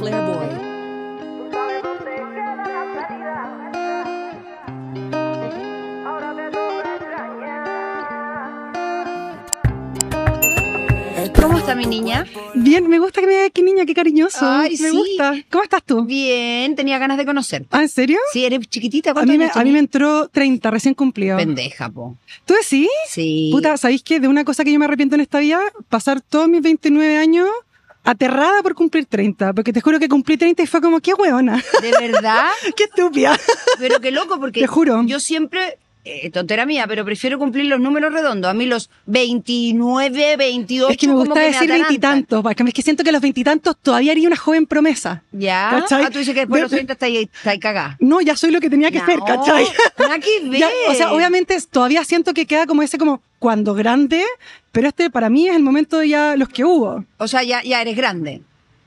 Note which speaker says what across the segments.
Speaker 1: Flair Boy.
Speaker 2: ¿Cómo está mi niña?
Speaker 3: Bien, me gusta que me digas qué niña, qué cariñoso.
Speaker 2: Ay,
Speaker 3: me
Speaker 2: sí.
Speaker 3: gusta. ¿Cómo estás tú?
Speaker 2: Bien, tenía ganas de conocerte.
Speaker 3: ¿Ah, en serio?
Speaker 2: Sí, eres chiquitita.
Speaker 3: A
Speaker 2: ¿Cuántos
Speaker 3: mí,
Speaker 2: años
Speaker 3: a mí
Speaker 2: tenés?
Speaker 3: me entró 30, recién cumplido.
Speaker 2: Pendeja, po.
Speaker 3: ¿Tú decís?
Speaker 2: Sí.
Speaker 3: Puta, ¿sabéis qué? De una cosa que yo me arrepiento en esta vida, pasar todos mis 29 años aterrada por cumplir 30. Porque te juro que cumplí 30 y fue como, qué hueona.
Speaker 2: ¿De verdad?
Speaker 3: Qué estúpida.
Speaker 2: Pero qué loco, porque
Speaker 3: Te juro.
Speaker 2: yo siempre, tontera mía, pero prefiero cumplir los números redondos. A mí los 29, 28,
Speaker 3: Es que me
Speaker 2: como
Speaker 3: gusta
Speaker 2: que
Speaker 3: decir
Speaker 2: atarantan.
Speaker 3: veintitantos, porque es que siento que a los veintitantos todavía haría una joven promesa.
Speaker 2: ¿Ya?
Speaker 3: ¿Cachai?
Speaker 2: Ah, tú dices que después de los 30 está ahí cagada.
Speaker 3: No, ya soy lo que tenía que ser, ¿cachai?
Speaker 2: Nada que ver.
Speaker 3: Ya, o sea, obviamente todavía siento que queda como ese como cuando grande, pero para mí es el momento de ya los que hubo.
Speaker 2: O sea, ya eres grande.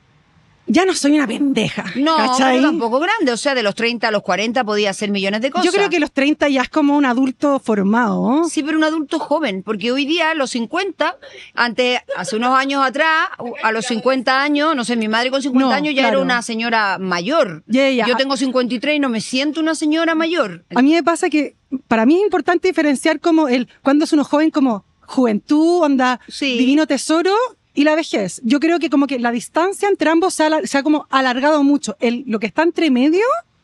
Speaker 3: Ya no soy una pendeja,
Speaker 2: No,
Speaker 3: ¿cachai?
Speaker 2: pero tampoco grande. O sea, de los 30 a los 40 podía hacer millones de cosas.
Speaker 3: Yo creo que los 30 ya es como un adulto formado, ¿no?
Speaker 2: Sí, pero un adulto joven, porque hoy día, a los 50, hace unos años atrás, a los 50 años, no sé, mi madre con 50
Speaker 3: No,
Speaker 2: años ya
Speaker 3: claro.
Speaker 2: era una señora mayor.
Speaker 3: Ya.
Speaker 2: Yo tengo 53 y no me siento una señora mayor.
Speaker 3: A mí me pasa que para mí es importante diferenciar como cuando es uno joven como juventud, onda,
Speaker 2: Sí.
Speaker 3: divino tesoro, y la vejez. Yo creo que como que la distancia entre ambos se ha como alargado mucho. Lo que está entre medio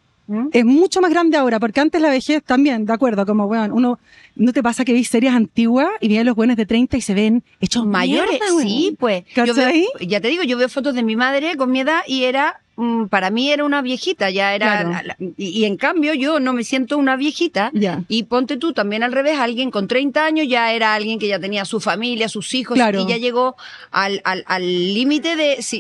Speaker 3: es mucho más grande ahora, porque antes la vejez también, de acuerdo, como, bueno, ¿no te pasa que veis series antiguas y veis a los buenos de 30 y se ven hechos
Speaker 2: Mayores,
Speaker 3: mierda, weón?
Speaker 2: sí, pues.
Speaker 3: ¿Cachai?
Speaker 2: Ya te digo, yo veo fotos de mi madre con mi edad y para mí era una viejita, ya era,
Speaker 3: Claro.
Speaker 2: y en cambio yo no me siento una viejita.
Speaker 3: Ya.
Speaker 2: Y ponte tú también al revés, alguien con 30 años ya era alguien que ya tenía su familia, sus hijos,
Speaker 3: Claro.
Speaker 2: y ya llegó al límite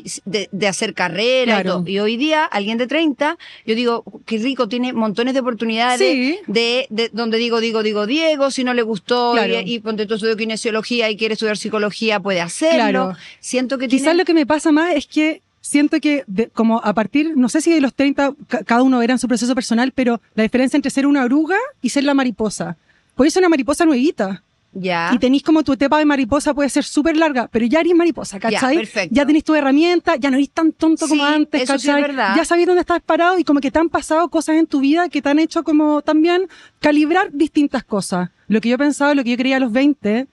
Speaker 2: de hacer carrera.
Speaker 3: Claro.
Speaker 2: Y todo. Y hoy día, alguien de 30, yo digo, qué rico, tiene montones de oportunidades
Speaker 3: Sí.
Speaker 2: de donde Diego, si no le gustó,
Speaker 3: Claro.
Speaker 2: y ponte tú estudió kinesiología y quiere estudiar psicología, puede hacerlo.
Speaker 3: Claro.
Speaker 2: Siento que
Speaker 3: Quizás
Speaker 2: tiene...
Speaker 3: lo que me pasa más es que siento que como a partir, no sé si de los 30 cada uno verá en su proceso personal, pero la diferencia entre ser una oruga y ser la mariposa. Puedes ser una mariposa nuevita.
Speaker 2: Ya.
Speaker 3: Y tenéis como tu etapa de mariposa puede ser súper larga, pero ya eres mariposa, ¿cachai?
Speaker 2: Ya, perfecto.
Speaker 3: Ya tenéis tu herramienta, ya no eres tan tonto como
Speaker 2: Sí,
Speaker 3: antes,
Speaker 2: eso sí es
Speaker 3: ¿cachai?
Speaker 2: verdad.
Speaker 3: Ya sabéis dónde estás parado y como que te han pasado cosas en tu vida que te han hecho como también calibrar distintas cosas. Lo que yo pensaba, lo que yo creía a los 20,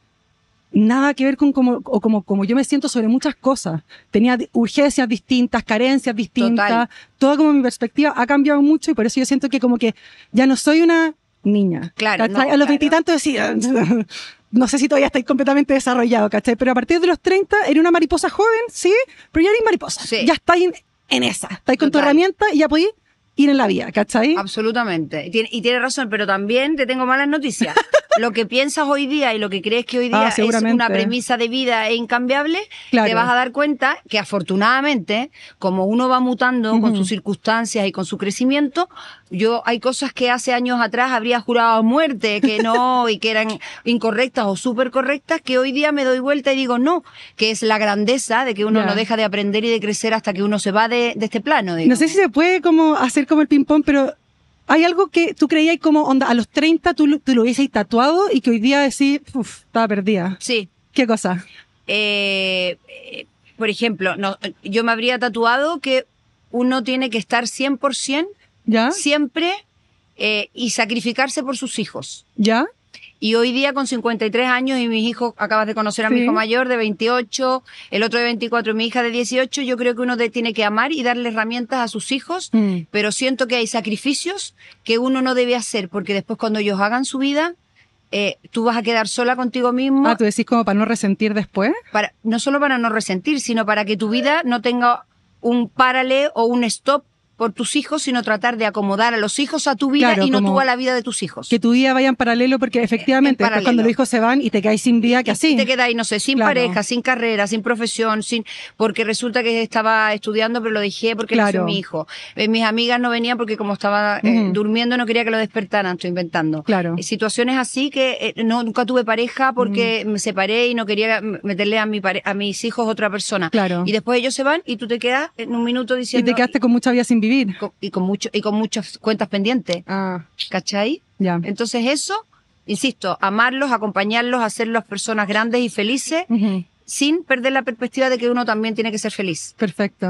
Speaker 3: nada que ver con como yo me siento sobre muchas cosas. Tenía urgencias distintas, carencias distintas.
Speaker 2: Total.
Speaker 3: Toda como mi perspectiva ha cambiado mucho y por eso yo siento que como que ya no soy una niña.
Speaker 2: Claro,
Speaker 3: ¿cachai?
Speaker 2: no,
Speaker 3: A los
Speaker 2: claro.
Speaker 3: veintitantos decía, no sé si todavía estáis completamente desarrollado, ¿cachai? Pero a partir de los 30 era una mariposa joven, sí, pero ya eres mariposa.
Speaker 2: Sí.
Speaker 3: Ya estáis en esa. Estáis con tu
Speaker 2: Total.
Speaker 3: herramienta y ya podéis ir en la vida, ¿cachai?
Speaker 2: Absolutamente. Y tiene razón, pero también te tengo malas noticias. Lo que piensas hoy día y lo que crees que hoy día es
Speaker 3: seguramente.
Speaker 2: una premisa de vida e incambiable,
Speaker 3: Claro.
Speaker 2: te vas a dar cuenta que afortunadamente, como uno va mutando con sus circunstancias y con su crecimiento, hay cosas que hace años atrás habría jurado a muerte que no y que eran incorrectas o súper correctas, que hoy día me doy vuelta y digo no, que es la grandeza de que uno
Speaker 3: Ya.
Speaker 2: no deja de aprender y de crecer hasta que uno se va de este plano.
Speaker 3: No
Speaker 2: digamos.
Speaker 3: sé si se puede como hacer como el ping-pong, pero hay algo que tú creías como, onda, a los 30 tú lo hubieses tatuado y que hoy día decís, estaba perdida.
Speaker 2: Sí.
Speaker 3: ¿Qué cosa?
Speaker 2: Por ejemplo, yo me habría tatuado que uno tiene que estar 100%
Speaker 3: ¿Ya?
Speaker 2: siempre y sacrificarse por sus hijos.
Speaker 3: ¿Ya?
Speaker 2: Y hoy día con 53 años y mis hijos, acabas de conocer a mi
Speaker 3: Sí.
Speaker 2: hijo mayor de 28, el otro de 24 y mi hija de 18, yo creo que uno tiene que amar y darle herramientas a sus hijos, pero siento que hay sacrificios que uno no debe hacer, porque después cuando ellos hagan su vida, tú vas a quedar sola contigo mismo.
Speaker 3: Ah, tú decís como para no resentir después.
Speaker 2: No solo para no resentir, sino para que tu vida no tenga un paralelo o un stop por tus hijos, sino tratar de acomodar a los hijos a tu vida
Speaker 3: Claro,
Speaker 2: y no
Speaker 3: como
Speaker 2: tú a la vida de tus hijos.
Speaker 3: Que tu vida vaya en paralelo porque efectivamente después
Speaker 2: paralelo.
Speaker 3: cuando los hijos se van y te caes sin vida, que así.
Speaker 2: Y te quedas, no sé, sin
Speaker 3: Claro.
Speaker 2: pareja, sin carrera, sin profesión, porque resulta que estaba estudiando, pero lo dejé porque
Speaker 3: Claro.
Speaker 2: nació mi hijo. Mis amigas no venían porque como estaba durmiendo no quería que lo despertaran, estoy inventando.
Speaker 3: Claro.
Speaker 2: Situaciones así que nunca tuve pareja porque me separé y no quería meterle a mis hijos otra persona.
Speaker 3: Claro.
Speaker 2: Y después ellos se van y tú te quedas en un minuto
Speaker 3: Y
Speaker 2: diciendo...
Speaker 3: te quedaste con mucha vida sin vivir.
Speaker 2: con muchas cuentas pendientes.
Speaker 3: Ah,
Speaker 2: ¿Cachai?
Speaker 3: ya.
Speaker 2: Entonces eso, insisto, amarlos, acompañarlos, hacerlos personas grandes y felices,
Speaker 3: Ujú.
Speaker 2: sin perder la perspectiva de que uno también tiene que ser feliz.
Speaker 3: Perfecto.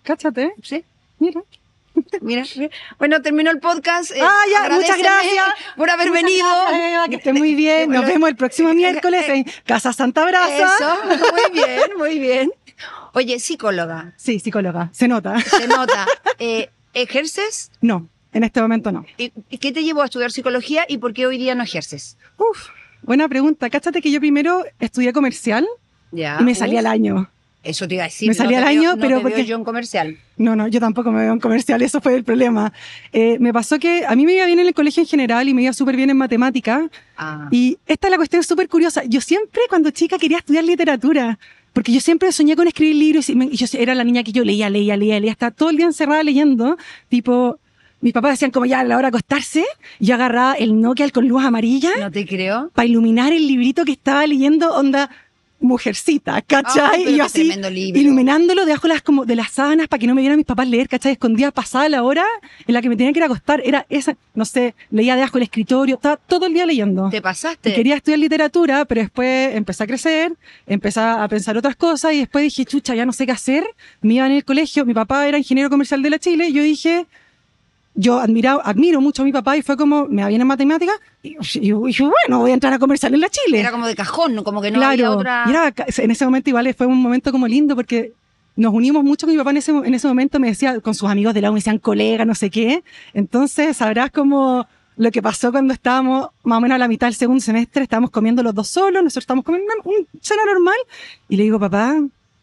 Speaker 3: Cáchate.
Speaker 2: Sí.
Speaker 3: Mira.
Speaker 2: Mira. Bueno, terminó el podcast.
Speaker 3: Ya, muchas gracias
Speaker 2: por haber
Speaker 3: Muchas
Speaker 2: venido.
Speaker 3: gracias, Eva, que estés muy bien. Nos vemos el próximo miércoles en Casa Santa Brasa.
Speaker 2: Eso, muy bien, muy bien. Oye, psicóloga.
Speaker 3: Sí, psicóloga, se nota.
Speaker 2: Se nota. ¿Ejerces?
Speaker 3: No, en este momento no.
Speaker 2: ¿Y qué te llevó a estudiar psicología y por qué hoy día no ejerces?
Speaker 3: Buena pregunta. Cáchate que yo primero estudié comercial
Speaker 2: Ya.
Speaker 3: y me salí al año.
Speaker 2: Eso te iba a decir.
Speaker 3: Me salí al año, pero
Speaker 2: porque
Speaker 3: porque...
Speaker 2: yo en comercial.
Speaker 3: No, yo tampoco me veo en comercial, eso fue el problema. Me pasó que a mí me iba bien en el colegio en general y me iba súper bien en matemática. Y esta es la cuestión súper curiosa. Yo siempre cuando chica quería estudiar literatura, porque yo siempre soñé con escribir libros y yo era la niña que yo leía, estaba todo el día encerrada leyendo, tipo... Mis papás decían como ya a la hora de acostarse, yo agarraba el Nokia con luz amarilla.
Speaker 2: No te creo.
Speaker 3: Para iluminar el librito que estaba leyendo, onda Mujercita, ¿cachai? Y yo así, iluminándolo debajo de las sábanas para que no me vieran mis papás leer, ¿cachai? Escondida, pasada la hora en la que me tenía que ir a acostar. Era esa, no sé, leía debajo del escritorio, estaba todo el día leyendo.
Speaker 2: ¿Te pasaste?
Speaker 3: Y quería estudiar literatura, pero después empecé a crecer, empecé a pensar otras cosas y después dije, chucha, ya no sé qué hacer. Me iba en el colegio, mi papá era ingeniero comercial de la Chile, y yo dije... Yo admiro mucho a mi papá y fue como, me va bien en matemáticas y bueno, voy a entrar a comercial en la Chile.
Speaker 2: Era como de cajón, como que no
Speaker 3: claro,
Speaker 2: había otra...
Speaker 3: Y era, en ese momento igual fue un momento como lindo porque nos unimos mucho con mi papá en ese momento, me decía, con sus amigos de la U, me decían colega, no sé qué. Entonces sabrás como lo que pasó cuando estábamos más o menos a la mitad del segundo semestre, estábamos comiendo los dos solos, nosotros estábamos comiendo una cena normal y le digo, papá,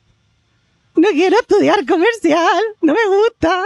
Speaker 3: no quiero estudiar comercial, no me gusta.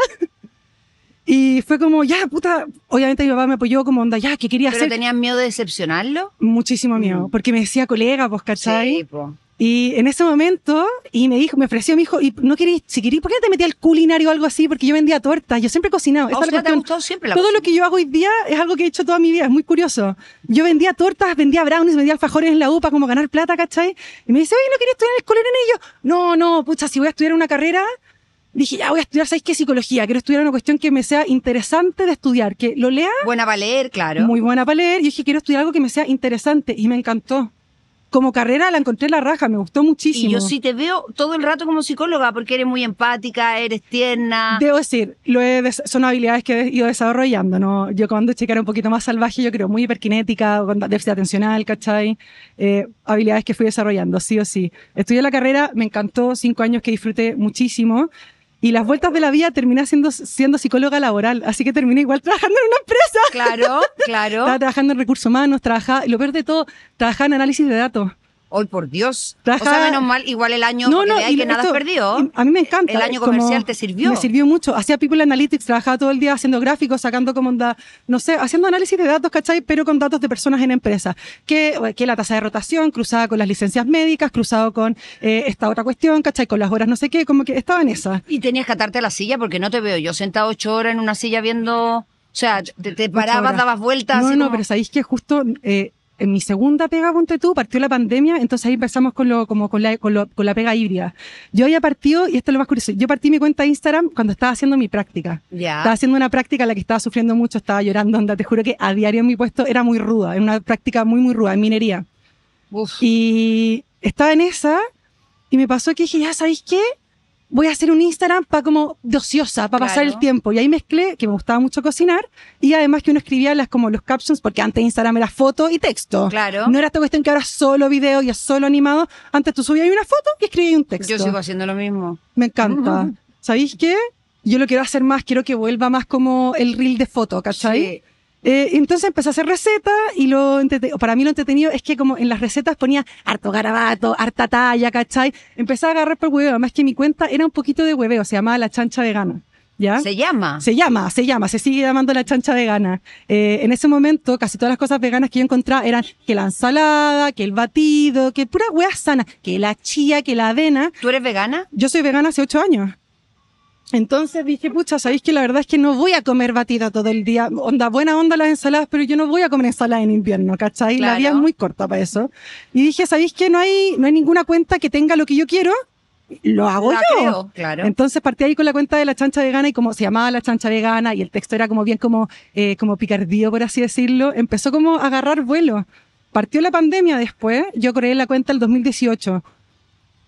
Speaker 3: Y fue como, ya, puta, obviamente mi papá me apoyó como onda, ya, ¿qué quería hacer?
Speaker 2: ¿Pero tenías miedo de decepcionarlo?
Speaker 3: Muchísimo miedo, porque me decía colega, pues, ¿cachai?
Speaker 2: Sí, po.
Speaker 3: Y en ese momento, me ofreció, me dijo, y no querías, si querías, ¿por qué no te metí al culinario o algo así? Porque yo vendía tortas, yo siempre he cocinado.
Speaker 2: O sea, te ha gustado siempre la
Speaker 3: Todo
Speaker 2: cocina.
Speaker 3: lo que yo hago hoy día es algo que he hecho toda mi vida, es muy curioso. Yo vendía tortas, vendía brownies, vendía alfajores en la UPA como ganar plata, ¿cachai? Y me dice, oye, ¿no querías estudiar en el culinario? Y yo, no, pucha, si voy a estudiar una carrera... Dije, ya voy a estudiar, ¿sabes qué? Psicología. Quiero estudiar una cuestión que me sea interesante de estudiar, que lo lea.
Speaker 2: Buena para leer, claro.
Speaker 3: Muy buena para leer. Y dije, quiero estudiar algo que me sea interesante. Y me encantó. Como carrera la encontré la raja, me gustó muchísimo.
Speaker 2: Y yo sí te veo todo el rato como psicóloga porque eres muy empática, eres tierna.
Speaker 3: Debo decir, son habilidades que he ido desarrollando, ¿no? Yo cuando chica era un poquito más salvaje, yo creo, muy hiperkinética, con déficit atencional, ¿cachai? Habilidades que fui desarrollando, sí o sí. Estudié la carrera, me encantó, 5 años que disfruté muchísimo. Y las vueltas de la vida terminé siendo psicóloga laboral, así que terminé igual trabajando en una empresa.
Speaker 2: Claro.
Speaker 3: Estaba trabajando en recursos humanos, y lo peor de todo, trabajaba en análisis de datos.
Speaker 2: ¡Ay, por Dios! O sea, menos mal, igual el año, y que nada has perdido.
Speaker 3: A mí me encanta.
Speaker 2: El año comercial te sirvió.
Speaker 3: Me sirvió mucho. Hacía People Analytics, trabajaba todo el día haciendo gráficos, sacando como onda, no sé, haciendo análisis de datos, ¿cachai? Pero con datos de personas en empresas. Que la tasa de rotación cruzada con las licencias médicas, cruzado con esta otra cuestión, ¿cachai? Con las horas no sé qué, como que estaba en esa.
Speaker 2: Y tenías que atarte a la silla porque no te veo yo sentado 8 horas en una silla viendo... O sea, te parabas, dabas vueltas.
Speaker 3: No, pero sabéis que justo... en mi segunda pega, ponte tú, partió la pandemia, entonces ahí empezamos con la pega híbrida. Yo había partido, y esto es lo más curioso, yo partí mi cuenta de Instagram cuando estaba haciendo mi práctica.
Speaker 2: Ya.
Speaker 3: Estaba haciendo una práctica en la que estaba sufriendo mucho, estaba llorando, onda, te juro que a diario en mi puesto era muy ruda, era una práctica muy, muy ruda, en minería.
Speaker 2: Uf.
Speaker 3: Y estaba en esa, y me pasó que dije, ya, ¿sabéis qué? Voy a hacer un Instagram para como de ociosa, para pasar el tiempo. Y ahí mezclé, que me gustaba mucho cocinar, y además que uno escribía como los captions, porque antes Instagram era foto y texto.
Speaker 2: Claro.
Speaker 3: No era esta cuestión que ahora es solo video y es solo animado. Antes tú subías una foto y escribías un texto.
Speaker 2: Yo sigo haciendo lo mismo.
Speaker 3: Me encanta. ¿Sabéis qué? Yo lo quiero hacer más, quiero que vuelva más como el reel de foto, ¿cachai?
Speaker 2: Sí.
Speaker 3: Entonces empecé a hacer recetas y para mí lo entretenido es que como en las recetas ponía harto garabato, harta talla, ¿cachai? Empecé a agarrar por hueveo, además que mi cuenta era un poquito de hueveo, se llamaba La Chancha Vegana. ¿Ya?
Speaker 2: ¿Se llama?
Speaker 3: Se sigue llamando La Chancha Vegana. En ese momento casi todas las cosas veganas que yo encontraba eran que la ensalada, que el batido, que pura hueá sana, que la chía, que la avena.
Speaker 2: ¿Tú eres vegana?
Speaker 3: Yo soy vegana hace 8 años. Entonces dije, pucha, ¿sabéis que la verdad es que no voy a comer batida todo el día? Buena onda las ensaladas, pero yo no voy a comer ensalada en invierno, ¿cachai?
Speaker 2: Claro.
Speaker 3: La vida es muy corta para eso. Y dije, ¿sabéis que no hay ninguna cuenta que tenga lo que yo quiero? Lo hago yo.
Speaker 2: Creo, claro.
Speaker 3: Entonces partí ahí con la cuenta de La Chancha Vegana y como se llamaba La Chancha Vegana y el texto era como bien como picardío, por así decirlo, empezó como a agarrar vuelo. Partió la pandemia después, yo creé la cuenta el 2018.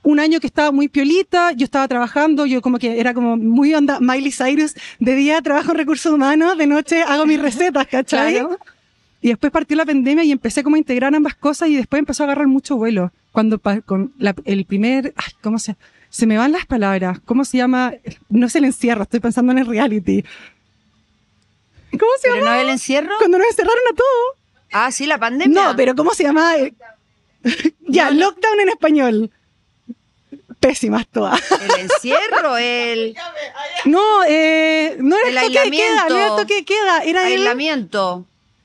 Speaker 3: un año que estaba muy piolita, yo estaba trabajando, yo como que era como muy onda Miley Cyrus, de día trabajo en recursos humanos, de noche hago mis recetas, ¿cachai?
Speaker 2: Claro.
Speaker 3: Y después partió la pandemia y empecé como a integrar ambas cosas y después empezó a agarrar mucho vuelo. Cuando el primer, ay, ¿cómo se me van las palabras? ¿Cómo se llama? No es el encierro, estoy pensando en el reality. ¿Cómo se
Speaker 2: ¿Pero
Speaker 3: llama?
Speaker 2: no el encierro?
Speaker 3: Cuando nos encerraron a todos.
Speaker 2: Ah, sí, la pandemia.
Speaker 3: No, pero ¿cómo se llama? Ya,
Speaker 2: No.
Speaker 3: lockdown en español. Pésimas todas.
Speaker 2: El encierro,
Speaker 3: No, no era
Speaker 2: El
Speaker 3: el toque de queda,
Speaker 2: aislamiento.
Speaker 3: no era el toque de queda, era el...
Speaker 2: aislamiento.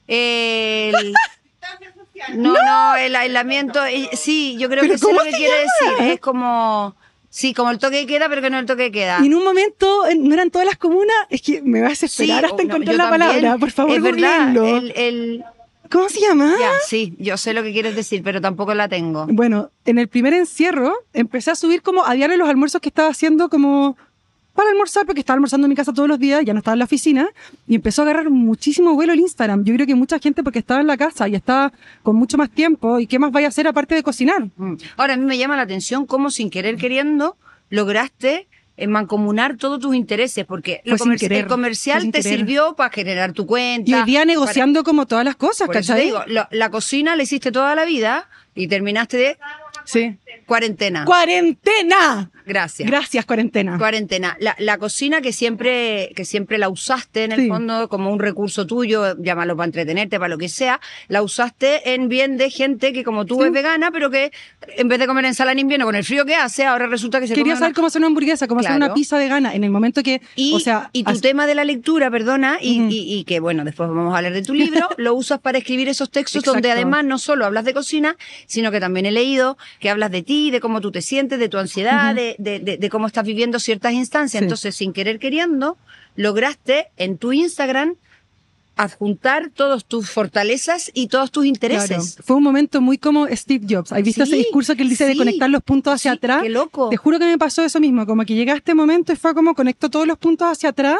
Speaker 2: No, el aislamiento. Sí, yo creo
Speaker 3: ¿Pero
Speaker 2: que sé
Speaker 3: cómo
Speaker 2: lo que
Speaker 3: se
Speaker 2: quiere
Speaker 3: llama?
Speaker 2: decir. Es como... Sí, como el toque de queda, pero que no el toque de queda.
Speaker 3: Y en un momento, ¿no eran todas las comunas? Es que me vas a esperar hasta encontrar
Speaker 2: yo
Speaker 3: la
Speaker 2: también.
Speaker 3: palabra, por favor,
Speaker 2: Es verdad,
Speaker 3: googleenlo. ¿Cómo se llama?
Speaker 2: Ya, sí, yo sé lo que quieres decir, pero tampoco la tengo.
Speaker 3: Bueno, en el primer encierro empecé a subir como a diario los almuerzos que estaba haciendo como para almorzar, porque estaba almorzando en mi casa todos los días, ya no estaba en la oficina, y empezó a agarrar muchísimo vuelo el Instagram. Yo creo que mucha gente, porque estaba en la casa y estaba con mucho más tiempo, ¿y qué más vaya a hacer aparte de cocinar?
Speaker 2: Ahora, a mí me llama la atención cómo sin querer queriendo lograste mancomunar todos tus intereses, porque
Speaker 3: Fue sin querer,
Speaker 2: el comercial
Speaker 3: fue sin
Speaker 2: te
Speaker 3: querer.
Speaker 2: sirvió para generar tu cuenta.
Speaker 3: Y hoy día negociando como todas las cosas,
Speaker 2: Por eso te
Speaker 3: ¿cachai?
Speaker 2: digo, la cocina la hiciste toda la vida y terminaste de
Speaker 3: Sí.
Speaker 2: cuarentena.
Speaker 3: ¡Cuarentena!
Speaker 2: Gracias.
Speaker 3: Gracias, cuarentena.
Speaker 2: Cuarentena. La cocina que siempre la usaste en el
Speaker 3: Sí.
Speaker 2: fondo como un recurso tuyo, llámalo para entretenerte, para lo que sea, la usaste en bien de gente que como tú
Speaker 3: Sí.
Speaker 2: es vegana, pero que en vez de comer ensalada en invierno con el frío que hace, ahora resulta que se
Speaker 3: Quería
Speaker 2: come
Speaker 3: saber
Speaker 2: una...
Speaker 3: cómo hacer una hamburguesa, cómo hacer
Speaker 2: Claro.
Speaker 3: una pizza vegana. En el momento que,
Speaker 2: Y,
Speaker 3: o sea,
Speaker 2: y tu tema de la lectura, perdona,
Speaker 3: Ujú.
Speaker 2: y que bueno, después vamos a hablar de tu libro, lo usas para escribir esos textos donde
Speaker 3: Exacto.
Speaker 2: además no solo hablas de cocina, sino que también he leído que hablas de ti, de cómo tú te sientes, de tu ansiedad,
Speaker 3: Ujú.
Speaker 2: de cómo estás viviendo ciertas instancias.
Speaker 3: Sí.
Speaker 2: Entonces, sin querer queriendo, lograste en tu Instagram adjuntar todas tus fortalezas y todos tus intereses.
Speaker 3: claro, fue un momento muy como Steve Jobs. ¿Has visto
Speaker 2: Sí,
Speaker 3: ese discurso que él dice de
Speaker 2: sí.
Speaker 3: conectar los puntos hacia
Speaker 2: Sí,
Speaker 3: atrás?
Speaker 2: qué loco.
Speaker 3: Te juro que me pasó eso mismo, como que llegué a este momento y fue como conecto todos los puntos hacia atrás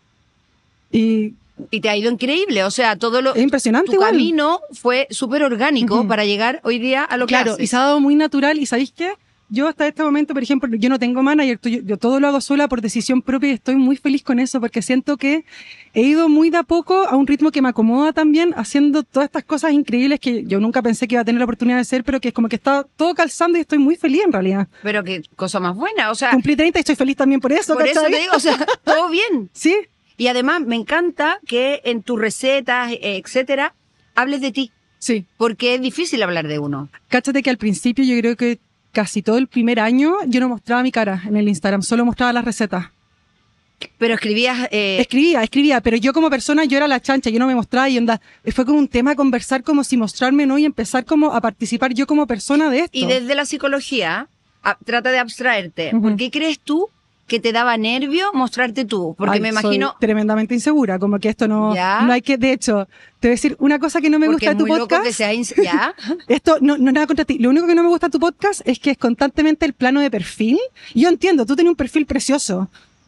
Speaker 3: y
Speaker 2: Y te ha ido increíble, o sea, todo lo...
Speaker 3: es impresionante
Speaker 2: Tu
Speaker 3: igual.
Speaker 2: camino fue súper orgánico
Speaker 3: Ujú.
Speaker 2: para llegar hoy día a lo que
Speaker 3: Claro,
Speaker 2: haces.
Speaker 3: y se ha dado muy natural. ¿Y sabéis qué? Yo hasta este momento, por ejemplo, yo no tengo manager, yo todo lo hago sola por decisión propia y estoy muy feliz con eso porque siento que he ido muy de a poco a un ritmo que me acomoda también, haciendo todas estas cosas increíbles que yo nunca pensé que iba a tener la oportunidad de hacer, pero que es como que está todo calzando y estoy muy feliz en realidad.
Speaker 2: Pero qué cosa más buena, o sea,
Speaker 3: Cumplí 30 y estoy feliz también por eso,
Speaker 2: por eso
Speaker 3: ¿cachai?
Speaker 2: te digo, o sea, todo bien.
Speaker 3: Sí,
Speaker 2: Y además me encanta que en tus recetas, etcétera, hables de ti,
Speaker 3: sí.
Speaker 2: porque es difícil hablar de uno.
Speaker 3: Cáchate que al principio yo creo que casi todo el primer año yo no mostraba mi cara en el Instagram, solo mostraba las recetas.
Speaker 2: Pero escribías...
Speaker 3: Escribía, pero yo como persona, yo era la chancha, yo no me mostraba y onda, fue como un tema conversar como si mostrarme, ¿no? Y empezar como a participar yo como persona de esto.
Speaker 2: y desde la psicología, trata de abstraerte.
Speaker 3: Ujú.
Speaker 2: ¿Por qué crees tú que te daba nervio mostrarte tú? Porque
Speaker 3: Ay,
Speaker 2: me
Speaker 3: soy
Speaker 2: imagino...
Speaker 3: tremendamente insegura, como que esto no,
Speaker 2: ¿Ya?
Speaker 3: no hay que, de hecho, te voy a decir una cosa que no me
Speaker 2: Porque
Speaker 3: gusta
Speaker 2: es
Speaker 3: de tu
Speaker 2: muy loco
Speaker 3: podcast.
Speaker 2: que seas... ¿Ya?
Speaker 3: Esto no es nada contra ti. Lo único que no me gusta de tu podcast es que es constantemente el plano de perfil. Yo entiendo, tú tienes un perfil precioso.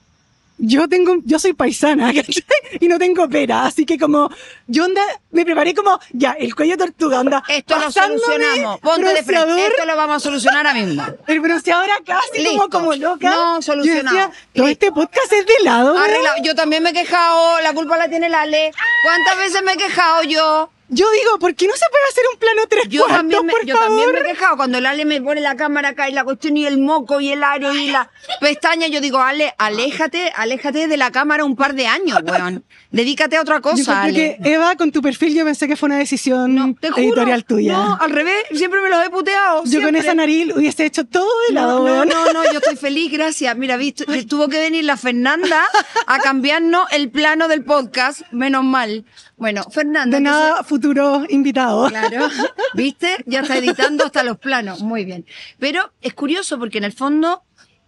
Speaker 3: Yo soy paisana, ¿cachai? Y no tengo pera, así que como, yo onda, me preparé como, ya, el cuello de tortuga, onda.
Speaker 2: Esto lo
Speaker 3: pasándome
Speaker 2: solucionamos. Ponte de frente.
Speaker 3: bronceador,
Speaker 2: Esto lo vamos a solucionar ahora mismo.
Speaker 3: el bronceador acá, así
Speaker 2: Listo.
Speaker 3: como loca.
Speaker 2: No,
Speaker 3: Yo
Speaker 2: solucionado.
Speaker 3: decía, todo este podcast es de lado, ¿no?
Speaker 2: Arreglado. Yo también me he quejado, la culpa la tiene Ale. ¿Cuántas veces me he quejado yo?
Speaker 3: Yo digo, ¿por qué no se puede hacer un plano tres
Speaker 2: Yo
Speaker 3: cuartos,
Speaker 2: también,
Speaker 3: por
Speaker 2: yo
Speaker 3: favor?
Speaker 2: también me he quejado. Cuando el Ale me pone la cámara acá y la cuestión y el moco y el aro y la pestaña, yo digo, Ale, aléjate de la cámara un par de años, weón. Dedícate a otra
Speaker 3: Yo
Speaker 2: cosa,
Speaker 3: creo
Speaker 2: Ale.
Speaker 3: que, Eva, con tu perfil yo pensé que fue una decisión
Speaker 2: No, te juro.
Speaker 3: editorial tuya.
Speaker 2: No, al revés, siempre me los he puteado.
Speaker 3: Yo con
Speaker 2: siempre.
Speaker 3: esa nariz hubiese hecho todo de lado,
Speaker 2: No,
Speaker 3: weón.
Speaker 2: no, yo estoy feliz, gracias. Mira, viste, tuvo que venir la Fernanda a cambiarnos el plano del podcast, menos mal. Bueno, Fernanda.
Speaker 3: De nada, futuro invitado.
Speaker 2: Claro, ¿viste? Ya está editando hasta los planos, muy bien. Pero es curioso porque en el fondo,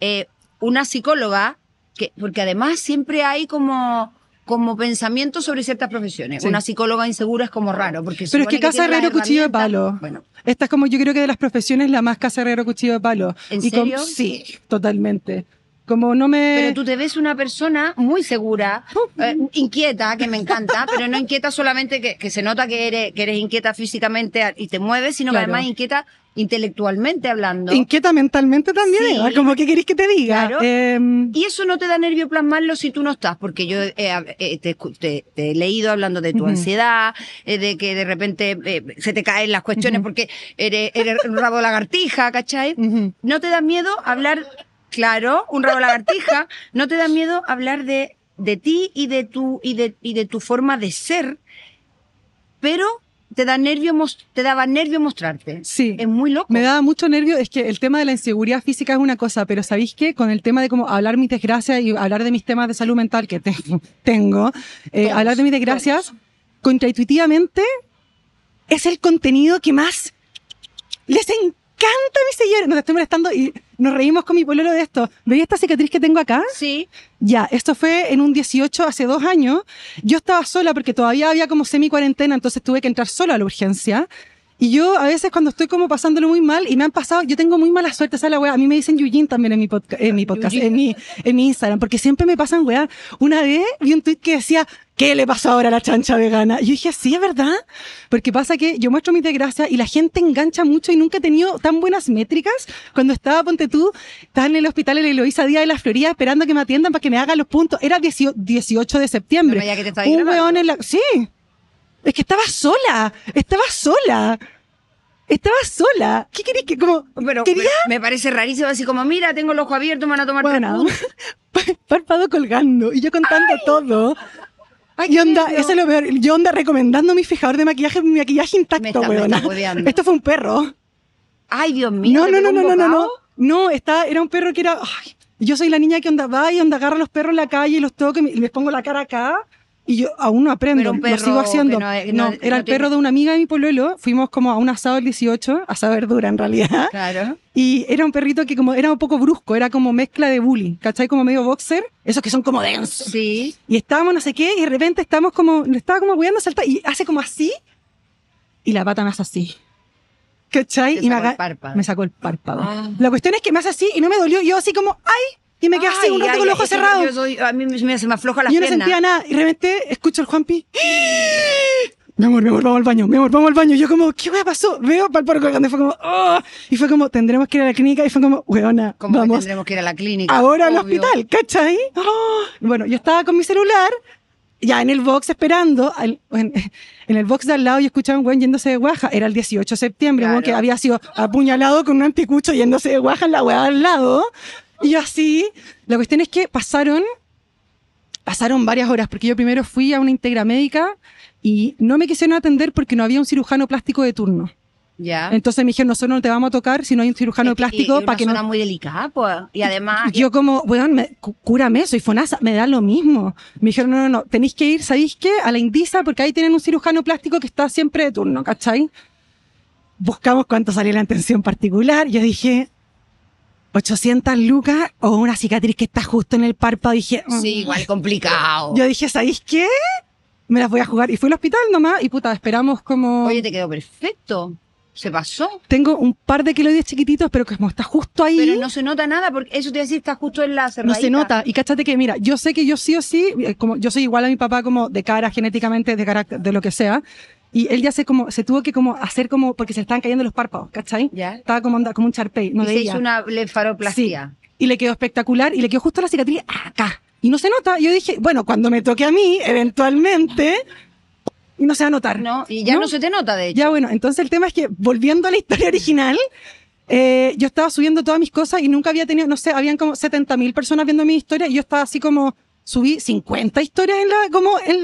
Speaker 2: una psicóloga, porque además siempre hay como pensamiento sobre ciertas profesiones.
Speaker 3: Sí.
Speaker 2: Una psicóloga insegura es como raro, porque
Speaker 3: Pero es que
Speaker 2: supone
Speaker 3: casa
Speaker 2: tiene las
Speaker 3: herrero, cuchillo de
Speaker 2: herramientas.
Speaker 3: palo.
Speaker 2: Bueno,
Speaker 3: Esta es como, yo creo que de las profesiones la más casa herrero, cuchillo de palo.
Speaker 2: ¿En
Speaker 3: Y
Speaker 2: serio?
Speaker 3: sí, totalmente. Como no me...
Speaker 2: pero tú te ves una persona muy segura, inquieta, que me encanta, pero no inquieta solamente que se nota que eres inquieta físicamente y te mueves, sino
Speaker 3: Claro.
Speaker 2: que además inquieta intelectualmente hablando.
Speaker 3: Inquieta mentalmente también,
Speaker 2: Sí.
Speaker 3: Eva, como que querés que te diga.
Speaker 2: Claro. Y eso no te da nervio plasmarlo si tú no estás, porque yo te he leído hablando de tu ansiedad, de que de repente se te caen las cuestiones porque eres un rabo de lagartija, ¿cachai? ¿No te da miedo hablar, claro, un rabo de lagartija, no te da miedo hablar de ti y de tu forma de ser, pero te daba nervio mostrarte?
Speaker 3: Sí.
Speaker 2: Es muy loco.
Speaker 3: Me daba mucho nervio, es que el tema de la inseguridad física es una cosa, pero ¿sabéis qué? Con el tema de cómo hablar mis desgracias y hablar de mis temas de salud mental que tengo, hablar de mis desgracias, contraintuitivamente, es el contenido que más les encanta a mis seguidores. Nos estoy molestando y nos reímos con mi pololo de esto. ¿Veis esta cicatriz que tengo acá?
Speaker 2: Sí.
Speaker 3: Ya, esto fue en un 18, hace 2 años. Yo estaba sola porque todavía había como semi-cuarentena, entonces tuve que entrar sola a la urgencia. Y yo a veces cuando estoy como pasándolo muy mal y me han pasado, yo tengo muy mala suerte, ¿sabes la weá? A mí me dicen Yujin también en mi podcast, en mi Instagram, porque siempre me pasan weá. Una vez vi un tweet que decía, ¿qué le pasó ahora a la chancha vegana? Y yo dije, sí, es verdad. Porque pasa que yo muestro mis desgracias y la gente engancha mucho y nunca he tenido tan buenas métricas. Cuando estaba, ponte tú, estaba en el hospital en la Eloísa Díaz de la Florida esperando que me atiendan para que me hagan los puntos. Era 18 de septiembre.
Speaker 2: Pero ya que te estaba
Speaker 3: un
Speaker 2: grabando.
Speaker 3: weón en la... Sí. Es que estaba sola. ¿Qué querés que como...
Speaker 2: Pero
Speaker 3: quería...
Speaker 2: me parece rarísimo, así como, mira, tengo el ojo abierto, me van a tomar
Speaker 3: Bueno,
Speaker 2: 3 puntos.
Speaker 3: párpado colgando y yo contando todo.
Speaker 2: Ay,
Speaker 3: Y onda,
Speaker 2: qué lindo.
Speaker 3: eso es lo peor. Yo onda recomendando mi fijador de maquillaje, mi maquillaje intacto,
Speaker 2: Me
Speaker 3: weona.
Speaker 2: está hueveando.
Speaker 3: Esto fue un perro.
Speaker 2: Ay, Dios mío.
Speaker 3: No,
Speaker 2: ¿te
Speaker 3: no, no,
Speaker 2: pegó
Speaker 3: no,
Speaker 2: un
Speaker 3: no, no,
Speaker 2: bocado?
Speaker 3: no. No, era un perro que era... Ay, yo soy la niña que onda va y onda agarra a los perros en la calle y los toco y les pongo la cara acá. Y yo aún no aprendo,
Speaker 2: Pero un
Speaker 3: lo
Speaker 2: perro
Speaker 3: sigo haciendo.
Speaker 2: que no es-
Speaker 3: No,
Speaker 2: no-
Speaker 3: era
Speaker 2: no
Speaker 3: el
Speaker 2: tiene-
Speaker 3: perro de una amiga de mi pololo. Fuimos como a un asado el 18, asado verdura en realidad.
Speaker 2: Claro.
Speaker 3: Y era un perrito que como era un poco brusco, era como mezcla de bully, ¿cachai? Como medio boxer, esos que son como densos.
Speaker 2: Sí.
Speaker 3: Y estábamos no sé qué, y de repente estaba como hueando, saltar, y hace como así, y la pata me hace así. ¿Cachai?
Speaker 2: Te
Speaker 3: Y
Speaker 2: sacó el párpado.
Speaker 3: me sacó el párpado.
Speaker 2: Ah.
Speaker 3: La cuestión es que me hace así, y no me dolió, yo así como, ¡ay! Y me quedé así un rato con los ojos
Speaker 2: es que
Speaker 3: cerrados.
Speaker 2: a mí se me afloja la
Speaker 3: Y yo no
Speaker 2: pierna.
Speaker 3: sentía nada, y de repente escucho al Juanpi. Mi amor, vamos al baño, Y yo como, ¿qué wea pasó? Veo pal porco colgando, y fue como, ¡oh! Y fue como, tendremos que ir a la clínica, y fue como, weona,
Speaker 2: Como que
Speaker 3: vamos
Speaker 2: tendremos que ir a la clínica.
Speaker 3: ahora al
Speaker 2: obvio.
Speaker 3: hospital, ¿cachai? ¡Oh! Bueno, yo estaba con mi celular, ya en el box esperando, en el box de al lado yo escuchaba un güey yéndose de guaja, era el 18 de septiembre, un
Speaker 2: Claro.
Speaker 3: güey que había sido apuñalado con un anticucho yéndose de guaja en la weá al lado, y yo así, la cuestión es que pasaron varias horas, porque yo primero fui a una integra médica y no me quisieron atender porque no había un cirujano plástico de turno.
Speaker 2: Ya.
Speaker 3: Entonces me dijeron, nosotros no te vamos a tocar si no hay un cirujano plástico para que
Speaker 2: no. Es
Speaker 3: no...
Speaker 2: una muy delicada, pues. Y además.
Speaker 3: Yo como, weón, cúrame, soy fonasa, me da lo mismo. Me dijeron, no, tenéis que ir, ¿sabéis qué? A la Indisa, porque ahí tienen un cirujano plástico que está siempre de turno, ¿cachai? Buscamos cuánto salía la atención particular. Yo dije, 800 lucas o una cicatriz que está justo en el párpado. Dije,
Speaker 2: Sí, igual complicado.
Speaker 3: Yo dije, ¿sabéis qué? Me las voy a jugar. Y fui al hospital nomás y puta, esperamos como...
Speaker 2: Oye, te quedó perfecto. Se pasó.
Speaker 3: Tengo un par de queloides chiquititos, pero como está justo ahí...
Speaker 2: Pero no se nota nada, porque eso te iba a decir, está justo en la
Speaker 3: No
Speaker 2: cerradita.
Speaker 3: se nota. Y cáchate que, mira, yo sé que yo sí o sí, como yo soy igual a mi papá como de cara, genéticamente, de carácter, de lo que sea. Y él ya se tuvo que como hacer como, porque se le estaban cayendo los párpados, ¿cachai?
Speaker 2: Ya.
Speaker 3: Estaba como un Sharpay, no
Speaker 2: Y se
Speaker 3: veía.
Speaker 2: hizo una blefaroplastia.
Speaker 3: Sí. Y le quedó espectacular y le quedó justo la cicatriz acá. Y no se nota. Yo dije, bueno, cuando me toque a mí, eventualmente, y no se va a notar.
Speaker 2: ¿No? Y ya no se te nota, de hecho.
Speaker 3: Ya, bueno, entonces el tema es que, volviendo a la historia original, yo estaba subiendo todas mis cosas y nunca había tenido, no sé, habían como 70.000 personas viendo mi historia y yo estaba así como, subí 50 historias en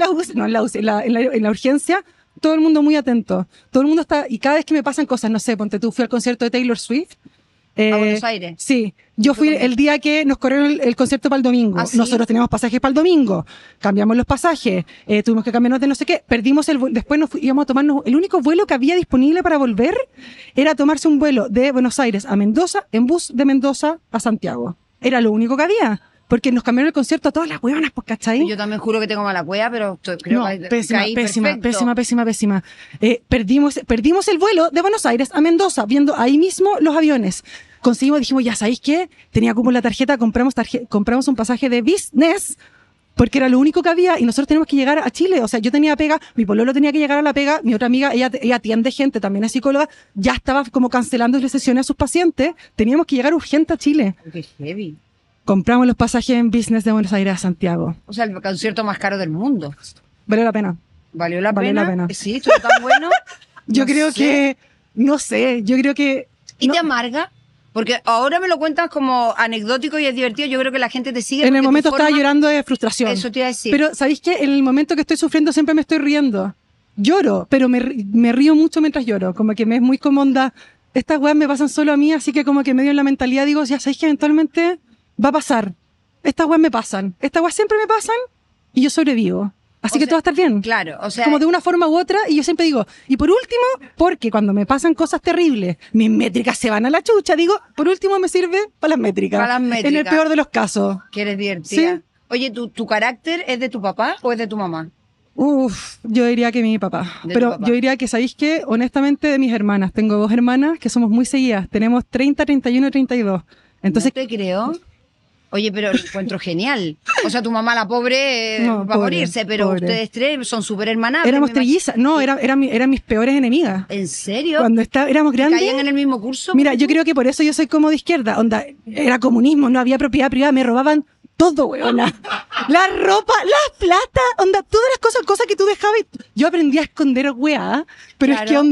Speaker 3: la urgencia, todo el mundo muy atento. Todo el mundo está, y cada vez que me pasan cosas, no sé, ponte tú, fui al concierto de Taylor Swift.
Speaker 2: A Buenos Aires.
Speaker 3: Sí, yo fui el día que nos corrieron el concierto para el domingo.
Speaker 2: ¿Ah, sí?
Speaker 3: Nosotros teníamos pasajes para el domingo, cambiamos los pasajes, tuvimos que cambiarnos de no sé qué, perdimos el vuelo, después íbamos a tomarnos, el único vuelo que había disponible para volver era tomarse un vuelo de Buenos Aires a Mendoza, en bus de Mendoza a Santiago. Era lo único que había, porque nos cambiaron el concierto a todas las huevonas, pues, ¿cachai?
Speaker 2: Yo también juro que tengo mala cueva, pero creo
Speaker 3: No,
Speaker 2: que
Speaker 3: pésima,
Speaker 2: caí
Speaker 3: pésima,
Speaker 2: perfecto.
Speaker 3: pésima. Perdimos el vuelo de Buenos Aires a Mendoza, viendo ahí mismo los aviones. Conseguimos, dijimos, ya sabéis qué, tenía cupo en la tarjeta, compramos un pasaje de business porque era lo único que había y nosotros teníamos que llegar a Chile. O sea, yo tenía pega, mi pololo tenía que llegar a la pega, mi otra amiga, ella atiende gente, también es psicóloga, ya estaba como cancelando las sesiones a sus pacientes, teníamos que llegar urgente a Chile.
Speaker 2: Qué heavy.
Speaker 3: Compramos los pasajes en business de Buenos Aires a Santiago.
Speaker 2: O sea, el concierto más caro del mundo.
Speaker 3: Valió la pena.
Speaker 2: ¿Valió la
Speaker 3: Valió
Speaker 2: pena?
Speaker 3: la pena.
Speaker 2: Sí, estuvo tan bueno.
Speaker 3: Yo
Speaker 2: No
Speaker 3: creo
Speaker 2: sé.
Speaker 3: que, no sé, yo creo que...
Speaker 2: ¿Y
Speaker 3: no,
Speaker 2: te amarga? Porque ahora me lo cuentas como anecdótico y es divertido. Yo creo que la gente te sigue.
Speaker 3: en
Speaker 2: porque
Speaker 3: el
Speaker 2: tu
Speaker 3: momento
Speaker 2: forma-
Speaker 3: estaba llorando de frustración.
Speaker 2: Eso te iba a decir.
Speaker 3: Pero, ¿sabéis qué? En el momento que estoy sufriendo siempre me estoy riendo. Lloro, pero me río mucho mientras lloro. Como que me es muy como onda. Estas weas me pasan solo a mí, así que como que medio en la mentalidad digo, ya sabéis que eventualmente va a pasar. Estas weas me pasan. Estas weas siempre me pasan y yo sobrevivo. Así
Speaker 2: O
Speaker 3: que
Speaker 2: sea,
Speaker 3: todo va a estar bien.
Speaker 2: Claro, o sea,
Speaker 3: Como de una forma u otra, y yo siempre digo, y por último, porque cuando me pasan cosas terribles, mis métricas se van a la chucha, digo, por último me sirve para las métricas.
Speaker 2: Para las métricas.
Speaker 3: En el peor de los casos.
Speaker 2: que eres divertida.
Speaker 3: Sí.
Speaker 2: Oye, ¿tu carácter es de tu papá o es de tu mamá?
Speaker 3: Uf, yo diría que mi papá.
Speaker 2: De
Speaker 3: Pero
Speaker 2: tu papá.
Speaker 3: yo diría que, ¿sabéis qué? Honestamente, de mis hermanas. Tengo 2 hermanas que somos muy seguidas. Tenemos 30, 31 y 32. Entonces,
Speaker 2: No te creo. Oye, pero lo encuentro genial. O sea, tu mamá, la pobre,
Speaker 3: No,
Speaker 2: va a
Speaker 3: pobre,
Speaker 2: morirse, pero
Speaker 3: pobre.
Speaker 2: ustedes tres son súper hermanables.
Speaker 3: éramos
Speaker 2: me imagino.
Speaker 3: trillizas. No, eran mis peores enemigas.
Speaker 2: ¿En serio?
Speaker 3: Cuando éramos grandes.
Speaker 2: ¿Caían en el mismo curso?
Speaker 3: Mira, yo creo que por eso yo soy como de izquierda. Onda, era comunismo, no había propiedad privada, me robaban todo, weona. La ropa, la plata, onda, todas las cosas que tú dejabas. Yo aprendí a esconder weá, pero
Speaker 2: Claro.
Speaker 3: es que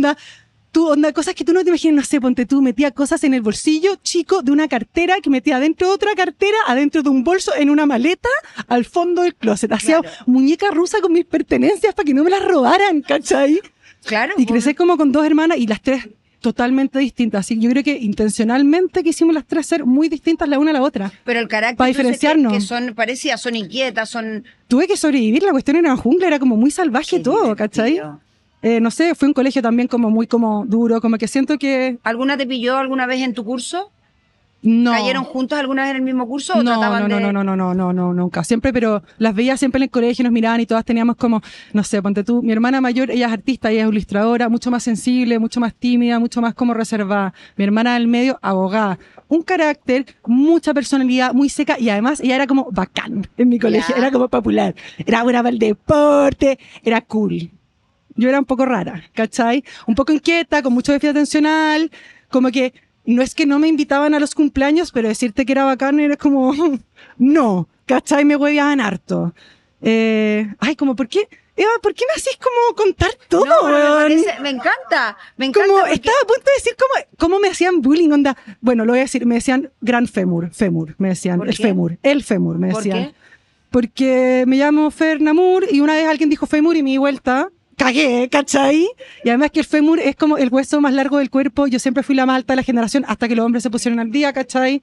Speaker 3: onda, cosas que tú no te imaginas, no sé, ponte tú, metía cosas en el bolsillo chico de una cartera que metía adentro de otra cartera, adentro de un bolso, en una maleta, al fondo del closet. Hacía
Speaker 2: Claro.
Speaker 3: muñeca rusa con mis pertenencias para que no me las robaran, ¿cachai?
Speaker 2: Claro.
Speaker 3: Y crecí como con 2 hermanas y las 3 totalmente distintas. Así que yo creo que intencionalmente quisimos las 3 ser muy distintas la una a la otra.
Speaker 2: Pero el carácter
Speaker 3: para
Speaker 2: tú dices
Speaker 3: diferenciarnos.
Speaker 2: que son parecidas, son inquietas, son...
Speaker 3: Tuve que sobrevivir, la cuestión era una jungla, era como muy salvaje
Speaker 2: Qué
Speaker 3: todo, ¿cachai?
Speaker 2: divertido.
Speaker 3: No sé, fue un colegio también como muy como duro, como que siento que
Speaker 2: ¿Alguna te pilló alguna vez en tu curso?
Speaker 3: no.
Speaker 2: ¿Cayeron juntos alguna vez en el mismo curso o
Speaker 3: No,
Speaker 2: trataban
Speaker 3: no,
Speaker 2: de...?
Speaker 3: no, no, no, no, no, no, nunca. Siempre, pero las veía siempre en el colegio, nos miraban y todas teníamos como, no sé, ponte tú, mi hermana mayor, ella es artista, ella es ilustradora, mucho más sensible, mucho más tímida, mucho más como reservada. Mi hermana del medio, abogada. Un carácter, mucha personalidad, muy seca y además ella era como bacán en mi colegio,
Speaker 2: Ya.
Speaker 3: era como popular. Era buena para el deporte, era cool. Yo era un poco rara, ¿cachai? Un poco inquieta, con mucho déficit atencional, como que no es que no me invitaban a los cumpleaños, pero decirte que era bacán era como, no, ¿cachai? Me hueveaban harto. Ay, como, ¿por qué? Eva, ¿por qué me hacís como contar todo,
Speaker 2: No, pero
Speaker 3: weón?
Speaker 2: me encanta
Speaker 3: Como,
Speaker 2: porque-
Speaker 3: estaba a punto de decir cómo me hacían bullying, onda. Bueno, lo voy a decir, me decían gran fémur, me decían,
Speaker 2: ¿Por
Speaker 3: el
Speaker 2: qué?
Speaker 3: fémur, me
Speaker 2: ¿Por
Speaker 3: decían.
Speaker 2: qué?
Speaker 3: Porque me llamo Fernamur y una vez alguien dijo fémur y me di vuelta, cagué, ¿cachai? Y además que el fémur es como el hueso más largo del cuerpo, yo siempre fui la más alta de la generación hasta que los hombres se pusieron al día, ¿cachai?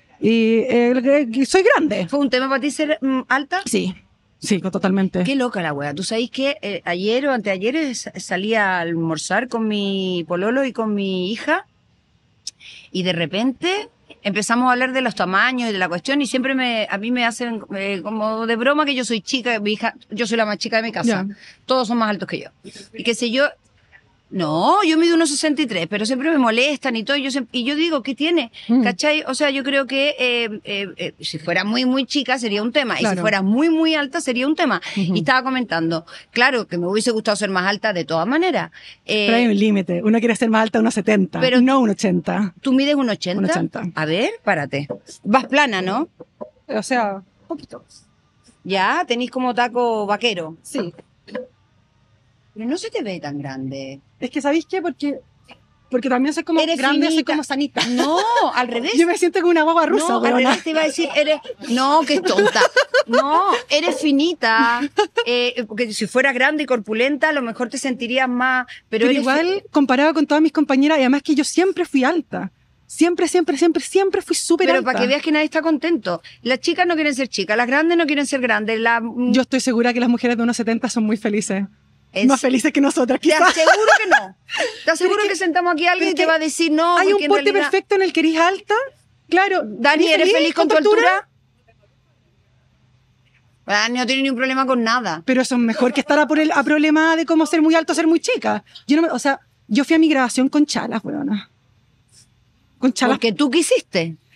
Speaker 3: Y soy grande.
Speaker 2: ¿Fue un tema para ti ser alta?
Speaker 3: Sí, totalmente.
Speaker 2: Qué loca la wea. Tú sabéis que ayer o anteayer salí a almorzar con mi pololo y con mi hija y de repente empezamos a hablar de los tamaños y de la cuestión y siempre a mí me hacen como de broma que yo soy chica, mi hija, yo soy la más chica de mi casa.
Speaker 3: Ya.
Speaker 2: Todos son más altos que yo. Y qué sé yo. No, yo mido 1,63, pero siempre me molestan y todo. Y yo digo, ¿qué tiene? ¿Cachai? O sea, yo creo que si fuera muy, muy chica sería un tema. Y
Speaker 3: Claro.
Speaker 2: si fuera muy, muy alta sería un tema. Y estaba comentando, claro, que me hubiese gustado ser más alta de todas maneras.
Speaker 3: Pero hay un límite. Uno quiere ser más alta, 1,70,
Speaker 2: Pero-
Speaker 3: no 1,80.
Speaker 2: ¿Tú mides 1,80?
Speaker 3: 1,80.
Speaker 2: A ver, párate. Vas plana, ¿no?
Speaker 3: O sea, poquito.
Speaker 2: Ya, tenés como taco vaquero.
Speaker 3: Sí.
Speaker 2: Pero no se te ve tan grande.
Speaker 3: Es que, ¿sabéis qué? Porque también soy como
Speaker 2: Eres
Speaker 3: grande, soy
Speaker 2: finita.
Speaker 3: como sanita.
Speaker 2: No, al revés.
Speaker 3: Yo me siento como una guagua rusa,
Speaker 2: No, al
Speaker 3: weona.
Speaker 2: revés te iba a decir, no, que es tonta. No, eres finita. Porque si fueras grande y corpulenta, a lo mejor te sentirías más. Pero
Speaker 3: Pero
Speaker 2: eres
Speaker 3: igual, comparado con todas mis compañeras, y además que yo siempre fui alta. Siempre fui súper
Speaker 2: Pero
Speaker 3: alta.
Speaker 2: para que veas que nadie está contento. Las chicas no quieren ser chicas, las grandes no quieren ser grandes.
Speaker 3: Yo estoy segura que las mujeres de 1,70 son muy felices.
Speaker 2: Es-
Speaker 3: Más felices que nosotras,
Speaker 2: Te
Speaker 3: quizás.
Speaker 2: aseguro que no. Te aseguro
Speaker 3: Pero
Speaker 2: que
Speaker 3: es que-
Speaker 2: sentamos aquí a alguien y
Speaker 3: pero
Speaker 2: te
Speaker 3: es
Speaker 2: va a
Speaker 3: que
Speaker 2: decir no.
Speaker 3: Hay un
Speaker 2: porque en
Speaker 3: porte
Speaker 2: realidad-
Speaker 3: perfecto en el que eres alta. Claro.
Speaker 2: Dani,
Speaker 3: ¿Eres
Speaker 2: ¿eres feliz con tu
Speaker 3: altura?
Speaker 2: altura? Dani no tiene ni un problema con nada.
Speaker 3: Pero eso es mejor que estar a problema de cómo ser muy alto o ser muy chica. O sea, yo fui a mi grabación con chalas, weona. Con chalas.
Speaker 2: Porque tú quisiste.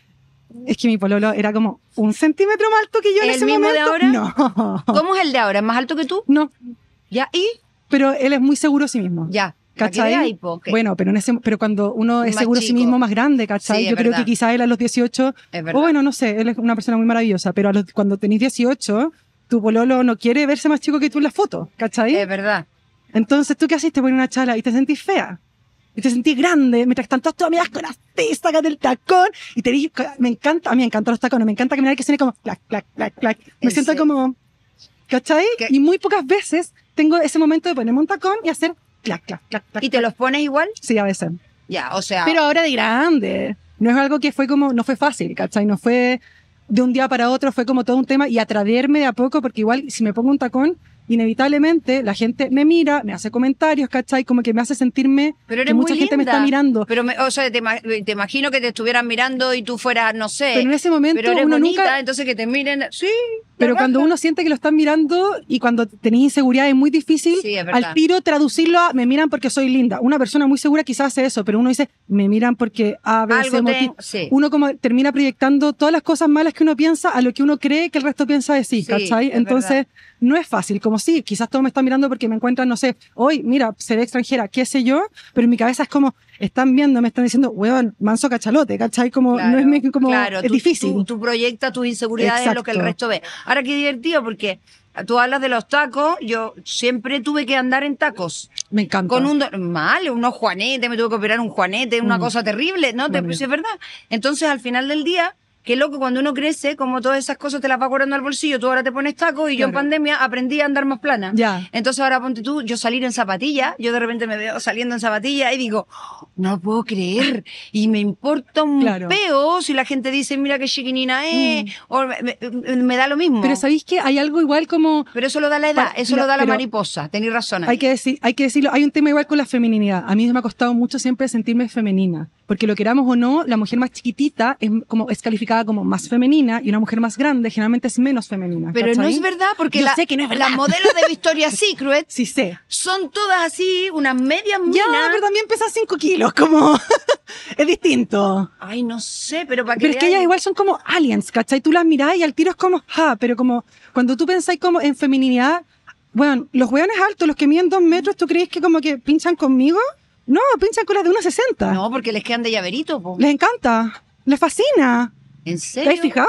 Speaker 3: Es que mi pololo era como 1 centímetro más alto que yo en
Speaker 2: ¿El
Speaker 3: ese
Speaker 2: mismo
Speaker 3: momento.
Speaker 2: de ahora?
Speaker 3: No.
Speaker 2: ¿Cómo es el de ahora? ¿Es más alto que tú?
Speaker 3: No,
Speaker 2: ¿Ya? ¿Y?
Speaker 3: pero él es muy seguro de sí mismo.
Speaker 2: Ya.
Speaker 3: ¿Cachai?
Speaker 2: ¿A qué edad, po?
Speaker 3: Bueno, pero cuando uno es
Speaker 2: Más
Speaker 3: seguro de sí
Speaker 2: chico.
Speaker 3: mismo, más grande, ¿cachai?
Speaker 2: Sí, es
Speaker 3: Yo creo
Speaker 2: verdad.
Speaker 3: que quizás él a los 18,
Speaker 2: Es
Speaker 3: o
Speaker 2: verdad.
Speaker 3: bueno, no sé, él es una persona muy maravillosa, pero cuando tenés 18, tu pololo no quiere verse más chico que tú en la foto, ¿cachai?
Speaker 2: Es verdad.
Speaker 3: Entonces, ¿tú qué haces? Te pones una chala y te sentís fea. Y te sentís grande, mientras están todas tus amigas con así, sácate el tacón. Y te digo, a mí me encantan los tacones, me encanta caminar que suene como clac, clac, clac, clac. Me
Speaker 2: ¿En
Speaker 3: siento
Speaker 2: serio?
Speaker 3: como, ¿cachai?
Speaker 2: ¿Qué?
Speaker 3: Y muy pocas veces tengo ese momento de ponerme un tacón y hacer clac, clac, clac, clac.
Speaker 2: ¿Y te los pones igual?
Speaker 3: Sí, a veces.
Speaker 2: Ya, o sea...
Speaker 3: Pero ahora de grande. No es algo que fue como, no fue fácil, ¿cachai? No fue de un día para otro, fue como todo un tema y atraerme de a poco, porque igual si me pongo un tacón, inevitablemente la gente me mira, me hace comentarios, ¿cachai? Como que me hace sentirme
Speaker 2: Pero eres
Speaker 3: que mucha
Speaker 2: muy
Speaker 3: gente me
Speaker 2: linda.
Speaker 3: está mirando.
Speaker 2: Pero, o sea, te imagino que te estuvieran mirando y tú fueras, no sé...
Speaker 3: Pero en ese momento
Speaker 2: pero eres
Speaker 3: uno
Speaker 2: bonita,
Speaker 3: nunca...
Speaker 2: entonces que te miren... Sí,
Speaker 3: Pero
Speaker 2: la
Speaker 3: cuando
Speaker 2: raja.
Speaker 3: uno siente que lo están mirando y cuando tenés inseguridad es muy difícil
Speaker 2: Sí, es verdad.
Speaker 3: al tiro traducirlo a me miran porque soy linda. Una persona muy segura quizás hace eso, pero uno dice me miran porque A, B,
Speaker 2: Algo
Speaker 3: C,
Speaker 2: te...
Speaker 3: motivo.
Speaker 2: Sí.
Speaker 3: Uno como termina proyectando todas las cosas malas que uno piensa a lo que uno cree que el resto piensa de sí,
Speaker 2: Sí,
Speaker 3: ¿cachai?
Speaker 2: es
Speaker 3: Entonces no es fácil, como sí, quizás todos me están mirando porque me encuentran, no sé, hoy, mira, se ve extranjera, qué sé yo, pero en mi cabeza es como, están viendo, me están diciendo, weón, manso cachalote, ¿cachai? Como, no es como,
Speaker 2: claro,
Speaker 3: es difícil.
Speaker 2: Tú proyectas tus inseguridades en lo que el
Speaker 3: Exacto.
Speaker 2: resto ve. Ahora, qué divertido, porque tú hablas de los tacos, yo siempre tuve que andar en tacos.
Speaker 3: Me encanta.
Speaker 2: Con unos juanetes, me tuve que operar un juanete, una cosa terrible, ¿no?
Speaker 3: Bueno,
Speaker 2: Pues es verdad. Entonces, al final del día, qué loco, cuando uno crece, como todas esas cosas te las va guardando al bolsillo, tú ahora te pones tacos y yo en
Speaker 3: Claro.
Speaker 2: pandemia aprendí a andar más plana.
Speaker 3: Ya.
Speaker 2: Entonces ahora ponte tú, yo salir en zapatilla, yo de repente me veo saliendo en zapatilla y digo, no puedo creer, y me importa un
Speaker 3: Claro.
Speaker 2: peo si la gente dice, mira qué chiquinina es, o me da lo mismo.
Speaker 3: Pero ¿sabéis que hay algo igual como...
Speaker 2: Pero eso lo da la edad, eso lo da la
Speaker 3: pero
Speaker 2: mariposa, tenéis razón.
Speaker 3: hay que decirlo, hay un tema igual con la feminidad. A mí me ha costado mucho siempre sentirme femenina, porque lo queramos o no, la mujer más chiquitita es calificada como más femenina y una mujer más grande generalmente es menos femenina.
Speaker 2: Pero
Speaker 3: ¿cachai?
Speaker 2: no es verdad, porque
Speaker 3: Yo sé que no es verdad.
Speaker 2: las modelos de Victoria's Secret
Speaker 3: Sí sé.
Speaker 2: son todas así, unas medias minas.
Speaker 3: Ya, pero también pesa 5 kilos, como... es distinto.
Speaker 2: Ay, no sé, pero para que
Speaker 3: Pero es que ellas igual son como aliens, ¿cachai? Tú las mirás y al tiro es como, pero como cuando tú pensáis como en feminidad, bueno, los hueones altos, los que miden 2 metros, ¿tú crees que como que pinchan conmigo? No, pinchan con las de 1,60.
Speaker 2: No, porque les quedan de llaverito, po.
Speaker 3: Les encanta, les fascina.
Speaker 2: ¿En
Speaker 3: ¿Te
Speaker 2: serio?
Speaker 3: has fijado?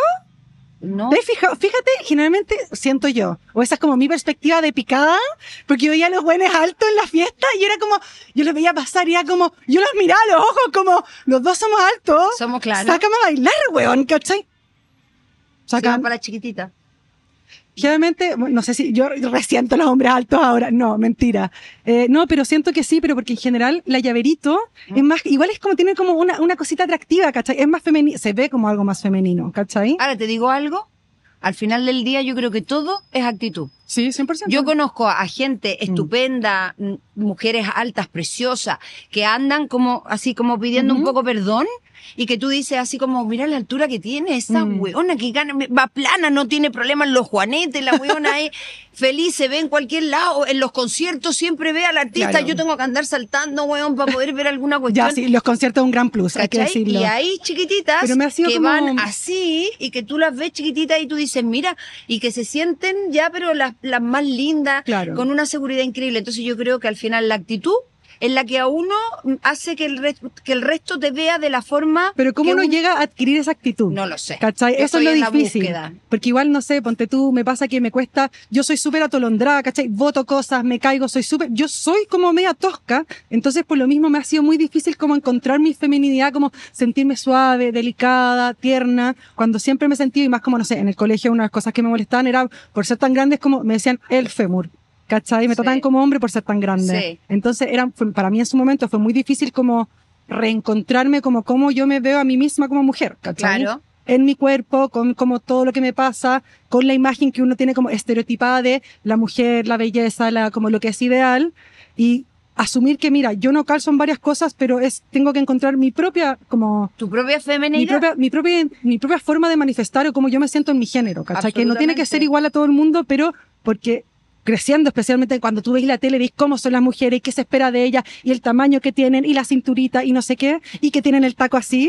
Speaker 2: No.
Speaker 3: ¿Te has fijado? Fíjate, generalmente siento yo, o esa es como mi perspectiva de picada, porque yo veía a los buenos altos en la fiesta y era como, yo los veía pasar y era como, yo los miraba a los ojos como, los dos somos altos.
Speaker 2: Somos claros.
Speaker 3: Sácame a bailar, weón, ¿cachai?
Speaker 2: Sí,
Speaker 3: Sacan.
Speaker 2: para la chiquitita.
Speaker 3: Generalmente, no sé si yo resiento a los hombres altos ahora. No, mentira. No, pero siento que sí, pero porque en general la llaverito es más, igual es como tiene como una cosita atractiva, ¿cachai? Es más femenino, se ve como algo más femenino, ¿cachai?
Speaker 2: Ahora te digo algo. Al final del día yo creo que todo es actitud.
Speaker 3: Sí, 100%.
Speaker 2: Yo conozco a gente estupenda, mujeres altas, preciosas, que andan como así como pidiendo un poco perdón y que tú dices así como, mira la altura que tiene esa weona que gana, va plana, no tiene problemas en los juanetes, la weona es feliz, se ve en cualquier lado, en los conciertos siempre ve al artista,
Speaker 3: Claro.
Speaker 2: yo tengo que andar saltando, weón, para poder ver alguna cuestión.
Speaker 3: Ya, sí, los conciertos es un gran plus, hay que
Speaker 2: ¿Cachai?
Speaker 3: decirlo.
Speaker 2: Y hay chiquititas
Speaker 3: Pero me ha sido
Speaker 2: que
Speaker 3: como-
Speaker 2: van así y que tú las ves chiquititas y tú dices, mira, y que se sienten ya, pero las más lindas,
Speaker 3: Claro.
Speaker 2: con una seguridad increíble. Entonces yo creo que al final la actitud es la que a uno hace que el resto te vea de la forma
Speaker 3: Pero ¿cómo
Speaker 2: que
Speaker 3: uno llega a adquirir esa actitud?
Speaker 2: No lo sé.
Speaker 3: ¿Cachai?
Speaker 2: Yo
Speaker 3: Eso es
Speaker 2: estoy
Speaker 3: lo
Speaker 2: en la
Speaker 3: difícil.
Speaker 2: búsqueda.
Speaker 3: Porque igual, no sé, ponte tú, me pasa que me cuesta, yo soy súper atolondrada, ¿cachai? Voto cosas, me caigo, yo soy como media tosca, entonces por lo mismo me ha sido muy difícil como encontrar mi feminidad, como sentirme suave, delicada, tierna, cuando siempre me sentí, y más como, no sé, en el colegio una de las cosas que me molestaban era, por ser tan grandes como, me decían el fémur. ¿Cachai? Me
Speaker 2: Sí.
Speaker 3: trataban como hombre por ser tan grande.
Speaker 2: Sí.
Speaker 3: Entonces, para mí en su momento fue muy difícil como reencontrarme como cómo yo me veo a mí misma como mujer, ¿cachai?
Speaker 2: Claro.
Speaker 3: En mi cuerpo, con como todo lo que me pasa, con la imagen que uno tiene como estereotipada de la mujer, la belleza, como lo que es ideal, y asumir que, mira, yo no calzo en varias cosas, pero tengo que encontrar mi propia, como,
Speaker 2: tu propia
Speaker 3: mi
Speaker 2: femenidad.
Speaker 3: propia forma de manifestar o cómo yo me siento en mi género, ¿cachai? Que no tiene que
Speaker 2: Absolutamente.
Speaker 3: ser igual a todo el mundo, pero porque creciendo, especialmente cuando tú ves la tele, ves cómo son las mujeres y qué se espera de ellas y el tamaño que tienen y la cinturita y no sé qué, y que tienen el taco así,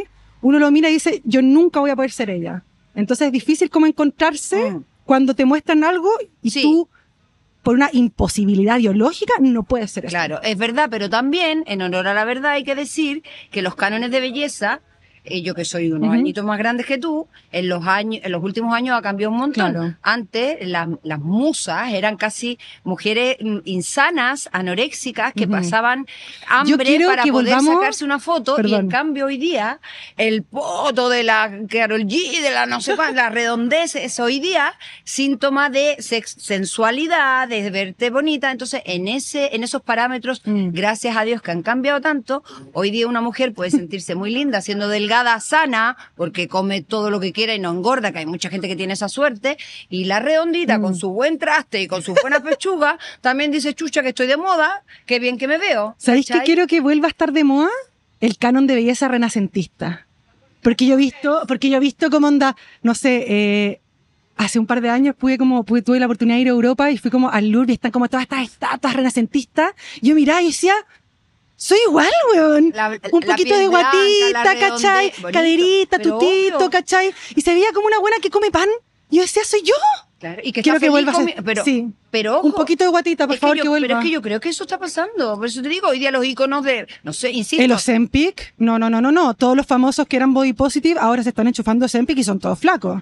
Speaker 3: uno lo mira y dice, yo nunca voy a poder ser ella. Entonces es difícil como encontrarse cuando te muestran algo y tú, por una imposibilidad biológica, no puedes ser eso.
Speaker 2: Claro, es verdad, pero también, en honor a la verdad, hay que decir que los cánones de belleza, yo que soy unos añitos más grandes que tú, en los últimos años ha cambiado un montón.
Speaker 3: Claro.
Speaker 2: Antes las musas eran casi mujeres insanas, anoréxicas, que pasaban hambre para poder sacarse una foto. Y en cambio hoy día, el poto de la Karol G, de la no sé cuál, la redondez, es hoy día síntoma de sensualidad, de verte bonita. Entonces, en esos parámetros, gracias a Dios que han cambiado tanto, hoy día una mujer puede sentirse muy linda siendo delgada, sana, porque come todo lo que quiera y no engorda, que hay mucha gente que tiene esa suerte, y la redondita con su buen traste y con sus buenas pechugas también dice, chucha, que estoy de moda, qué bien que me veo.
Speaker 3: ¿Sabéis qué quiero que vuelva a estar de moda? El canon de belleza renacentista. Porque yo he visto cómo onda, no sé, hace un par de años tuve la oportunidad de ir a Europa y fui como al Louvre y están como todas estas estatuas renacentistas. Yo miraba y decía, soy igual, weón. Un poquito de guatita, ¿cachai? Caderita, tutito, obvio. ¿Cachai? Y se veía como una buena que come pan. Y yo decía, soy yo.
Speaker 2: Claro, y que
Speaker 3: quiero que vuelva a ser.
Speaker 2: Pero ojo,
Speaker 3: un poquito de guatita, por favor, que vuelva.
Speaker 2: Pero es que yo creo que eso está pasando. Por eso te digo, hoy día los iconos de, no sé, insisto.
Speaker 3: ¿El Ozempic? No. Todos los famosos que eran body positive ahora se están enchufando Ozempic y son todos flacos.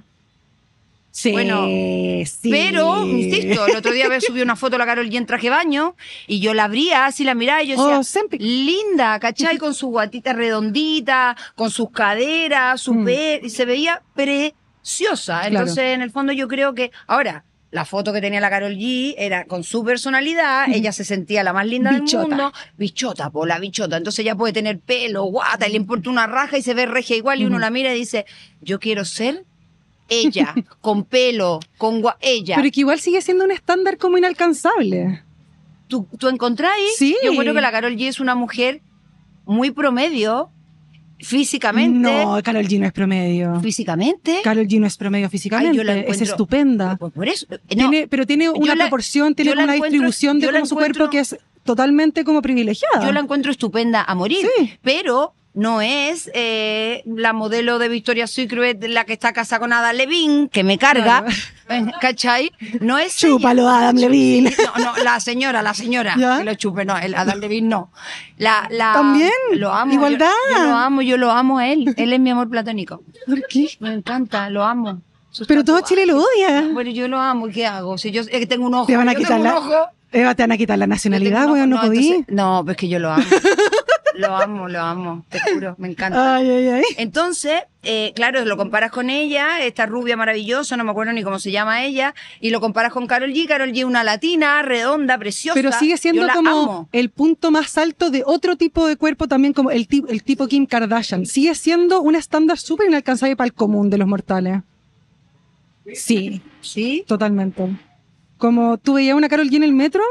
Speaker 3: Sí,
Speaker 2: bueno,
Speaker 3: sí.
Speaker 2: Pero, insisto, el otro día subí una foto a la Karol G en traje de baño y yo la abría, así la miraba y yo decía, linda, ¿cachai? Con su guatita redondita, con sus caderas, su y se veía preciosa. Entonces, en el fondo yo creo que, ahora, la foto que tenía la Karol G era con su personalidad, ella se sentía la más linda del mundo. Bichota, la bichota. Entonces ella puede tener pelo, guata, y le importa una raja y se ve regia igual y uno la mira y dice, yo quiero ser ella, con pelo, ella.
Speaker 3: Pero que igual sigue siendo un estándar como inalcanzable.
Speaker 2: ¿Tú encontráis?
Speaker 3: Sí.
Speaker 2: Yo creo que la Karol G es una mujer muy promedio físicamente.
Speaker 3: No, Karol G no es promedio.
Speaker 2: ¿Físicamente?
Speaker 3: Karol G no es promedio físicamente.
Speaker 2: Yo la encuentro,
Speaker 3: es estupenda.
Speaker 2: Pues por eso. No,
Speaker 3: pero tiene una proporción, tiene una distribución de como su cuerpo que es totalmente como privilegiada.
Speaker 2: Yo la encuentro estupenda a morir.
Speaker 3: Sí.
Speaker 2: Pero no es la modelo de Victoria's Secret, la que está casada con Adam Levine, que me carga, ¿cachai? No es
Speaker 3: chúpalo,
Speaker 2: ella.
Speaker 3: Adam Levine.
Speaker 2: No, la señora,
Speaker 3: ¿Ya?
Speaker 2: que lo chupe, no, el Adam Levine no.
Speaker 3: ¿También?
Speaker 2: Lo amo.
Speaker 3: Igualdad.
Speaker 2: Yo lo amo a él. Él es mi amor platónico.
Speaker 3: ¿Por qué?
Speaker 2: Me encanta, lo amo.
Speaker 3: Pero todo Chile lo odia.
Speaker 2: Bueno, yo lo amo, ¿y qué hago? Si yo tengo un ojo.
Speaker 3: Te van a quitar Eva, te van a quitar la nacionalidad, weón, no podí.
Speaker 2: No, pues que yo lo amo. Lo amo, te juro, me encanta.
Speaker 3: Ay.
Speaker 2: Entonces, claro, lo comparas con ella, esta rubia maravillosa, no me acuerdo ni cómo se llama ella, y lo comparas con Karol G. Karol G una latina, redonda, preciosa.
Speaker 3: Pero sigue siendo como el punto más alto de otro tipo de cuerpo también, como el tipo Kim Kardashian. Sigue siendo un estándar súper inalcanzable para el común de los mortales. Sí.
Speaker 2: ¿Sí?
Speaker 3: Totalmente. Como tú veías una Karol G en el metro,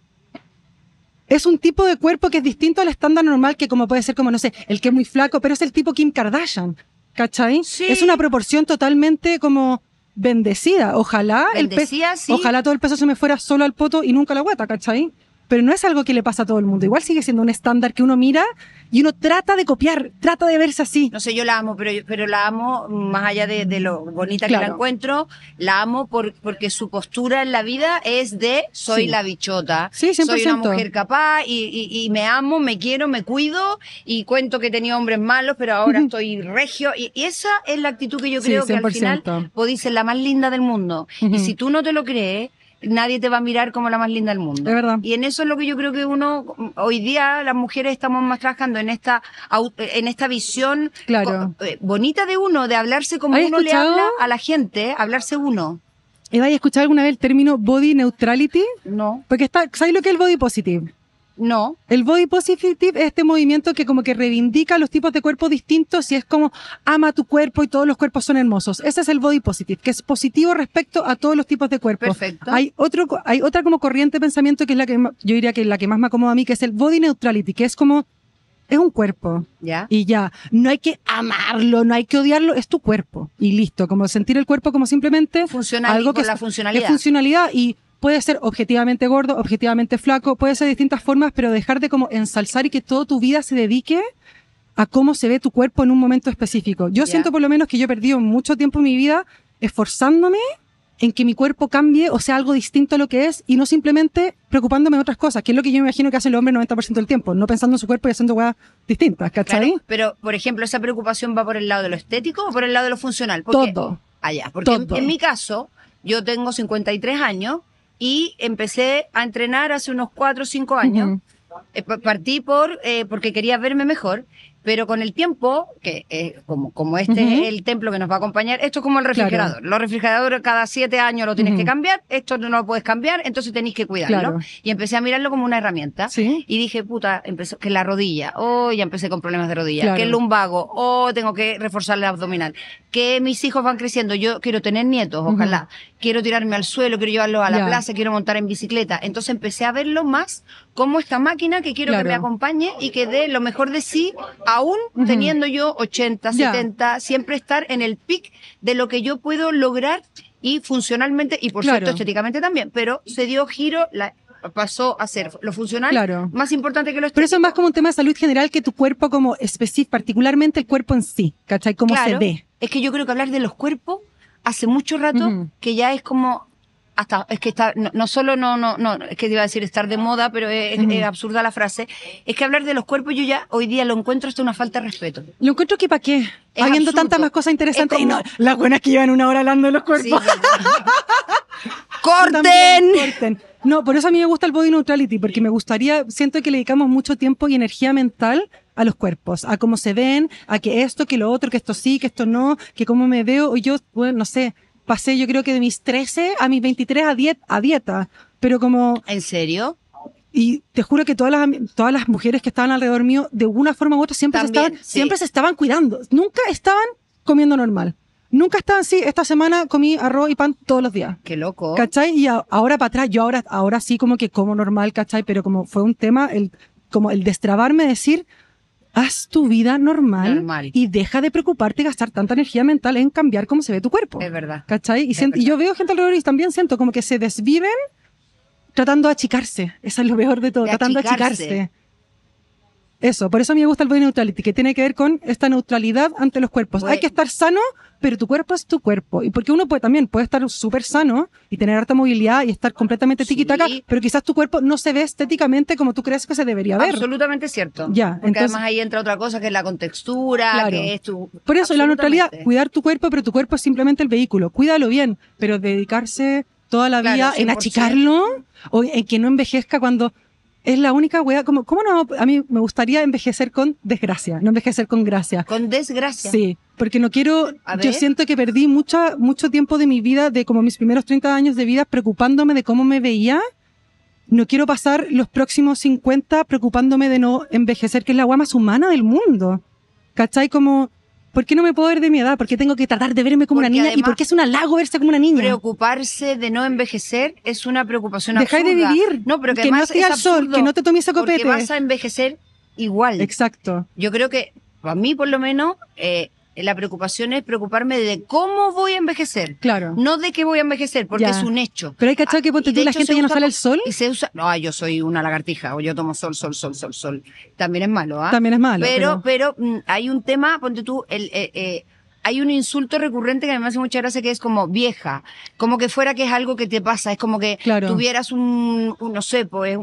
Speaker 3: es un tipo de cuerpo que es distinto al estándar normal, que como puede ser como, no sé, el que es muy flaco, pero es el tipo Kim Kardashian, ¿cachai?
Speaker 2: Sí.
Speaker 3: Es una proporción totalmente como bendecida. Ojalá
Speaker 2: sí.
Speaker 3: Ojalá todo el peso se me fuera solo al poto y nunca a la guata, ¿cachai? Pero no es algo que le pasa a todo el mundo. Igual sigue siendo un estándar que uno mira y uno trata de copiar, trata de verse así.
Speaker 2: No sé, yo la amo, pero la amo más allá de lo bonita que la encuentro, la amo porque su postura en la vida es de soy la bichota.
Speaker 3: Sí, 100%.
Speaker 2: Soy una mujer capaz y me amo, me quiero, me cuido y cuento que he tenido hombres malos, pero ahora estoy regio. Y esa es la actitud que yo creo que al final podéis ser la más linda del mundo. Y si tú no te lo crees, nadie te va a mirar como la más linda del mundo.
Speaker 3: Es verdad.
Speaker 2: Y en eso es lo que yo creo que hoy día las mujeres estamos más trabajando en esta visión bonita de uno, de hablarse como uno le habla a la gente, hablarse uno.
Speaker 3: ¿Has escuchado alguna vez el término body neutrality?
Speaker 2: No.
Speaker 3: Porque ¿sabes lo que es el body positive?
Speaker 2: No.
Speaker 3: El body positive es este movimiento que como que reivindica los tipos de cuerpos distintos y es como ama tu cuerpo y todos los cuerpos son hermosos. Ese es el body positive, que es positivo respecto a todos los tipos de cuerpos.
Speaker 2: Perfecto.
Speaker 3: Hay otra como corriente de pensamiento que es la que yo diría que es la que más me acomoda a mí, que es el body neutrality, que es como es un cuerpo.
Speaker 2: ¿Ya?
Speaker 3: Y ya, no hay que amarlo, no hay que odiarlo, es tu cuerpo. Y listo, como sentir el cuerpo como simplemente algo que
Speaker 2: la funcionalidad.
Speaker 3: Es funcionalidad y puede ser objetivamente gordo, objetivamente flaco, puede ser de distintas formas, pero dejar de como ensalzar y que toda tu vida se dedique a cómo se ve tu cuerpo en un momento específico. Yo siento por lo menos que yo he perdido mucho tiempo en mi vida esforzándome en que mi cuerpo cambie o sea algo distinto a lo que es y no simplemente preocupándome de otras cosas, que es lo que yo me imagino que hacen los hombres el 90% del tiempo, no pensando en su cuerpo y haciendo cosas distintas, ¿cachai?
Speaker 2: Claro, pero, por ejemplo, ¿esa preocupación va por el lado de lo estético o por el lado de lo funcional? Porque,
Speaker 3: todo.
Speaker 2: Porque
Speaker 3: todo.
Speaker 2: En mi caso, yo tengo 53 años y empecé a entrenar hace unos 4 o 5 años. Partí porque quería verme mejor, pero con el tiempo, que como este es el templo que nos va a acompañar, esto es como el refrigerador. Los refrigeradores cada 7 años lo tienes que cambiar, esto no lo puedes cambiar, entonces tenéis que cuidarlo. Y empecé a mirarlo como una herramienta. Y dije, puta, empezó que la rodilla, ya empecé con problemas de rodilla, que el lumbago, tengo que reforzar el abdominal, que mis hijos van creciendo, yo quiero tener nietos, ojalá, quiero tirarme al suelo, quiero llevarlos a la plaza, quiero montar en bicicleta. Entonces empecé a verlo más como esta máquina que quiero que me acompañe y que dé lo mejor de sí, aún teniendo yo 80, 70, siempre estar en el pic de lo que yo puedo lograr y funcionalmente y por cierto estéticamente también, pero se dio giro, pasó a ser lo funcional más importante que lo estético.
Speaker 3: Pero eso es más como un tema de salud general que tu cuerpo como específico, particularmente el cuerpo en sí, ¿cachai? Cómo se ve.
Speaker 2: Es que yo creo que hablar de los cuerpos hace mucho rato que ya es como es que está, no solo es que te iba a decir estar de moda, pero es absurda la frase. Es que hablar de los cuerpos yo ya hoy día lo encuentro hasta una falta de respeto.
Speaker 3: Lo encuentro que ¿para qué?
Speaker 2: Es
Speaker 3: habiendo
Speaker 2: absurdo.
Speaker 3: tantas más cosas interesantes.
Speaker 2: Como...
Speaker 3: Y no, las buenas que llevan una hora hablando de los cuerpos.
Speaker 2: Sí, ¡corten!
Speaker 3: También, corten. No, por eso a mí me gusta el body neutrality, porque me gustaría, siento que le dedicamos mucho tiempo y energía mental a los cuerpos, a cómo se ven, a que esto, que lo otro, que esto sí, que esto no, que cómo me veo. O yo, bueno, no sé, pasé yo creo que de mis 13 a mis 23 a dieta, pero como...
Speaker 2: ¿En serio?
Speaker 3: Y te juro que todas las mujeres que estaban alrededor mío, de una forma u otra, siempre se estaban cuidando. Nunca estaban comiendo normal. Nunca estaban, esta semana comí arroz y pan todos los días.
Speaker 2: Qué loco.
Speaker 3: ¿Cachai? Y ahora para atrás, yo ahora sí como que como normal, ¿cachai? Pero como fue un tema, como el destrabarme, decir, haz tu vida normal y deja de preocuparte y gastar tanta energía mental en cambiar cómo se ve tu cuerpo.
Speaker 2: Es verdad.
Speaker 3: ¿Cachai? Y yo veo gente alrededor y también siento como que se desviven tratando de achicarse. Eso es lo peor de todo, tratando de achicarse. Eso, por eso a mí me gusta el body neutrality, que tiene que ver con esta neutralidad ante los cuerpos. Hay que estar sano, pero tu cuerpo es tu cuerpo. Y porque uno puede estar súper sano y tener harta movilidad y estar completamente tiquitaca, pero quizás tu cuerpo no se ve estéticamente como tú crees que se debería ver.
Speaker 2: Absolutamente cierto.
Speaker 3: Ya,
Speaker 2: porque además ahí entra otra cosa que es la contextura, que es tu...
Speaker 3: Por eso la neutralidad, cuidar tu cuerpo, pero tu cuerpo es simplemente el vehículo. Cuídalo bien, pero dedicarse toda la vida en achicarlo o en que no envejezca cuando... Es la única wea, ¿cómo no? A mí me gustaría envejecer con desgracia, no envejecer con gracia.
Speaker 2: ¿Con desgracia?
Speaker 3: Sí, porque no quiero, yo siento que perdí mucho tiempo de mi vida, de como mis primeros 30 años de vida, preocupándome de cómo me veía. No quiero pasar los próximos 50 preocupándome de no envejecer, que es la wea más humana del mundo. ¿Cachai? Como... ¿Por qué no me puedo ver de mi edad? ¿Por qué tengo que tratar de verme como una niña? ¿Y por qué es un halago verse como una niña?
Speaker 2: Preocuparse de no envejecer es una preocupación absurda.
Speaker 3: Dejar de vivir.
Speaker 2: No, pero que
Speaker 3: no
Speaker 2: además
Speaker 3: estés al sol, que no te tomes ese copete.
Speaker 2: Porque vas a envejecer igual.
Speaker 3: Exacto.
Speaker 2: Yo creo que, para mí por lo menos, la preocupación es preocuparme de cómo voy a envejecer.
Speaker 3: Claro.
Speaker 2: No de qué voy a envejecer, porque es un hecho.
Speaker 3: Pero hay que achar que ponte tú, la gente ya no sale al sol.
Speaker 2: Y se usa, no, yo soy una lagartija, o yo tomo sol. También es malo, ¿ah?
Speaker 3: También es malo.
Speaker 2: Pero hay un tema, ponte tú, hay un insulto recurrente que a mí me hace mucha gracia, que es como vieja, como que fuera que es algo que te pasa, es como que tuvieras no sé, pues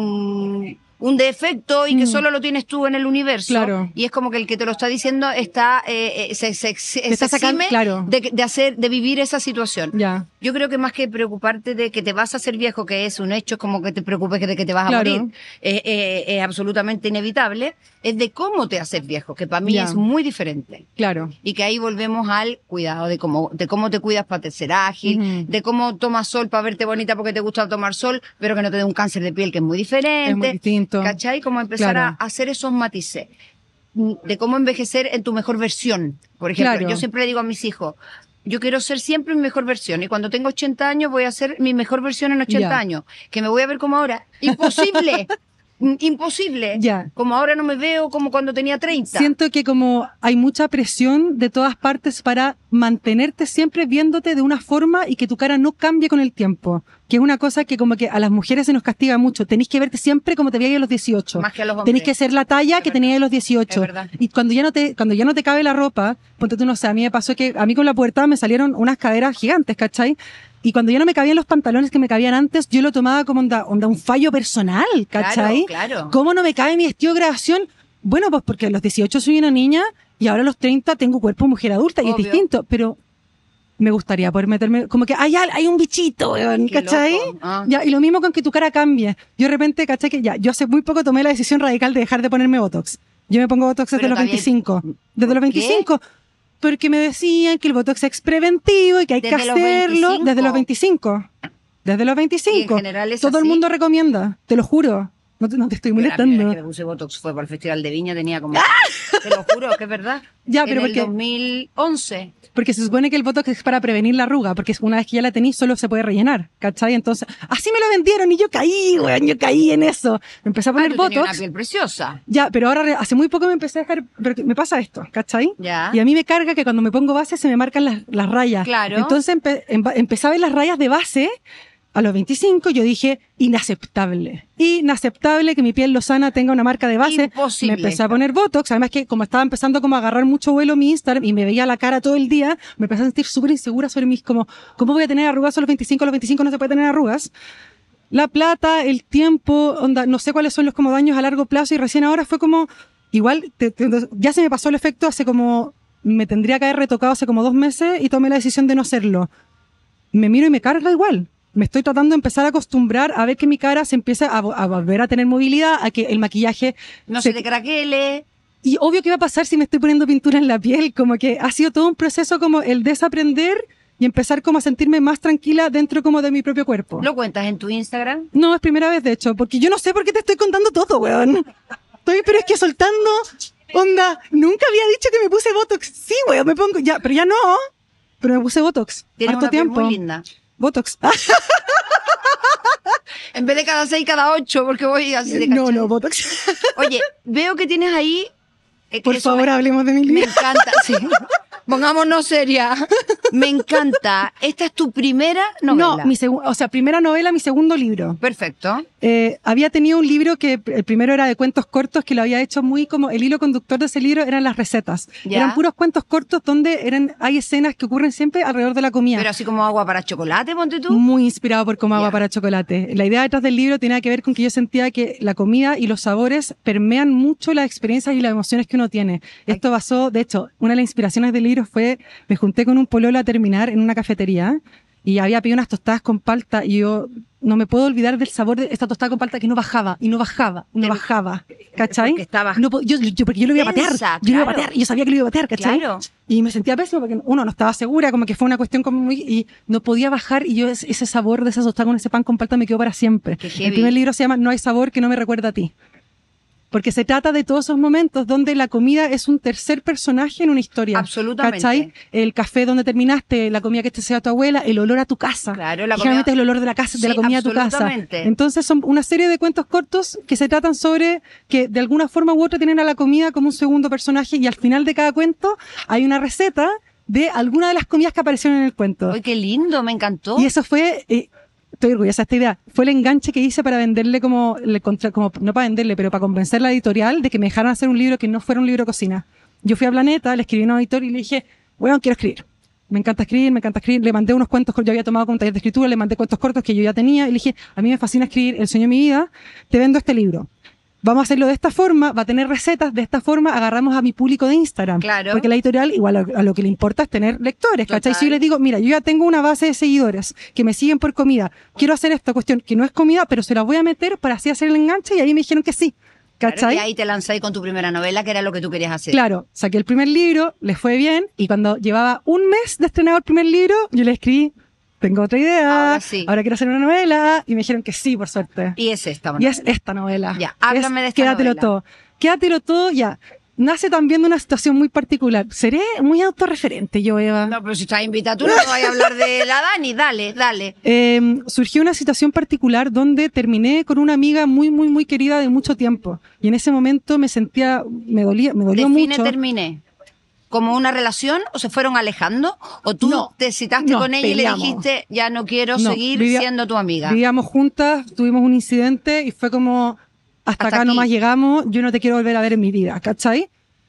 Speaker 2: un defecto y que solo lo tienes tú en el universo.
Speaker 3: Claro.
Speaker 2: Y es como que el que te lo está diciendo está se exime de vivir esa situación.
Speaker 3: Ya.
Speaker 2: Yo creo que más que preocuparte de que te vas a hacer viejo, que es un hecho, como que te preocupes de que te vas a morir, es absolutamente inevitable, es de cómo te haces viejo, que para mí es muy diferente.
Speaker 3: Claro.
Speaker 2: Y que ahí volvemos al cuidado de cómo te cuidas para ser ágil, de cómo tomas sol para verte bonita porque te gusta tomar sol, pero que no te dé un cáncer de piel, que es muy diferente.
Speaker 3: Es muy distinto.
Speaker 2: ¿Cachai? Como empezar a hacer esos matices de cómo envejecer en tu mejor versión. Por ejemplo, yo siempre le digo a mis hijos, yo quiero ser siempre mi mejor versión y cuando tengo 80 años voy a ser mi mejor versión en 80 años. Que me voy a ver como ahora. ¡Imposible! Imposible. Como ahora no me veo como cuando tenía 30.
Speaker 3: Siento que como hay mucha presión de todas partes para mantenerte siempre viéndote de una forma y que tu cara no cambie con el tiempo. que es una cosa que como que a las mujeres se nos castiga mucho. Tenéis que verte siempre como te veíais a los 18.
Speaker 2: Más que a los hombres.
Speaker 3: Tenéis que ser la talla que teníais a los 18.
Speaker 2: Es verdad.
Speaker 3: Y cuando ya no te cabe la ropa, ponte tú, no sé, a mí me pasó que a mí con la pubertad me salieron unas caderas gigantes, ¿cachai? Y cuando ya no me cabían los pantalones que me cabían antes, yo lo tomaba como onda un fallo personal, ¿cachai?
Speaker 2: Claro.
Speaker 3: ¿Cómo no me cabe mi vestido de graduación? Bueno, pues porque a los 18 soy una niña y ahora a los 30 tengo cuerpo de mujer adulta y es
Speaker 2: Obvio.
Speaker 3: distinto, pero me gustaría poder meterme, como que hay un bichito, weón,
Speaker 2: Qué
Speaker 3: ¿cachai?
Speaker 2: loco. Ah.
Speaker 3: Ya, y lo mismo con que tu cara cambie. Yo de repente, ¿cachai? Que ya, yo hace muy poco tomé la decisión radical de dejar de ponerme Botox. Yo me pongo Botox desde
Speaker 2: Pero
Speaker 3: los
Speaker 2: todavía-
Speaker 3: 25. Desde
Speaker 2: ¿Por
Speaker 3: los 25. Porque me decían que el Botox es preventivo y que hay que
Speaker 2: ¿Desde los
Speaker 3: hacerlo
Speaker 2: 25?
Speaker 3: desde los 25. Desde los 25.
Speaker 2: Y en general es
Speaker 3: Todo el
Speaker 2: así.
Speaker 3: mundo recomienda, te lo juro. No te estoy
Speaker 2: La primera vez
Speaker 3: molestando.
Speaker 2: que me puse Botox fue para el Festival de Viña, tenía como... Te lo juro, que es verdad.
Speaker 3: Ya, pero
Speaker 2: en el
Speaker 3: porque-
Speaker 2: 2011.
Speaker 3: Porque se supone que el Botox es para prevenir la arruga, porque una vez que ya la tenís solo se puede rellenar, ¿cachai? Entonces, así me lo vendieron y yo caí, weón, yo caí en eso. Me empecé a poner
Speaker 2: Tú tenías una
Speaker 3: Botox.
Speaker 2: piel preciosa.
Speaker 3: Ya, pero ahora hace muy poco me empecé a dejar, pero me pasa esto, ¿cachai?
Speaker 2: Ya.
Speaker 3: Y a mí me carga que cuando me pongo base se me marcan las rayas.
Speaker 2: Claro.
Speaker 3: Entonces empecé a ver las rayas de base a los 25, yo dije, inaceptable. Inaceptable que mi piel lozana tenga una marca de base.
Speaker 2: Imposible.
Speaker 3: Me empecé a poner Botox, además que como estaba empezando como a agarrar mucho vuelo mi Instagram y me veía la cara todo el día, me empecé a sentir súper insegura sobre mí, como, ¿cómo voy a tener arrugas a los 25? A los 25 no se puede tener arrugas. La plata, el tiempo, onda, no sé cuáles son los como daños a largo plazo y recién ahora fue como, igual, ya se me pasó el efecto hace como, me tendría que haber retocado hace como 2 meses y tomé la decisión de no hacerlo. Me miro y me carga igual. Me estoy tratando de empezar a acostumbrar a ver que mi cara se empieza a volver a tener movilidad, a que el maquillaje...
Speaker 2: No se te craquele.
Speaker 3: Y obvio que va a pasar si me estoy poniendo pintura en la piel, como que ha sido todo un proceso como el desaprender y empezar como a sentirme más tranquila dentro como de mi propio cuerpo.
Speaker 2: ¿Lo cuentas en tu Instagram?
Speaker 3: No, es primera vez de hecho, porque yo no sé por qué te estoy contando todo, weón. Pero es que soltando, onda, nunca había dicho que me puse Botox. Sí, weón, me pongo, ya, pero ya no. Pero me puse Botox.
Speaker 2: Tienes
Speaker 3: Harto
Speaker 2: una piel
Speaker 3: tiempo.
Speaker 2: muy linda.
Speaker 3: Botox.
Speaker 2: En vez de cada 6, cada 8, porque voy así de
Speaker 3: No,
Speaker 2: cachai.
Speaker 3: no, Botox.
Speaker 2: Oye, veo que tienes ahí...
Speaker 3: Por
Speaker 2: eso
Speaker 3: favor, hablemos de mi
Speaker 2: me
Speaker 3: libro.
Speaker 2: encanta, sí. Pongámonos seria. Me encanta. Esta es tu primera novela.
Speaker 3: No, o sea, primera novela, mi segundo libro.
Speaker 2: Perfecto.
Speaker 3: Había tenido un libro que el primero era de cuentos cortos, que lo había hecho muy como el hilo conductor de ese libro eran las recetas.
Speaker 2: Ya.
Speaker 3: Eran puros cuentos cortos donde hay escenas que ocurren siempre alrededor de la comida.
Speaker 2: Pero así como agua para chocolate, ponte tú.
Speaker 3: Muy inspirado por Como agua
Speaker 2: Ya.
Speaker 3: para chocolate. La idea detrás del libro tenía que ver con que yo sentía que la comida y los sabores permean mucho las experiencias y las emociones que uno tiene. Esto basó, de hecho, una de las inspiraciones del libro fue, me junté con un pololo a terminar en una cafetería y había pedido unas tostadas con palta y yo no me puedo olvidar del sabor de esta tostada con palta que no bajaba, y no bajaba, y no bajaba. ¿Cachai?
Speaker 2: Porque estaba
Speaker 3: No, porque yo lo iba a patear.
Speaker 2: tensa,
Speaker 3: Yo lo iba a
Speaker 2: claro.
Speaker 3: patear. Yo sabía que lo iba a patear, ¿cachai?
Speaker 2: Claro.
Speaker 3: Y me sentía pésimo porque uno no estaba segura, como que fue una cuestión como muy, y no podía bajar y yo ese sabor de esa tostada con ese pan con palta me quedó para siempre.
Speaker 2: Qué
Speaker 3: El
Speaker 2: heavy.
Speaker 3: primer libro se llama No hay sabor que no me recuerda a ti. Porque se trata de todos esos momentos donde la comida es un tercer personaje en una historia.
Speaker 2: Absolutamente.
Speaker 3: ¿Cachai? El café donde terminaste, la comida que te sea tu abuela, el olor a tu casa.
Speaker 2: Claro, la
Speaker 3: Y generalmente
Speaker 2: comida-
Speaker 3: el olor de la casa, de la
Speaker 2: Sí,
Speaker 3: comida a tu casa.
Speaker 2: absolutamente.
Speaker 3: Entonces son una serie de cuentos cortos que se tratan sobre que de alguna forma u otra tienen a la comida como un segundo personaje y al final de cada cuento hay una receta de alguna de las comidas que aparecieron en el cuento.
Speaker 2: Ay, qué lindo, me encantó.
Speaker 3: Y eso fue, estoy orgullosa de esta idea, fue el enganche que hice para venderle como no para venderle, pero para convencer a la editorial de que me dejaran hacer un libro que no fuera un libro de cocina. Yo fui a Planeta, le escribí a un editor y le dije, bueno, quiero escribir. Me encanta escribir, le mandé unos cuentos, yo había tomado como un taller de escritura, le mandé cuentos cortos que yo ya tenía y le dije, a mí me fascina escribir, el sueño de mi vida, te vendo este libro. Vamos a hacerlo de esta forma, va a tener recetas, de esta forma agarramos a mi público de Instagram.
Speaker 2: Claro.
Speaker 3: Porque la editorial igual a lo que le importa es tener lectores, ¿cachai?
Speaker 2: Total.
Speaker 3: Si yo les digo, mira, yo ya tengo una base de seguidores que me siguen por comida, quiero hacer esta cuestión que no es comida, pero se la voy a meter para así hacer el enganche y ahí me dijeron que sí,
Speaker 2: Claro,
Speaker 3: ¿cachai?
Speaker 2: y ahí te lanzáis con tu primera novela, que era lo que tú querías hacer.
Speaker 3: Claro, saqué el primer libro, les fue bien y cuando llevaba un mes de estrenado el primer libro, yo le escribí, tengo otra idea,
Speaker 2: Ahora sí.
Speaker 3: ahora quiero hacer una novela y me dijeron que sí, por suerte.
Speaker 2: Y es esta.
Speaker 3: Y es esta novela.
Speaker 2: Ya, háblame de esta
Speaker 3: Quédatelo
Speaker 2: novela.
Speaker 3: todo. Quédatelo todo, ya. Nace también de una situación muy particular. Seré muy autorreferente yo, Eva.
Speaker 2: No, pero si estás invitada, tú no me vayas a hablar de la Dani. Dale, dale.
Speaker 3: Surgió una situación particular donde terminé con una amiga muy, muy, muy querida de mucho tiempo. Y en ese momento me dolió
Speaker 2: Define,
Speaker 3: mucho.
Speaker 2: terminé. como una relación o se fueron alejando? ¿O tú
Speaker 3: No,
Speaker 2: te citaste
Speaker 3: no,
Speaker 2: con ella
Speaker 3: peleamos.
Speaker 2: y le dijiste, ya no quiero
Speaker 3: No,
Speaker 2: seguir
Speaker 3: vivía-
Speaker 2: siendo tu amiga?
Speaker 3: Vivíamos juntas, tuvimos un incidente y fue como, hasta acá
Speaker 2: aquí.
Speaker 3: nomás llegamos, yo no te quiero volver a ver en mi vida, ¿cachai?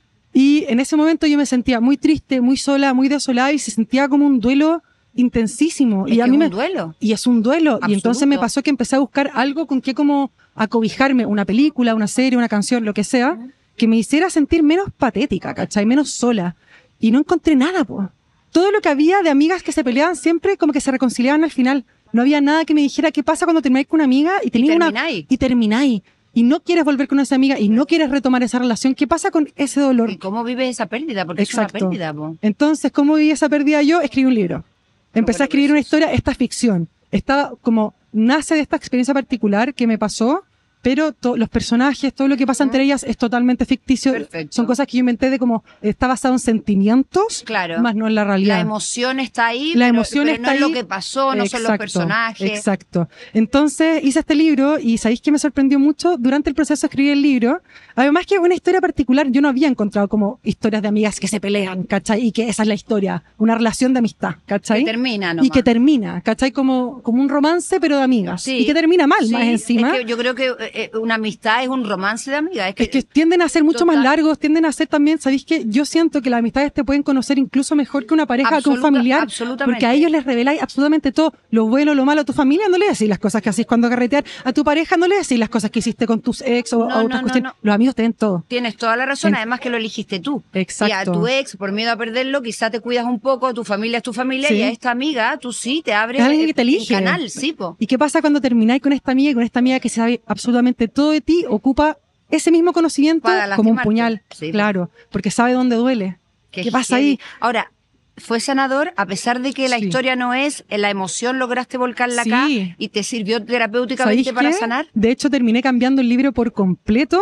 Speaker 3: Y en ese momento yo me sentía muy triste, muy sola, muy desolada y se sentía como un duelo intensísimo.
Speaker 2: Es
Speaker 3: Y a
Speaker 2: que
Speaker 3: mí
Speaker 2: es
Speaker 3: me
Speaker 2: un duelo.
Speaker 3: Y es un duelo. Y entonces me
Speaker 2: Absoluto.
Speaker 3: pasó que empecé a buscar algo con que como acobijarme, una película, una serie, una canción, lo que sea, que me hiciera sentir menos patética, ¿cachai? Menos sola. Y no encontré nada, po. Todo lo que había de amigas que se peleaban siempre como que se reconciliaban al final. No había nada que me dijera qué pasa cuando termináis con una amiga y tenéis
Speaker 2: termináis.
Speaker 3: y termináis. Y no quieres volver con esa amiga y no quieres retomar esa relación. ¿Qué pasa con ese dolor?
Speaker 2: ¿Y cómo vives esa pérdida? Porque
Speaker 3: Exacto.
Speaker 2: es una pérdida, po.
Speaker 3: Entonces, ¿cómo viví esa pérdida yo? Escribí un libro. Empecé a escribir una historia, esta ficción. Estaba como, nace de esta experiencia particular que me pasó, pero los personajes, todo lo que pasa entre ellas es totalmente ficticio.
Speaker 2: Perfecto.
Speaker 3: Son cosas que yo inventé de como, está basado en sentimientos,
Speaker 2: Claro.
Speaker 3: más no en la realidad.
Speaker 2: La emoción está ahí,
Speaker 3: La
Speaker 2: pero,
Speaker 3: emoción
Speaker 2: pero
Speaker 3: está
Speaker 2: no es lo
Speaker 3: ahí.
Speaker 2: que pasó, no son los personajes.
Speaker 3: Exacto. Entonces hice este libro y ¿sabéis que me sorprendió mucho? Durante el proceso de escribir el libro, además que una historia particular, yo no había encontrado como historias de amigas que se pelean, ¿cachai? Y que esa es la historia, una relación de amistad, ¿cachai?
Speaker 2: Que termina nomás.
Speaker 3: Y que termina, ¿cachai? Como un romance, pero de amigas.
Speaker 2: Sí.
Speaker 3: Y que termina mal,
Speaker 2: Sí,
Speaker 3: más encima.
Speaker 2: es que yo creo que una amistad es un romance de amiga.
Speaker 3: Es que tienden a ser mucho
Speaker 2: Total.
Speaker 3: más largos, tienden a ser también, ¿sabéis qué? Yo siento que las amistades te pueden conocer incluso mejor que una pareja, que un familiar.
Speaker 2: Absolutamente.
Speaker 3: Porque a ellos les reveláis absolutamente todo, lo bueno, lo malo. A tu familia no le decís las cosas que hacís cuando carretear. A tu pareja no le decís las cosas que hiciste con tus ex o
Speaker 2: No,
Speaker 3: otras
Speaker 2: no,
Speaker 3: cuestiones.
Speaker 2: no.
Speaker 3: Los amigos te ven todo.
Speaker 2: Tienes toda la razón,
Speaker 3: En-
Speaker 2: además que lo eligiste tú.
Speaker 3: Exacto.
Speaker 2: Y a tu ex, por miedo a perderlo, quizá te cuidas un poco, tu familia es tu familia,
Speaker 3: Sí.
Speaker 2: y a esta amiga tú sí te abres
Speaker 3: Es alguien que te elige.
Speaker 2: el canal, sí, po.
Speaker 3: ¿Y qué pasa cuando termináis con esta amiga y con esta amiga que sabe absolutamente todo de ti, ocupa ese mismo conocimiento
Speaker 2: Para
Speaker 3: como un
Speaker 2: lastimarte.
Speaker 3: puñal?
Speaker 2: Sí.
Speaker 3: Claro, porque sabe dónde duele. ¿Qué pasa
Speaker 2: heavy.
Speaker 3: ahí?
Speaker 2: Ahora, fue sanador, a pesar de que la
Speaker 3: Sí.
Speaker 2: historia no es, la emoción lograste volcarla
Speaker 3: Sí.
Speaker 2: acá y te sirvió terapéuticamente
Speaker 3: ¿Sabéis
Speaker 2: para
Speaker 3: qué?
Speaker 2: sanar.
Speaker 3: De hecho, terminé cambiando el libro por completo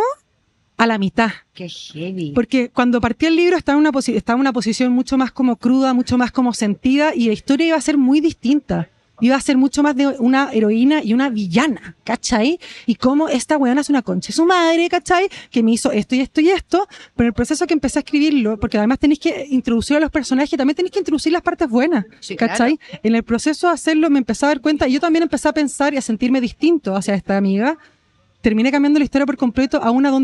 Speaker 3: a la mitad.
Speaker 2: Qué heavy.
Speaker 3: Porque cuando partí el libro estaba en una posición mucho más como cruda, mucho más como sentida, y la historia iba a ser muy distinta. Iba a ser mucho más de una heroína y una villana, ¿cachai? Y cómo esta weona es una concha de su madre, ¿cachai? Que me hizo esto y esto y esto. Pero el proceso que empecé a escribirlo, porque además tenéis que introducir a los personajes, también tenéis que introducir las partes buenas,
Speaker 2: Sí,
Speaker 3: ¿cachai? En el proceso de hacerlo me empecé a dar cuenta, y yo también empecé a pensar y a sentirme distinto hacia esta amiga. Terminé cambiando la historia por completo a una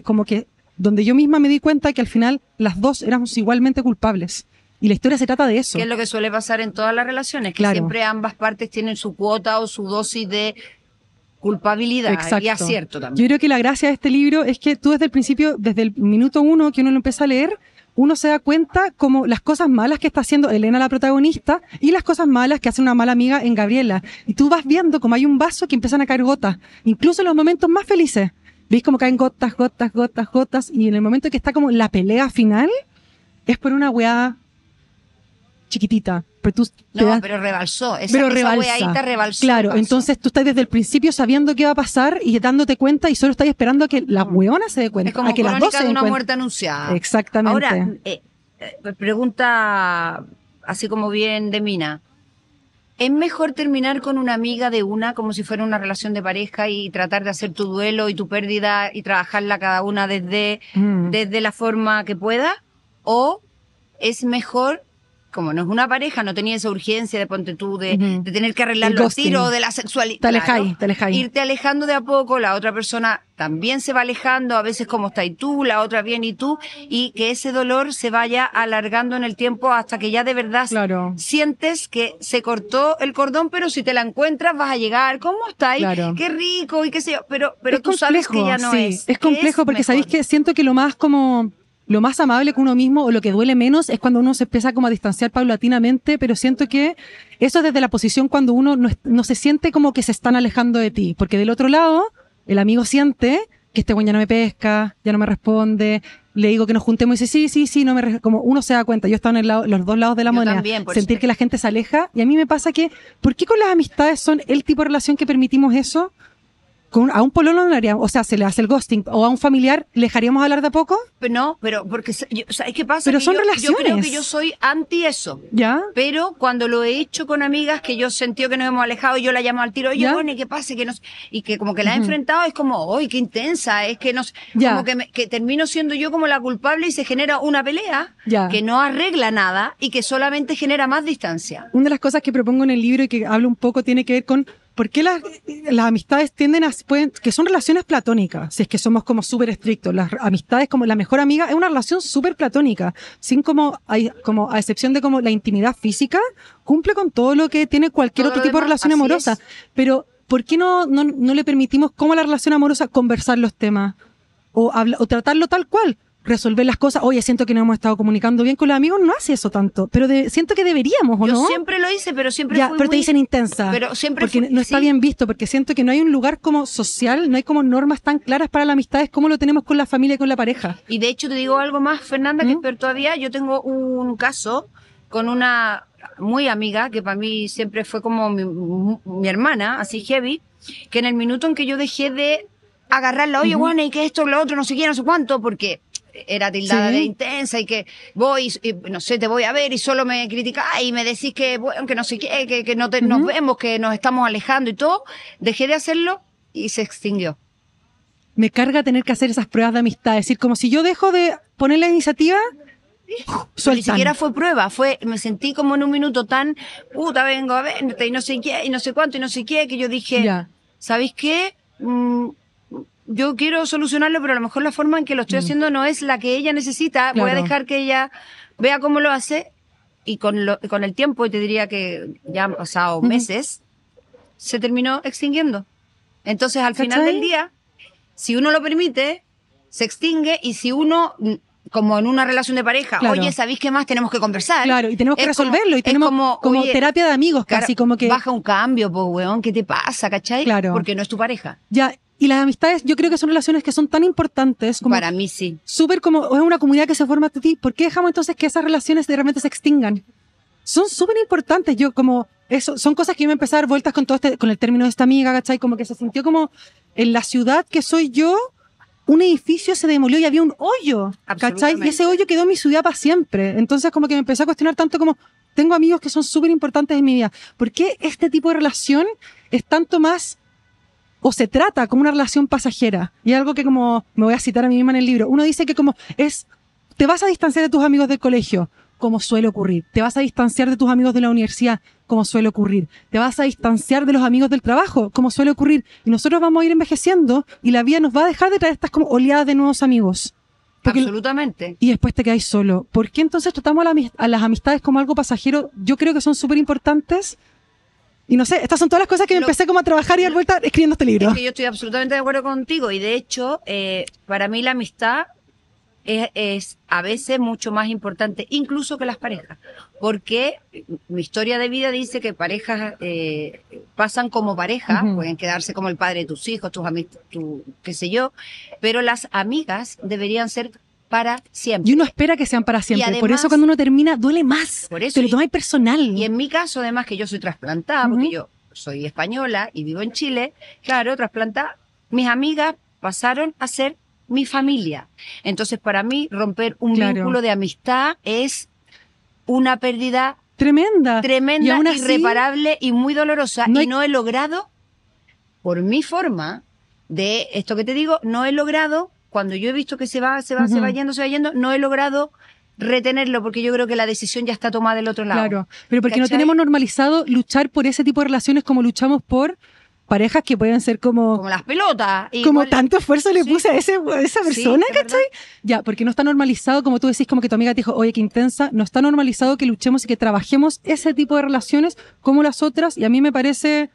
Speaker 3: donde yo misma me di cuenta que al final las dos éramos igualmente culpables. Y la historia se trata de eso.
Speaker 2: Que es lo que suele pasar en todas las relaciones, que
Speaker 3: Claro.
Speaker 2: siempre ambas partes tienen su cuota o su dosis de culpabilidad y acierto también.
Speaker 3: Yo creo que la gracia de este libro es que tú desde el principio, desde el minuto 1 que uno lo empieza a leer, uno se da cuenta como las cosas malas que está haciendo Elena, la protagonista, y las cosas malas que hace una mala amiga en Gabriela. Y tú vas viendo como hay un vaso que empiezan a caer gotas, incluso en los momentos más felices. ¿Veis cómo caen gotas, gotas, gotas, gotas? Y en el momento que está como la pelea final, es por una weá chiquitita. Pero tú te
Speaker 2: No,
Speaker 3: das-
Speaker 2: pero rebalsó. Esa
Speaker 3: pero rebalsa.
Speaker 2: weadita rebalsó.
Speaker 3: Claro,
Speaker 2: rebalsó.
Speaker 3: entonces tú estás desde el principio sabiendo qué va a pasar y dándote cuenta, y solo estás esperando a que la huevona se dé cuenta,
Speaker 2: Es como
Speaker 3: a que las dos
Speaker 2: crónica
Speaker 3: se
Speaker 2: de
Speaker 3: den
Speaker 2: una
Speaker 3: cuenta.
Speaker 2: muerte anunciada.
Speaker 3: Exactamente.
Speaker 2: Ahora, pregunta así como bien de mina. ¿Es mejor terminar con una amiga de una como si fuera una relación de pareja y tratar de hacer tu duelo y tu pérdida y trabajarla cada una desde la forma que pueda? ¿O es mejor, como no es una pareja, no tenía esa urgencia de ponte tú de tener que arreglarlo
Speaker 3: El
Speaker 2: al
Speaker 3: ghosting.
Speaker 2: tiro, de la sexualidad?
Speaker 3: Te alejáis.
Speaker 2: Irte alejando de a poco, la otra persona también se va alejando, a veces como estás tú, la otra bien y tú, y que ese dolor se vaya alargando en el tiempo hasta que ya de verdad
Speaker 3: Claro.
Speaker 2: sientes que se cortó el cordón, pero si te la encuentras vas a llegar, ¿cómo estáis?
Speaker 3: Claro.
Speaker 2: Qué rico y qué sé yo, pero
Speaker 3: Es
Speaker 2: tú sabes que ya no
Speaker 3: sí,
Speaker 2: es.
Speaker 3: Es complejo porque
Speaker 2: mejor?
Speaker 3: sabéis que siento que lo más amable con uno mismo o lo que duele menos es cuando uno se empieza como a distanciar paulatinamente, pero siento que eso es desde la posición cuando uno no se siente como que se están alejando de ti, porque del otro lado el amigo siente que este güey ya no me pesca, ya no me responde, le digo que nos juntemos y dice sí, como uno se da cuenta, yo he estado en los dos lados de la
Speaker 2: Yo
Speaker 3: moneda,
Speaker 2: también, por
Speaker 3: sentir
Speaker 2: eso.
Speaker 3: que la gente se aleja, y a mí me pasa que, ¿por qué con las amistades son el tipo de relación que permitimos eso? A un pololo no le haríamos, o sea, se le hace el ghosting, o a un familiar le dejaríamos hablar de a poco.
Speaker 2: Pero no, pero porque, ¿sabes qué pasa?
Speaker 3: Pero
Speaker 2: que
Speaker 3: son
Speaker 2: yo
Speaker 3: relaciones.
Speaker 2: creo que yo soy anti eso.
Speaker 3: ¿Ya?
Speaker 2: Pero cuando lo he hecho con amigas que yo sentí que nos hemos alejado y yo la llamo al tiro, oye,
Speaker 3: ¿Ya?
Speaker 2: bueno, ¿y qué pasa? Y que como que la he enfrentado, es como, ¡ay, qué intensa! Es que
Speaker 3: Ya.
Speaker 2: como que termino siendo yo como la culpable y se genera una pelea
Speaker 3: Ya.
Speaker 2: que no arregla nada y que solamente genera más distancia.
Speaker 3: Una de las cosas que propongo en el libro y que hablo un poco tiene que ver con por qué las amistades tienden que son relaciones platónicas, si es que somos como súper estrictos. Las amistades como la mejor amiga es una relación súper platónica, sin como a excepción de como la intimidad física, cumple con todo lo que tiene cualquier
Speaker 2: Todo
Speaker 3: otro
Speaker 2: lo
Speaker 3: tipo de
Speaker 2: demás,
Speaker 3: relación
Speaker 2: así
Speaker 3: amorosa.
Speaker 2: es.
Speaker 3: Pero, ¿por qué no le permitimos como a la relación amorosa conversar los temas? O tratarlo tal cual. Resolver las cosas. Oye, siento que no hemos estado comunicando bien con los amigos, no hace eso tanto. Pero siento que deberíamos, ¿o
Speaker 2: Yo
Speaker 3: no?
Speaker 2: siempre lo hice, pero siempre
Speaker 3: Ya,
Speaker 2: fui
Speaker 3: pero te
Speaker 2: muy-
Speaker 3: dicen intensa.
Speaker 2: Pero siempre
Speaker 3: porque
Speaker 2: fui-
Speaker 3: no está
Speaker 2: sí.
Speaker 3: bien visto, porque siento que no hay un lugar como social, no hay como normas tan claras para la amistad, es como lo tenemos con la familia y con la pareja.
Speaker 2: Y de hecho te digo algo más, Fernanda, que es peor todavía. Yo tengo un caso con una muy amiga, que para mí siempre fue como mi hermana, así heavy, que en el minuto en que yo dejé de agarrarla, oye, bueno, y que esto, lo otro, no sé qué, no sé cuánto, porque era tildada
Speaker 3: Sí.
Speaker 2: de intensa y que voy, y, no sé, te voy a ver y solo me criticáis y me decís que, bueno, que no sé qué, que no nos vemos, que nos estamos alejando y todo, dejé de hacerlo y se extinguió.
Speaker 3: Me carga tener que hacer esas pruebas de amistad, es decir, como si yo dejo de poner la iniciativa,
Speaker 2: Pero ni
Speaker 3: sueltan.
Speaker 2: siquiera fue prueba, me sentí como en un minuto tan, puta, vengo a verte y no sé qué, y no sé cuánto, y no sé qué, que yo dije,
Speaker 3: Ya.
Speaker 2: ¿sabéis qué? Yo quiero solucionarlo, pero a lo mejor la forma en que lo estoy haciendo no es la que ella necesita. Voy a
Speaker 3: Claro.
Speaker 2: dejar que ella vea cómo lo hace y con el tiempo, y te diría que ya han pasado meses, se terminó extinguiendo. Entonces, al final
Speaker 3: ¿Cachai?
Speaker 2: del día, si uno lo permite, se extingue, y si uno, como en una relación de pareja,
Speaker 3: Claro.
Speaker 2: oye, ¿sabéis qué más? Tenemos que conversar.
Speaker 3: Claro, y tenemos que
Speaker 2: Es como-
Speaker 3: resolverlo, y
Speaker 2: es
Speaker 3: tenemos como
Speaker 2: oye,
Speaker 3: terapia de amigos, casi como que...
Speaker 2: baja un cambio, pues, weón, ¿qué te pasa, cachai?
Speaker 3: Claro.
Speaker 2: Porque no es tu pareja.
Speaker 3: Ya, y las amistades yo creo que son relaciones que son tan importantes como...
Speaker 2: Para mí sí.
Speaker 3: Súper como, es una comunidad que se forma de ti. ¿Por qué dejamos entonces que esas relaciones de repente se extingan? Son súper importantes. Yo como, eso, son cosas que yo me empecé a dar vueltas con con el término de esta amiga, ¿cachai? Como que se sintió como, en la ciudad que soy yo, un edificio se demolió y había un hoyo, ¿cachai?
Speaker 2: Absolutamente.
Speaker 3: Y ese hoyo quedó en mi ciudad para siempre. Entonces como que me empecé a cuestionar tanto como, tengo amigos que son súper importantes en mi vida. ¿Por qué este tipo de relación es tanto más... o se trata como una relación pasajera? Y algo que, como me voy a citar a mí misma en el libro, uno dice que como te vas a distanciar de tus amigos del colegio, como suele ocurrir. Te vas a distanciar de tus amigos de la universidad, como suele ocurrir. Te vas a distanciar de los amigos del trabajo, como suele ocurrir. Y nosotros vamos a ir envejeciendo y la vida nos va a dejar de traer estas como oleadas de nuevos amigos. Porque-
Speaker 2: Absolutamente.
Speaker 3: y después te quedáis solo. ¿Por qué entonces tratamos a las amistades como algo pasajero? Yo creo que son súper importantes. Y no sé, estas son todas las cosas que me empecé como a trabajar y a dar vuelta escribiendo este libro.
Speaker 2: Es que yo estoy absolutamente de acuerdo contigo, y de hecho, para mí la amistad es a veces mucho más importante incluso que las parejas, porque mi historia de vida dice que parejas pasan como pareja,
Speaker 3: Ujú.
Speaker 2: pueden quedarse como el padre de tus hijos, tus amigos, qué sé yo, pero las amigas deberían ser para siempre.
Speaker 3: Y uno espera que sean para siempre.
Speaker 2: Y
Speaker 3: Por
Speaker 2: además-
Speaker 3: eso cuando uno termina duele más.
Speaker 2: Por eso,
Speaker 3: Te lo
Speaker 2: y-
Speaker 3: tomáis personal.
Speaker 2: Y en mi caso, además, que yo soy trasplantada, porque yo soy española y vivo en Chile, claro, trasplantada, mis amigas pasaron a ser mi familia. Entonces, para mí, romper un
Speaker 3: Claro.
Speaker 2: vínculo de amistad es una pérdida
Speaker 3: Tremenda. Y
Speaker 2: tremenda,
Speaker 3: aún así,
Speaker 2: irreparable y muy dolorosa.
Speaker 3: no hay-
Speaker 2: Y no he logrado, por mi forma de esto que te digo, no he logrado, cuando yo he visto que se va yendo, no he logrado retenerlo, porque yo creo que la decisión ya está tomada del otro lado.
Speaker 3: Claro, pero porque no
Speaker 2: ¿Cachai?
Speaker 3: tenemos normalizado luchar por ese tipo de relaciones como luchamos por parejas que pueden ser como
Speaker 2: Como las pelotas.
Speaker 3: como
Speaker 2: Igual-
Speaker 3: tanto esfuerzo le
Speaker 2: Sí.
Speaker 3: puse a esa persona,
Speaker 2: es verdad.
Speaker 3: ¿cachai? Ya, porque no está normalizado, como tú decís, como que tu amiga te dijo, oye, qué intensa, no está normalizado que luchemos y que trabajemos ese tipo de relaciones como las otras, y a mí me parece,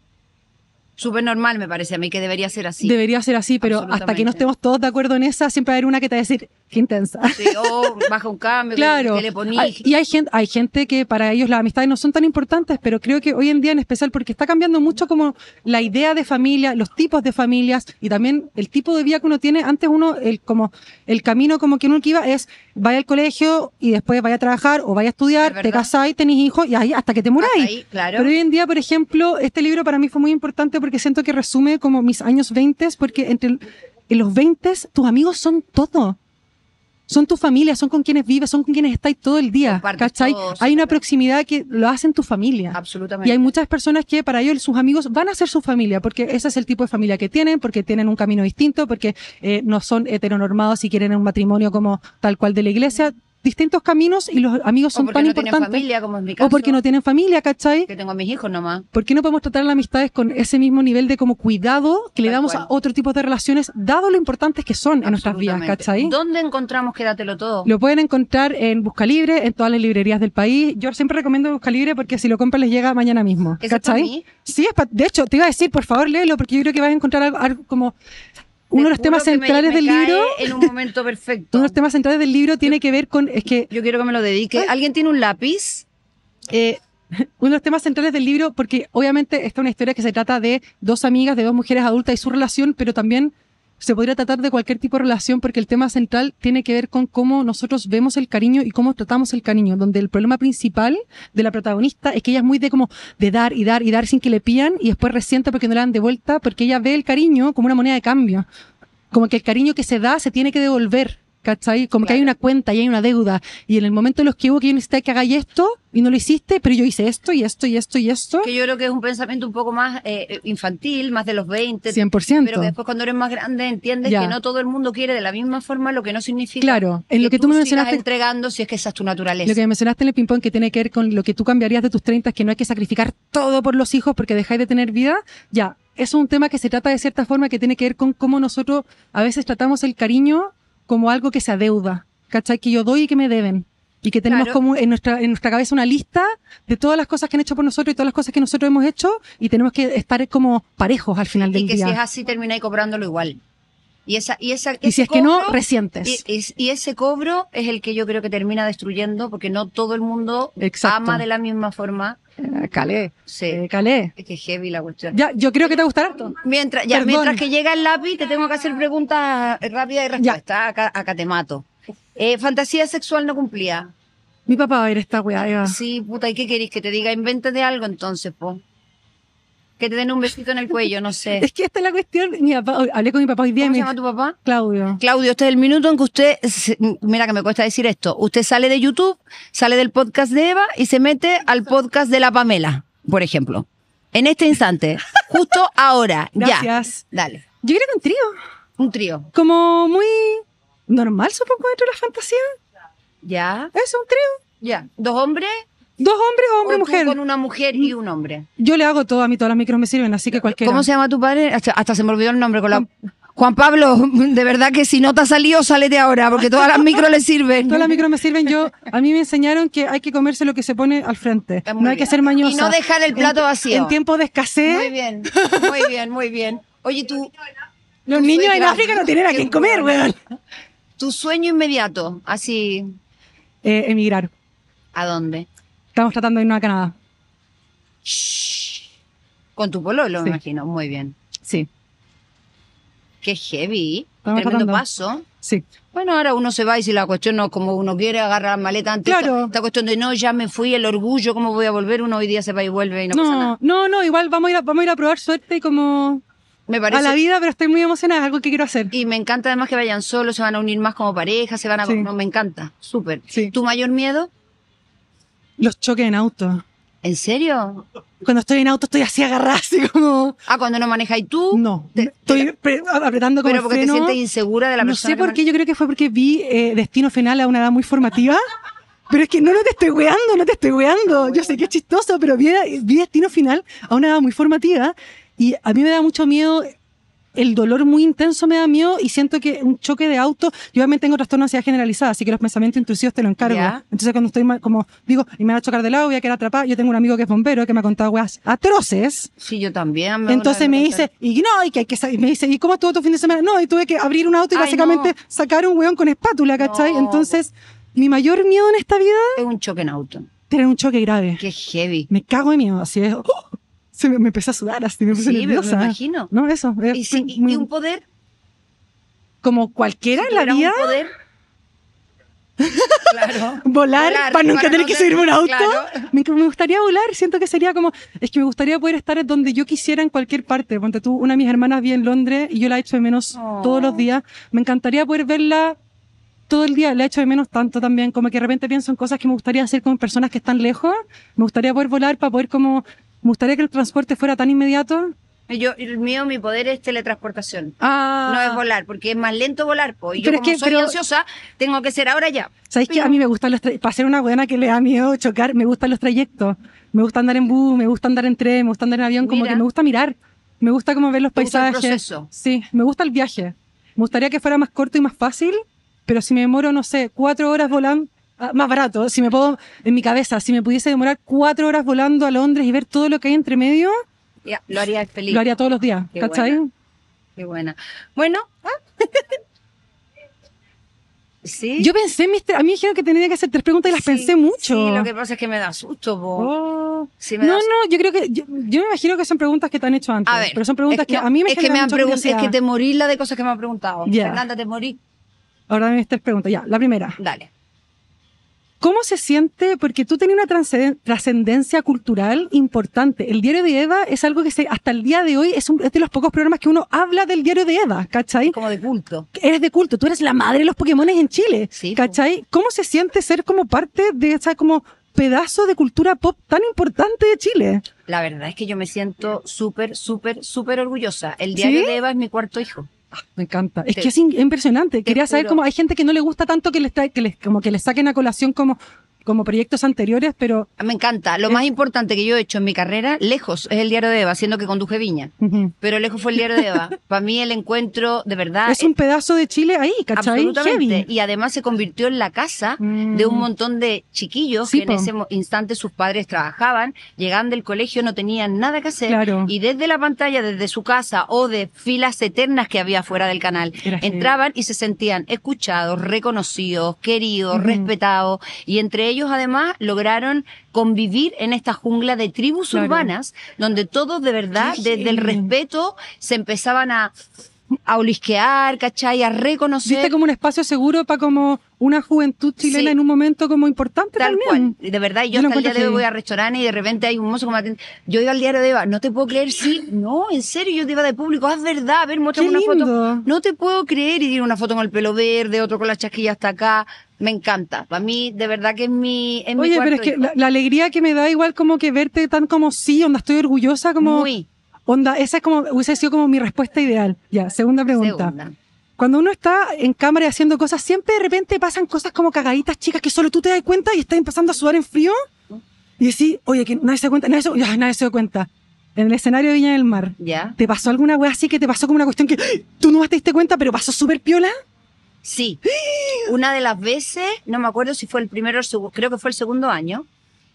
Speaker 2: Súper normal, me parece a mí que debería ser así.
Speaker 3: debería ser así, pero hasta que no
Speaker 2: Absolutamente.
Speaker 3: estemos todos de acuerdo en esa, siempre va a haber una que te va a decir, qué intensa.
Speaker 2: Sí, o baja un cambio,
Speaker 3: Claro.
Speaker 2: que le poní.
Speaker 3: Y hay gente que para ellos las amistades no son tan importantes, pero creo que hoy en día en especial porque está cambiando mucho como la idea de familia, los tipos de familias y también el tipo de vida que uno tiene. Antes el camino como que uno que iba es vaya al colegio y después vaya a trabajar o vaya a
Speaker 2: Es
Speaker 3: estudiar,
Speaker 2: verdad.
Speaker 3: te casáis, tenés hijos y ahí hasta que te muráis.
Speaker 2: Hasta ahí, claro.
Speaker 3: Pero hoy en día, por ejemplo, este libro para mí fue muy importante porque siento que resume como mis años 20, porque en los 20 tus amigos son todo. Son tu familia, son con quienes vives, son con quienes estáis todo el día, ¿cachai? Hay una proximidad que lo hacen tu familia.
Speaker 2: Absolutamente.
Speaker 3: Y hay muchas personas que para ellos sus amigos van a ser su familia, porque ese es el tipo de familia que tienen, porque tienen un camino distinto, porque no son heteronormados y quieren un matrimonio como tal cual de la iglesia. Distintos caminos y los amigos son tan importantes.
Speaker 2: O porque no tienen familia, como en mi caso.
Speaker 3: O porque no tienen familia, ¿cachai?
Speaker 2: Que tengo a mis hijos nomás.
Speaker 3: ¿Por qué no podemos tratar las amistades con ese mismo nivel de como cuidado que le damos a otro tipo de relaciones, dado lo importantes que son en nuestras vidas, ¿cachai?
Speaker 2: ¿Dónde encontramos Quédatelo Todo?
Speaker 3: Lo pueden encontrar en Buscalibre, en todas las librerías del país. Yo siempre recomiendo Buscalibre porque si lo compran les llega mañana mismo, ¿cachai? Sí, de hecho, te iba a decir, por favor, léelo, porque yo creo que vas a encontrar algo como... Uno de los temas centrales del libro,
Speaker 2: en un momento perfecto.
Speaker 3: Uno de los temas centrales del libro tiene que ver con, es que
Speaker 2: yo quiero que me lo dedique. ¿Alguien tiene un lápiz?
Speaker 3: Uno de los temas centrales del libro, porque obviamente esta es una historia que se trata de dos amigas, de dos mujeres adultas y su relación, pero también se podría tratar de cualquier tipo de relación, porque el tema central tiene que ver con cómo nosotros vemos el cariño y cómo tratamos el cariño, donde el problema principal de la protagonista es que ella es muy de como de dar y dar y dar sin que le pidan y después resiente porque no le dan de vuelta, porque ella ve el cariño como una moneda de cambio, como que el cariño que se da se tiene que devolver, ¿cachai? Como que hay una cuenta y hay una deuda, y en el momento en los que hubo que yo necesité que hagáis esto y no lo hiciste, pero yo hice esto y esto y esto y esto.
Speaker 2: Que yo creo que es un pensamiento un poco más infantil, más de los 20.
Speaker 3: 100%.
Speaker 2: Pero que después cuando eres más grande entiendes que no todo el mundo quiere de la misma forma, lo que no significa
Speaker 3: claro, en lo que tú me mencionaste
Speaker 2: entregando si es que esa es tu naturaleza.
Speaker 3: Lo que me mencionaste en el ping-pong que tiene que ver con lo que tú cambiarías de tus 30, que no hay que sacrificar todo por los hijos porque dejáis de tener vida, ya. Eso es un tema que se trata de cierta forma que tiene que ver con cómo nosotros a veces tratamos el cariño como algo que se adeuda, ¿cachai? Que yo doy y que me deben. Y que tenemos como en nuestra cabeza una lista de todas las cosas que han hecho por nosotros y todas las cosas que nosotros hemos hecho y tenemos que estar como parejos al final del día.
Speaker 2: Y que si es así termináis cobrándolo igual. Y si
Speaker 3: es que no, resientes.
Speaker 2: Y ese cobro es el que yo creo que termina destruyendo, porque no todo el mundo ama de la misma forma.
Speaker 3: Calé.
Speaker 2: Sí.
Speaker 3: Calé.
Speaker 2: Es que es heavy la cuestión.
Speaker 3: Ya, yo creo que te gustará harto.
Speaker 2: Mientras que llega el lápiz, te tengo que hacer preguntas rápidas y respuestas. Acá te mato. Fantasía sexual no cumplía.
Speaker 3: Mi papá va a ir esta weá, Eva.
Speaker 2: Sí, puta, ¿y qué querís? Que te diga, invéntate algo entonces, po. Que te den un besito en el cuello, no sé.
Speaker 3: Es que esta es la cuestión. Hablé con mi papá hoy día.
Speaker 2: ¿Cómo se llama tu papá?
Speaker 3: Claudio.
Speaker 2: Claudio, este es el minuto en que usted, mira que me cuesta decir esto, usted sale de YouTube, sale del podcast de Eva y se mete al podcast de la Pamela, por ejemplo. En este instante, justo ahora,
Speaker 3: Gracias.
Speaker 2: Ya. Dale.
Speaker 3: Yo creo que un trío.
Speaker 2: Un trío.
Speaker 3: Como muy normal, supongo, dentro de la fantasía.
Speaker 2: Ya.
Speaker 3: Eso, un trío.
Speaker 2: Ya. ¿Dos hombres?
Speaker 3: ¿Dos hombres o hombre y
Speaker 2: tú
Speaker 3: mujer?
Speaker 2: Con una mujer y un hombre.
Speaker 3: Yo le hago todo, a mí todas las micros me sirven, así que cualquiera.
Speaker 2: ¿Cómo se llama tu padre? Hasta se me olvidó el nombre. Juan Pablo, de verdad que si no te ha salido, sálete ahora, porque todas las micros le sirven.
Speaker 3: Todas las micros me sirven. A mí me enseñaron que hay que comerse lo que se pone al frente. No hay que ser mañosa.
Speaker 2: Y no dejar el plato vacío.
Speaker 3: En tiempo de escasez.
Speaker 2: Muy bien, muy bien, muy bien. Oye,
Speaker 3: los niños en África no tienen a quién comer, weón.
Speaker 2: Tu sueño inmediato, así.
Speaker 3: Emigrar.
Speaker 2: ¿A dónde?
Speaker 3: Estamos tratando de irnos a Canadá.
Speaker 2: Shh. Con tu pololo, me imagino. Muy bien.
Speaker 3: Sí.
Speaker 2: Qué heavy.
Speaker 3: Estamos
Speaker 2: Tremendo
Speaker 3: tratando.
Speaker 2: Paso.
Speaker 3: Sí.
Speaker 2: Bueno, ahora uno se va y si la cuestión no como uno quiere, agarra las maletas antes.
Speaker 3: Claro.
Speaker 2: Esta cuestión de no, ya me fui, el orgullo, ¿cómo voy a volver? Uno hoy día se va y vuelve y no pasa nada.
Speaker 3: No, igual vamos a ir a probar suerte y como
Speaker 2: me parece,
Speaker 3: a la vida, pero estoy muy emocionada, es algo que quiero hacer.
Speaker 2: Y me encanta además que vayan solos, se van a unir más como pareja, se van a...
Speaker 3: Sí.
Speaker 2: No, me encanta, súper.
Speaker 3: Sí.
Speaker 2: ¿Tu mayor miedo?
Speaker 3: Los choques en auto.
Speaker 2: ¿En serio?
Speaker 3: Cuando estoy en auto estoy así agarrada, así como...
Speaker 2: ¿Cuando no manejas y tú?
Speaker 3: No, estoy apretando como
Speaker 2: pero porque
Speaker 3: el freno.
Speaker 2: te sientes insegura de la
Speaker 3: No
Speaker 2: persona.
Speaker 3: sé por qué, yo creo que fue porque vi Destino Final a una edad muy formativa. Pero es que no te estoy weando. Yo sé que es chistoso, pero vi Destino Final a una edad muy formativa y a mí me da mucho miedo. El dolor muy intenso me da miedo y siento que un choque de auto, yo obviamente tengo trastorno de ansiedad generalizada, así que los pensamientos intrusivos te lo encargo.
Speaker 2: ¿Ya?
Speaker 3: Entonces cuando estoy como digo, y me va a chocar de lado, voy a quedar atrapada. Yo tengo un amigo que es bombero que me ha contado weas atroces.
Speaker 2: Sí, yo también.
Speaker 3: Entonces me dice, y que hay que me dice, ¿y cómo estuvo tu fin de semana? No, y tuve que abrir un auto y básicamente sacar un weón con espátula, ¿cachai?
Speaker 2: No.
Speaker 3: Entonces, mi mayor miedo en esta vida
Speaker 2: Es un choque en auto.
Speaker 3: tener un choque grave.
Speaker 2: Qué heavy.
Speaker 3: Me cago de miedo, así es. Me empecé a sudar, así me puse
Speaker 2: Sí,
Speaker 3: nerviosa.
Speaker 2: me imagino.
Speaker 3: No, eso.
Speaker 2: ¿Y un poder?
Speaker 3: Como cualquiera
Speaker 2: Si
Speaker 3: en la
Speaker 2: tuviera
Speaker 3: vida.
Speaker 2: un poder, Claro.
Speaker 3: Volar para nunca
Speaker 2: para
Speaker 3: tener
Speaker 2: no
Speaker 3: que
Speaker 2: tener-
Speaker 3: subirme a un auto.
Speaker 2: claro.
Speaker 3: Me gustaría volar, siento que sería como, es que me gustaría poder estar donde yo quisiera en cualquier parte. Ponte tú, una de mis hermanas vive en Londres y yo la echo de menos
Speaker 2: Oh.
Speaker 3: todos los días. Me encantaría poder verla todo el día, la echo de menos tanto también, como que de repente pienso en cosas que me gustaría hacer con personas que están lejos. Me gustaría poder volar para poder como, me gustaría que el transporte fuera tan inmediato.
Speaker 2: Mi poder es teletransportación.
Speaker 3: Ah,
Speaker 2: No es volar, porque es más lento volar, po. Y yo
Speaker 3: Pero es
Speaker 2: como
Speaker 3: que-
Speaker 2: soy
Speaker 3: pero-
Speaker 2: ansiosa, tengo que ser ahora ya.
Speaker 3: ¿Sabes qué? A mí me gustan para ser una buena que le da miedo chocar, me gustan los trayectos. Me gusta andar en bus, me gusta andar en tren, me gusta andar en avión, como
Speaker 2: Mira.
Speaker 3: que me gusta mirar. Me gusta como ver los
Speaker 2: ¿Te gusta el
Speaker 3: paisajes.
Speaker 2: proceso?
Speaker 3: Sí, me gusta el viaje. Me gustaría que fuera más corto y más fácil, pero si me demoro, no sé, 4 horas volando, más barato, si me puedo, en mi cabeza, si me pudiese demorar 4 horas volando a Londres y ver todo lo que hay entre medio,
Speaker 2: Ya, lo haría feliz.
Speaker 3: lo haría todos los días,
Speaker 2: Qué
Speaker 3: ¿cachai?
Speaker 2: buena. Qué buena. Bueno. Sí.
Speaker 3: Yo pensé, a mí me dijeron que tenía que hacer 3 preguntas y las
Speaker 2: Sí,
Speaker 3: pensé mucho.
Speaker 2: Sí, lo que pasa es que me da susto, po.
Speaker 3: Oh.
Speaker 2: Sí, me
Speaker 3: No,
Speaker 2: da
Speaker 3: no, yo creo que, yo me imagino que son preguntas que te han hecho antes,
Speaker 2: A ver,
Speaker 3: pero son preguntas
Speaker 2: es
Speaker 3: que a mí me
Speaker 2: es que me
Speaker 3: generan
Speaker 2: han
Speaker 3: mucha
Speaker 2: preguntado, es
Speaker 3: curiosidad.
Speaker 2: que te morís la de cosas que me han preguntado.
Speaker 3: Ya.
Speaker 2: Fernanda, te morí.
Speaker 3: Ahora me estas preguntas, ya, la primera.
Speaker 2: Dale.
Speaker 3: ¿Cómo se siente? Porque tú tenías una trascendencia cultural importante. El diario de Eva es algo que hasta el día de hoy es de los pocos programas que uno habla del diario de Eva, ¿cachai?
Speaker 2: Como de culto.
Speaker 3: Eres de culto, tú eres la madre de los Pokémones en Chile,
Speaker 2: Sí,
Speaker 3: ¿cachai? ¿Cómo se siente ser como parte de esa como pedazo de cultura pop tan importante de Chile?
Speaker 2: La verdad es que yo me siento súper, súper, súper orgullosa. El diario
Speaker 3: ¿Sí?
Speaker 2: de Eva es mi cuarto hijo.
Speaker 3: Me encanta. Es
Speaker 2: Te-
Speaker 3: que es impresionante. Quería saber
Speaker 2: juro.
Speaker 3: cómo hay gente que no le gusta tanto que como que les saquen a colación como proyectos anteriores, pero
Speaker 2: Me encanta. Lo más importante que yo he hecho en mi carrera, lejos, es el diario de Eva, siendo que conduje Viña.
Speaker 3: ujú,
Speaker 2: Pero lejos fue el diario de Eva. Para mí el encuentro, de verdad,
Speaker 3: es un pedazo de Chile ahí, ¿cachai?
Speaker 2: absolutamente.
Speaker 3: Heavy.
Speaker 2: Y además se convirtió en la casa
Speaker 3: Mm.
Speaker 2: de un montón de chiquillos
Speaker 3: Sí,
Speaker 2: que en
Speaker 3: po.
Speaker 2: ese instante sus padres trabajaban, llegaban del colegio, no tenían nada que hacer.
Speaker 3: Claro.
Speaker 2: Y desde la pantalla, desde su casa o de filas eternas que había fuera del canal,
Speaker 3: Era heavy.
Speaker 2: entraban y se sentían escuchados, reconocidos, queridos,
Speaker 3: Ujú.
Speaker 2: respetados. Y entre ellos además lograron convivir en esta jungla de tribus
Speaker 3: Claro.
Speaker 2: urbanas, donde todos de verdad,
Speaker 3: Qué
Speaker 2: desde el
Speaker 3: heavy.
Speaker 2: respeto, se empezaban a olisquear, ¿cachai? A reconocer.
Speaker 3: Viste como un espacio seguro para como una juventud chilena
Speaker 2: Sí.
Speaker 3: en un momento como importante
Speaker 2: Tal
Speaker 3: también.
Speaker 2: cual. De verdad, y
Speaker 3: Yo
Speaker 2: yo
Speaker 3: lo
Speaker 2: hasta el día
Speaker 3: encuentro
Speaker 2: de hoy
Speaker 3: heavy.
Speaker 2: voy a restaurantes y de repente hay un mozo como atiende. Yo iba al diario de Eva, no te puedo creer, sí, no, en serio, yo te iba de público, haz verdad, a ver, muéstrame
Speaker 3: Qué
Speaker 2: una
Speaker 3: lindo.
Speaker 2: foto. No te puedo creer, y tiene una foto con el pelo verde, otro con la chasquilla hasta acá. Me encanta. Para mí, de verdad que es mi
Speaker 3: Oye, pero es
Speaker 2: cuarto
Speaker 3: que
Speaker 2: hijo.
Speaker 3: la alegría que me da igual como que verte tan como sí, onda, estoy orgullosa como...
Speaker 2: Muy
Speaker 3: Onda, esa es como, hubiese sido como mi respuesta ideal. Ya, segunda pregunta.
Speaker 2: segunda.
Speaker 3: Cuando uno está en cámara y haciendo cosas, siempre de repente pasan cosas como cagaditas chicas que solo tú te das cuenta y estás empezando a sudar en frío. Y decís, oye, que nadie se da cuenta, nadie se da cuenta. En el escenario de Viña del Mar,
Speaker 2: ¿Ya?
Speaker 3: ¿te pasó alguna wea así que te pasó como una cuestión que tú no te diste cuenta, pero pasó súper piola?
Speaker 2: Sí. Una de las veces, no me acuerdo si fue el primero o el segundo, creo que fue el segundo año,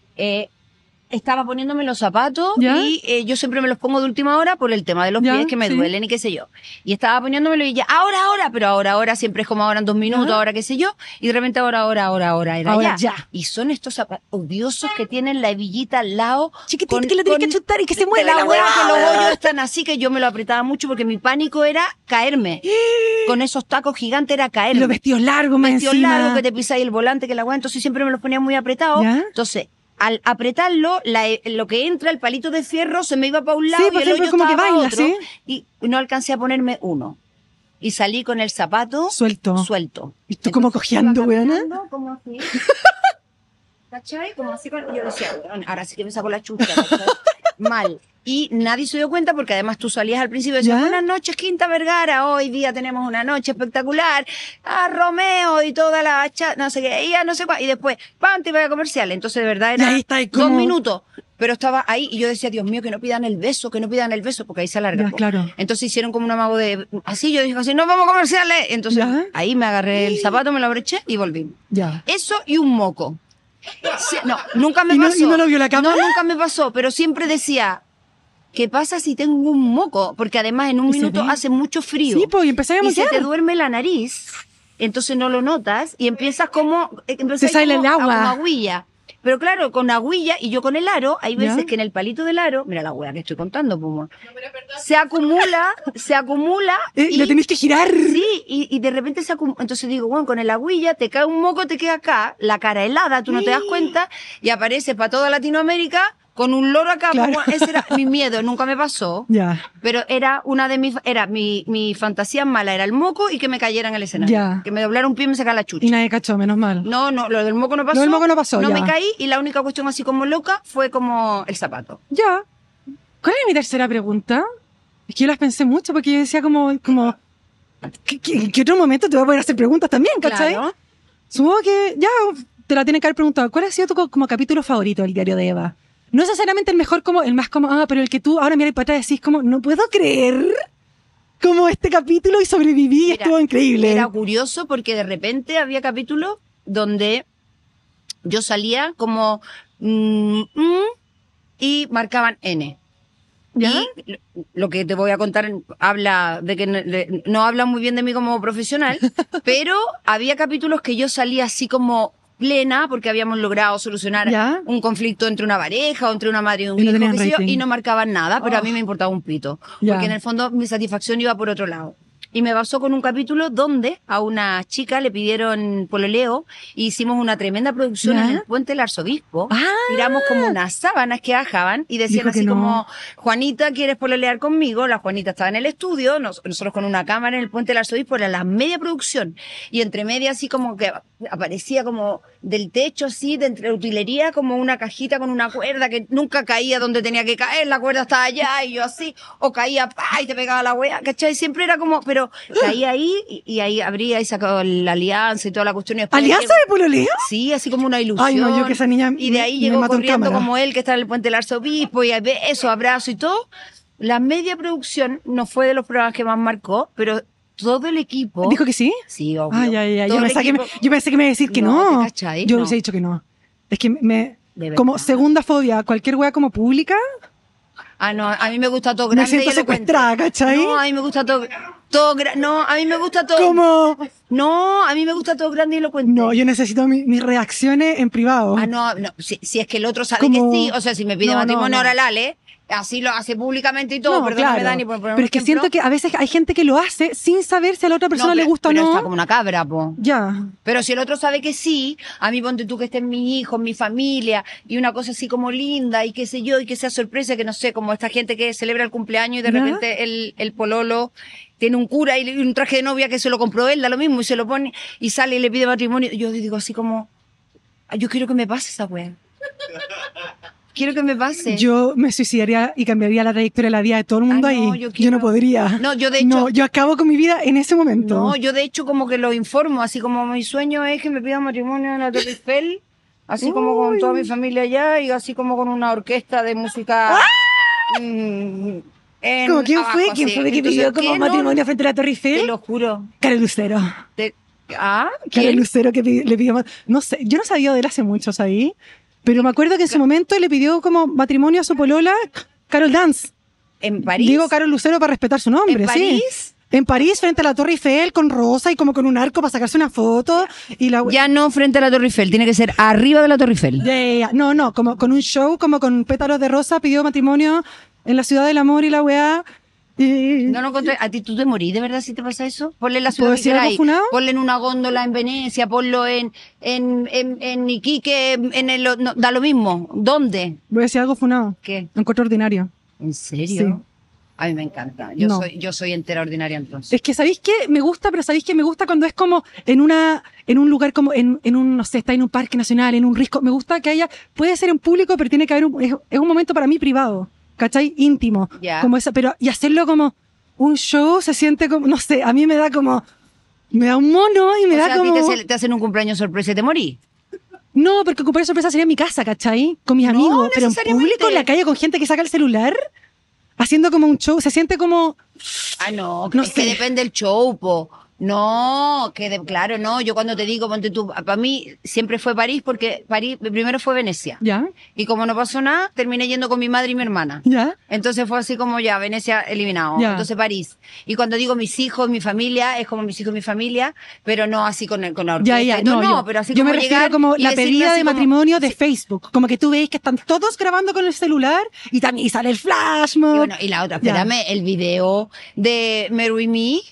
Speaker 2: estaba poniéndome los zapatos
Speaker 3: ¿Ya?
Speaker 2: y yo siempre me los pongo de última hora por el tema de los
Speaker 3: ¿Ya?
Speaker 2: pies que me
Speaker 3: Sí.
Speaker 2: duelen y qué sé yo. Y estaba poniéndomelo y ya, ahora, pero ahora siempre es como ahora en 2 minutos,
Speaker 3: ¿Ya?
Speaker 2: ahora qué sé yo. Y de repente ahora, era
Speaker 3: Ahora ya.
Speaker 2: Y son estos zapatos odiosos que tienen la hebillita al lado.
Speaker 3: Chiquitito que le tenés que chutar y que se mueve
Speaker 2: la
Speaker 3: la
Speaker 2: hueá,
Speaker 3: hueá.
Speaker 2: que los hoyos están así que yo me lo apretaba mucho porque mi pánico era caerme. Con esos tacos gigantes era
Speaker 3: Y
Speaker 2: caerme.
Speaker 3: los vestidos largos, más
Speaker 2: Vestidos
Speaker 3: encima.
Speaker 2: largos que te pisáis el volante, que la hueá, entonces siempre me los ponía muy apretados.
Speaker 3: ¿Ya?
Speaker 2: Entonces, al apretarlo, lo que entra, el palito de fierro, se me iba para un lado
Speaker 3: Sí,
Speaker 2: y
Speaker 3: pues
Speaker 2: el
Speaker 3: siempre
Speaker 2: hoyo
Speaker 3: como que
Speaker 2: estaba para
Speaker 3: baila,
Speaker 2: otro.
Speaker 3: ¿sí?
Speaker 2: Y no alcancé a ponerme uno. Y salí con el zapato
Speaker 3: Suelto.
Speaker 2: suelto.
Speaker 3: Y tú como
Speaker 2: Entonces,
Speaker 3: cojeando,
Speaker 2: iba
Speaker 3: weona.
Speaker 2: caminando como así. ¿Cachai? Como así. Y yo decía, weón, ahora sí que me saco la chucha, ¿cachai? Mal. Y nadie se dio cuenta porque además tú salías al principio y decías,
Speaker 3: ¿Ya?
Speaker 2: buenas noches, Quinta Vergara, hoy día tenemos una noche espectacular, Romeo y toda la no sé qué, y ya no sé cuál, y después, ¡pam!, te iba a comercial. Entonces, de verdad,
Speaker 3: Y
Speaker 2: era
Speaker 3: ahí está, ahí
Speaker 2: 2
Speaker 3: como-
Speaker 2: minutos. Pero estaba ahí y yo decía, Dios mío, que no pidan el beso, porque ahí se alarga.
Speaker 3: Ya,
Speaker 2: po.
Speaker 3: claro.
Speaker 2: Entonces hicieron como un amago de, así, yo dije así, no vamos a comerciales. Entonces,
Speaker 3: ¿Ya?
Speaker 2: ahí me agarré el zapato, me lo abroché y volví.
Speaker 3: Ya.
Speaker 2: Eso y un moco. Sí, no, nunca me
Speaker 3: ¿Y no-
Speaker 2: pasó.
Speaker 3: y no lo vio la cámara?
Speaker 2: No, nunca me pasó, pero siempre decía, ¿qué pasa si tengo un moco? Porque además en un
Speaker 3: ¿Y se
Speaker 2: minuto
Speaker 3: ve?
Speaker 2: hace mucho frío.
Speaker 3: Sí, pues, y empecé a
Speaker 2: Y se
Speaker 3: moquear.
Speaker 2: te duerme la nariz, entonces no lo notas y empiezas como...
Speaker 3: Te sale el agua.
Speaker 2: Como agüilla. Pero claro, con agüilla y yo con el aro, hay veces
Speaker 3: ¿Ya?
Speaker 2: que en el palito del aro, mira la hueá que estoy contando, Puma, se acumula
Speaker 3: Lo tenéis que girar.
Speaker 2: sí, y de repente se acumula. Entonces digo, bueno, con el agüilla te cae un moco, te queda acá, la cara helada, tú no te das cuenta, y aparece para toda Latinoamérica con un loro acá.
Speaker 3: Claro.
Speaker 2: Pues, ese era mi miedo, nunca me pasó.
Speaker 3: Ya.
Speaker 2: Pero era una de mi fantasía mala, era el moco y que me cayera en el escenario.
Speaker 3: Ya.
Speaker 2: Que me doblara un pie y me sacara la chucha.
Speaker 3: Y nadie cachó, menos mal.
Speaker 2: No, lo del moco no pasó.
Speaker 3: Lo del moco no pasó,
Speaker 2: No
Speaker 3: ya.
Speaker 2: me caí y la única cuestión así como loca fue como el zapato.
Speaker 3: Ya. ¿Cuál es mi tercera pregunta? Es que yo las pensé mucho porque yo decía como ¿en qué otro momento te voy a poder hacer preguntas también, cachai?
Speaker 2: Claro.
Speaker 3: Supongo que ya te la tienen que haber preguntado. ¿Cuál ha sido tu como capítulo favorito del diario de Eva? No necesariamente el mejor como, el más como, pero el que tú ahora miras para atrás y decís como, no puedo creer como este capítulo y sobreviví y
Speaker 2: Mira,
Speaker 3: estuvo increíble.
Speaker 2: Era curioso porque de repente había capítulos donde yo salía como y marcaban N.
Speaker 3: ¿Ya?
Speaker 2: Y lo que te voy a contar habla de que no habla muy bien de mí como profesional, pero había capítulos que yo salía así como plena porque habíamos logrado solucionar
Speaker 3: ¿Ya?
Speaker 2: un conflicto entre una pareja o entre una madre y un
Speaker 3: Y no
Speaker 2: hijo,
Speaker 3: tenían
Speaker 2: qué sé yo,
Speaker 3: rating.
Speaker 2: y no marcaban nada, pero a
Speaker 3: Oh.
Speaker 2: mí me importaba un pito.
Speaker 3: Ya.
Speaker 2: Porque en el fondo mi satisfacción iba por otro lado. Y me basó con un capítulo donde a una chica le pidieron pololeo e hicimos una tremenda producción
Speaker 3: ¿Ya?
Speaker 2: en el Puente del Arzobispo.
Speaker 3: Ah.
Speaker 2: Tiramos como unas sábanas que ajaban y decían
Speaker 3: Dijo que
Speaker 2: así
Speaker 3: no.
Speaker 2: como, Juanita, ¿quieres pololear conmigo? La Juanita estaba en el estudio, nosotros con una cámara en el Puente del Arzobispo, era la media producción. Y entre media así como que aparecía como del techo así, de entre utilería, como una cajita con una cuerda que nunca caía donde tenía que caer, la cuerda estaba allá y yo así, o caía, ¡pah! Y te pegaba la wea, ¿cachai? Siempre era como, pero caía ahí y ahí abría y sacaba la alianza y toda la cuestión. Y después
Speaker 3: ¿Alianza de pololeo?
Speaker 2: Sí, así como una ilusión.
Speaker 3: Ay, no, yo que esa niña
Speaker 2: y de ahí
Speaker 3: me
Speaker 2: llegó
Speaker 3: mató en
Speaker 2: corriendo
Speaker 3: cámara.
Speaker 2: como él, que está en el Puente del Arzobispo, y eso, abrazo y todo. La media producción no fue de los programas que más marcó, pero todo el equipo...
Speaker 3: ¿Dijo que sí?
Speaker 2: Sí, obvio.
Speaker 3: Ay, ay, ay.
Speaker 2: Todo
Speaker 3: Yo
Speaker 2: el
Speaker 3: pensé,
Speaker 2: equipo-
Speaker 3: yo pensé que me iba a decir que
Speaker 2: No,
Speaker 3: no.
Speaker 2: ¿te cachai?
Speaker 3: Yo
Speaker 2: No.
Speaker 3: hubiese dicho que no. Es que me...
Speaker 2: De
Speaker 3: Como
Speaker 2: verdad.
Speaker 3: segunda fobia, cualquier wea como pública,
Speaker 2: Ah, no, a mí me gusta todo
Speaker 3: me
Speaker 2: grande
Speaker 3: siento
Speaker 2: y elocuente.
Speaker 3: secuestrada, ¿cachai?
Speaker 2: No, a mí me gusta todo... No, a mí me gusta todo...
Speaker 3: Como...
Speaker 2: No, a mí me gusta todo grande y elocuente.
Speaker 3: No, yo necesito mis reacciones en privado.
Speaker 2: Ah, no, si es que el otro sabe
Speaker 3: Como-
Speaker 2: que sí, o sea, si me pide
Speaker 3: No,
Speaker 2: matrimonio
Speaker 3: no, no.
Speaker 2: ahora Lale, así lo hace públicamente y todo,
Speaker 3: No,
Speaker 2: perdóname,
Speaker 3: claro.
Speaker 2: Dani, por poner un
Speaker 3: Pero es que
Speaker 2: ejemplo.
Speaker 3: siento que a veces hay gente que lo hace sin saber si a la otra persona
Speaker 2: No,
Speaker 3: le
Speaker 2: pero-
Speaker 3: gusta o
Speaker 2: pero
Speaker 3: no.
Speaker 2: está como una cabra, po.
Speaker 3: Ya.
Speaker 2: Pero si el otro sabe que sí, a mí ponte tú que estén mis hijos, mi familia, y una cosa así como linda, y qué sé yo, y que sea sorpresa, que no sé, como esta gente que celebra el cumpleaños y de
Speaker 3: ¿Ya?
Speaker 2: repente el pololo tiene un cura y un traje de novia que se lo compró él, da lo mismo, y se lo pone, y sale y le pide matrimonio. Y yo digo así como, "Ay, yo quiero que me pase esa wea. Quiero que me pase.
Speaker 3: Yo me suicidaría y cambiaría la trayectoria de la vida de todo el mundo
Speaker 2: Ah, no,
Speaker 3: ahí.
Speaker 2: yo
Speaker 3: Yo
Speaker 2: quiero-
Speaker 3: no podría.
Speaker 2: No, yo de hecho-
Speaker 3: No, yo acabo con mi vida en ese momento.
Speaker 2: No, yo de hecho como que lo informo, así como mi sueño es que me pidan matrimonio en la Torre Eiffel, así como con toda mi familia allá y así como con una orquesta de música. En
Speaker 3: ¿Cómo quién
Speaker 2: abajo,
Speaker 3: fue? ¿Quién
Speaker 2: así.
Speaker 3: fue que
Speaker 2: Entonces,
Speaker 3: pidió como
Speaker 2: ¿qué?
Speaker 3: matrimonio frente a la Torre
Speaker 2: Te
Speaker 3: Eiffel?
Speaker 2: lo juro.
Speaker 3: Cara Lucero.
Speaker 2: Cara
Speaker 3: Cara Lucero que le pidió no sé, yo no sabía de él hace mucho, ¿sabí? Pero me acuerdo que en su momento le pidió como matrimonio a su polola, Carol Dance.
Speaker 2: ¿En París?
Speaker 3: Digo Carol Lucero para respetar su nombre,
Speaker 2: ¿En
Speaker 3: sí.
Speaker 2: París?
Speaker 3: En París, frente a la Torre Eiffel, con rosa y como con un arco para sacarse una foto. Y la
Speaker 2: Ya no frente a la Torre Eiffel, tiene que ser arriba de la Torre Eiffel.
Speaker 3: Ya. No, como con un show, como con pétalos de rosa, pidió matrimonio en la Ciudad del Amor y la weá. Y...
Speaker 2: No lo encontré. ¿A ti tú te morís de verdad si te pasa eso? Ponle la
Speaker 3: ¿Puedo
Speaker 2: ciudad que
Speaker 3: decir algo
Speaker 2: queráis.
Speaker 3: funado?
Speaker 2: Ponle en una góndola en Venecia, ponlo en Iquique, no, da lo mismo. ¿Dónde?
Speaker 3: Voy a decir algo funado.
Speaker 2: ¿Qué?
Speaker 3: Lo encuentro ordinario.
Speaker 2: ¿En serio?
Speaker 3: Sí.
Speaker 2: A mí me encanta.
Speaker 3: No.
Speaker 2: Yo soy entera ordinaria entonces.
Speaker 3: Es que ¿sabéis qué? Me gusta, pero ¿sabéis qué? Me gusta cuando es como en un lugar como en un, no sé, está en un parque nacional, en un risco. Me gusta que haya, puede ser en público, pero tiene que haber es un momento para mí privado, ¿cachai? Íntimo.
Speaker 2: Ya.
Speaker 3: Como esa, pero, y hacerlo como un show se siente como, no sé, a mí me da como, me da un mono y me
Speaker 2: O
Speaker 3: da
Speaker 2: sea, a
Speaker 3: como...
Speaker 2: ti te hacen un cumpleaños sorpresa y te morís.
Speaker 3: No, porque ocupar sorpresa sería en mi casa, ¿cachai? Con mis
Speaker 2: No,
Speaker 3: amigos, pero en
Speaker 2: necesariamente.
Speaker 3: público, en la calle, con gente que saca el celular, haciendo como un show, se siente como...
Speaker 2: Ah, no,
Speaker 3: No
Speaker 2: es que
Speaker 3: sé.
Speaker 2: depende del show, po. No, claro, no. Yo cuando te digo, ponte tú, para mí siempre fue París, porque París primero fue Venecia.
Speaker 3: ¿Ya?
Speaker 2: Y como no pasó nada, terminé yendo con mi madre y mi hermana.
Speaker 3: ¿Ya?
Speaker 2: Entonces fue así como ya, Venecia eliminado.
Speaker 3: Ya.
Speaker 2: Entonces París. Y cuando digo mis hijos, mi familia, es como mis hijos y mi familia, pero no así con la orquesta.
Speaker 3: Ya,
Speaker 2: y todo,
Speaker 3: no,
Speaker 2: pero así
Speaker 3: yo
Speaker 2: como
Speaker 3: me refiero
Speaker 2: llegar
Speaker 3: como
Speaker 2: y
Speaker 3: la
Speaker 2: decirme
Speaker 3: pedida
Speaker 2: así
Speaker 3: de
Speaker 2: como-
Speaker 3: matrimonio de Facebook. Como que tú veis que están todos grabando con el celular y también sale el flash mob.
Speaker 2: Y bueno, y la otra,
Speaker 3: Ya.
Speaker 2: espérame, el video de Mary Me.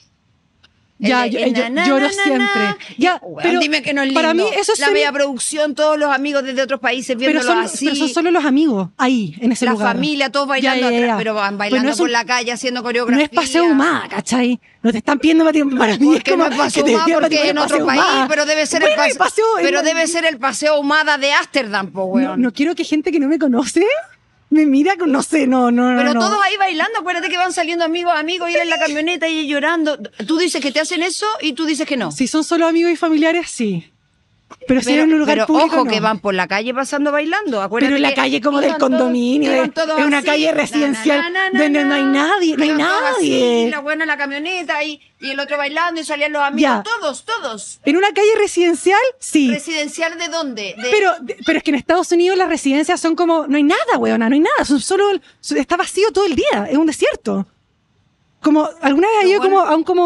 Speaker 3: Ya,
Speaker 2: El
Speaker 3: yo,
Speaker 2: de-
Speaker 3: yo lloro siempre. Ya,
Speaker 2: Weón,
Speaker 3: pero
Speaker 2: dime que no es lindo.
Speaker 3: para mí eso es
Speaker 2: la media producción, todos los amigos desde otros países
Speaker 3: pero
Speaker 2: viéndolo
Speaker 3: son,
Speaker 2: así.
Speaker 3: pero son solo los amigos ahí, en ese
Speaker 2: la
Speaker 3: lugar.
Speaker 2: familia, todos bailando
Speaker 3: Ya,
Speaker 2: atrás,
Speaker 3: ya.
Speaker 2: pero van
Speaker 3: Pues
Speaker 2: bailando
Speaker 3: no es
Speaker 2: por
Speaker 3: un-
Speaker 2: la calle, haciendo
Speaker 3: No
Speaker 2: coreografía.
Speaker 3: es paseo humada, ¿cachai? No te están pidiendo matrimonio. Para mí es
Speaker 2: Porque
Speaker 3: como
Speaker 2: no es paseo
Speaker 3: que te
Speaker 2: humada,
Speaker 3: pidan
Speaker 2: porque
Speaker 3: matrimonio
Speaker 2: en otro
Speaker 3: paseo
Speaker 2: país,
Speaker 3: humada.
Speaker 2: pero debe ser
Speaker 3: Bueno,
Speaker 2: el paseo,
Speaker 3: pero
Speaker 2: debe ser el paseo humada de Ámsterdam, po,
Speaker 3: No,
Speaker 2: weón.
Speaker 3: no quiero que gente que no me conoce me mira con, no sé, no.
Speaker 2: Pero
Speaker 3: no.
Speaker 2: todos ahí bailando, acuérdate que van saliendo amigos, y él en la camioneta y él llorando. Tú dices que te hacen eso y tú dices que no.
Speaker 3: Si son solo amigos y familiares, sí. Pero si
Speaker 2: Pero,
Speaker 3: en un lugar
Speaker 2: pero
Speaker 3: público,
Speaker 2: ojo
Speaker 3: no.
Speaker 2: que van por la calle pasando bailando. Acuérdate
Speaker 3: Pero en la
Speaker 2: que
Speaker 3: calle como del
Speaker 2: iban todos-
Speaker 3: condominio,
Speaker 2: iban todos
Speaker 3: es una
Speaker 2: así,
Speaker 3: calle residencial donde no hay nadie, no hay
Speaker 2: Iban todos así,
Speaker 3: nadie.
Speaker 2: la buena en la camioneta y el otro bailando y salían los amigos,
Speaker 3: Ya.
Speaker 2: todos.
Speaker 3: En una calle residencial, sí.
Speaker 2: ¿Residencial de dónde?
Speaker 3: Pero es que en Estados Unidos las residencias son como, no hay nada, weona, no hay nada. Está vacío todo el día, es un desierto. Como, ¿alguna vez has
Speaker 2: Pero
Speaker 3: ido
Speaker 2: bueno.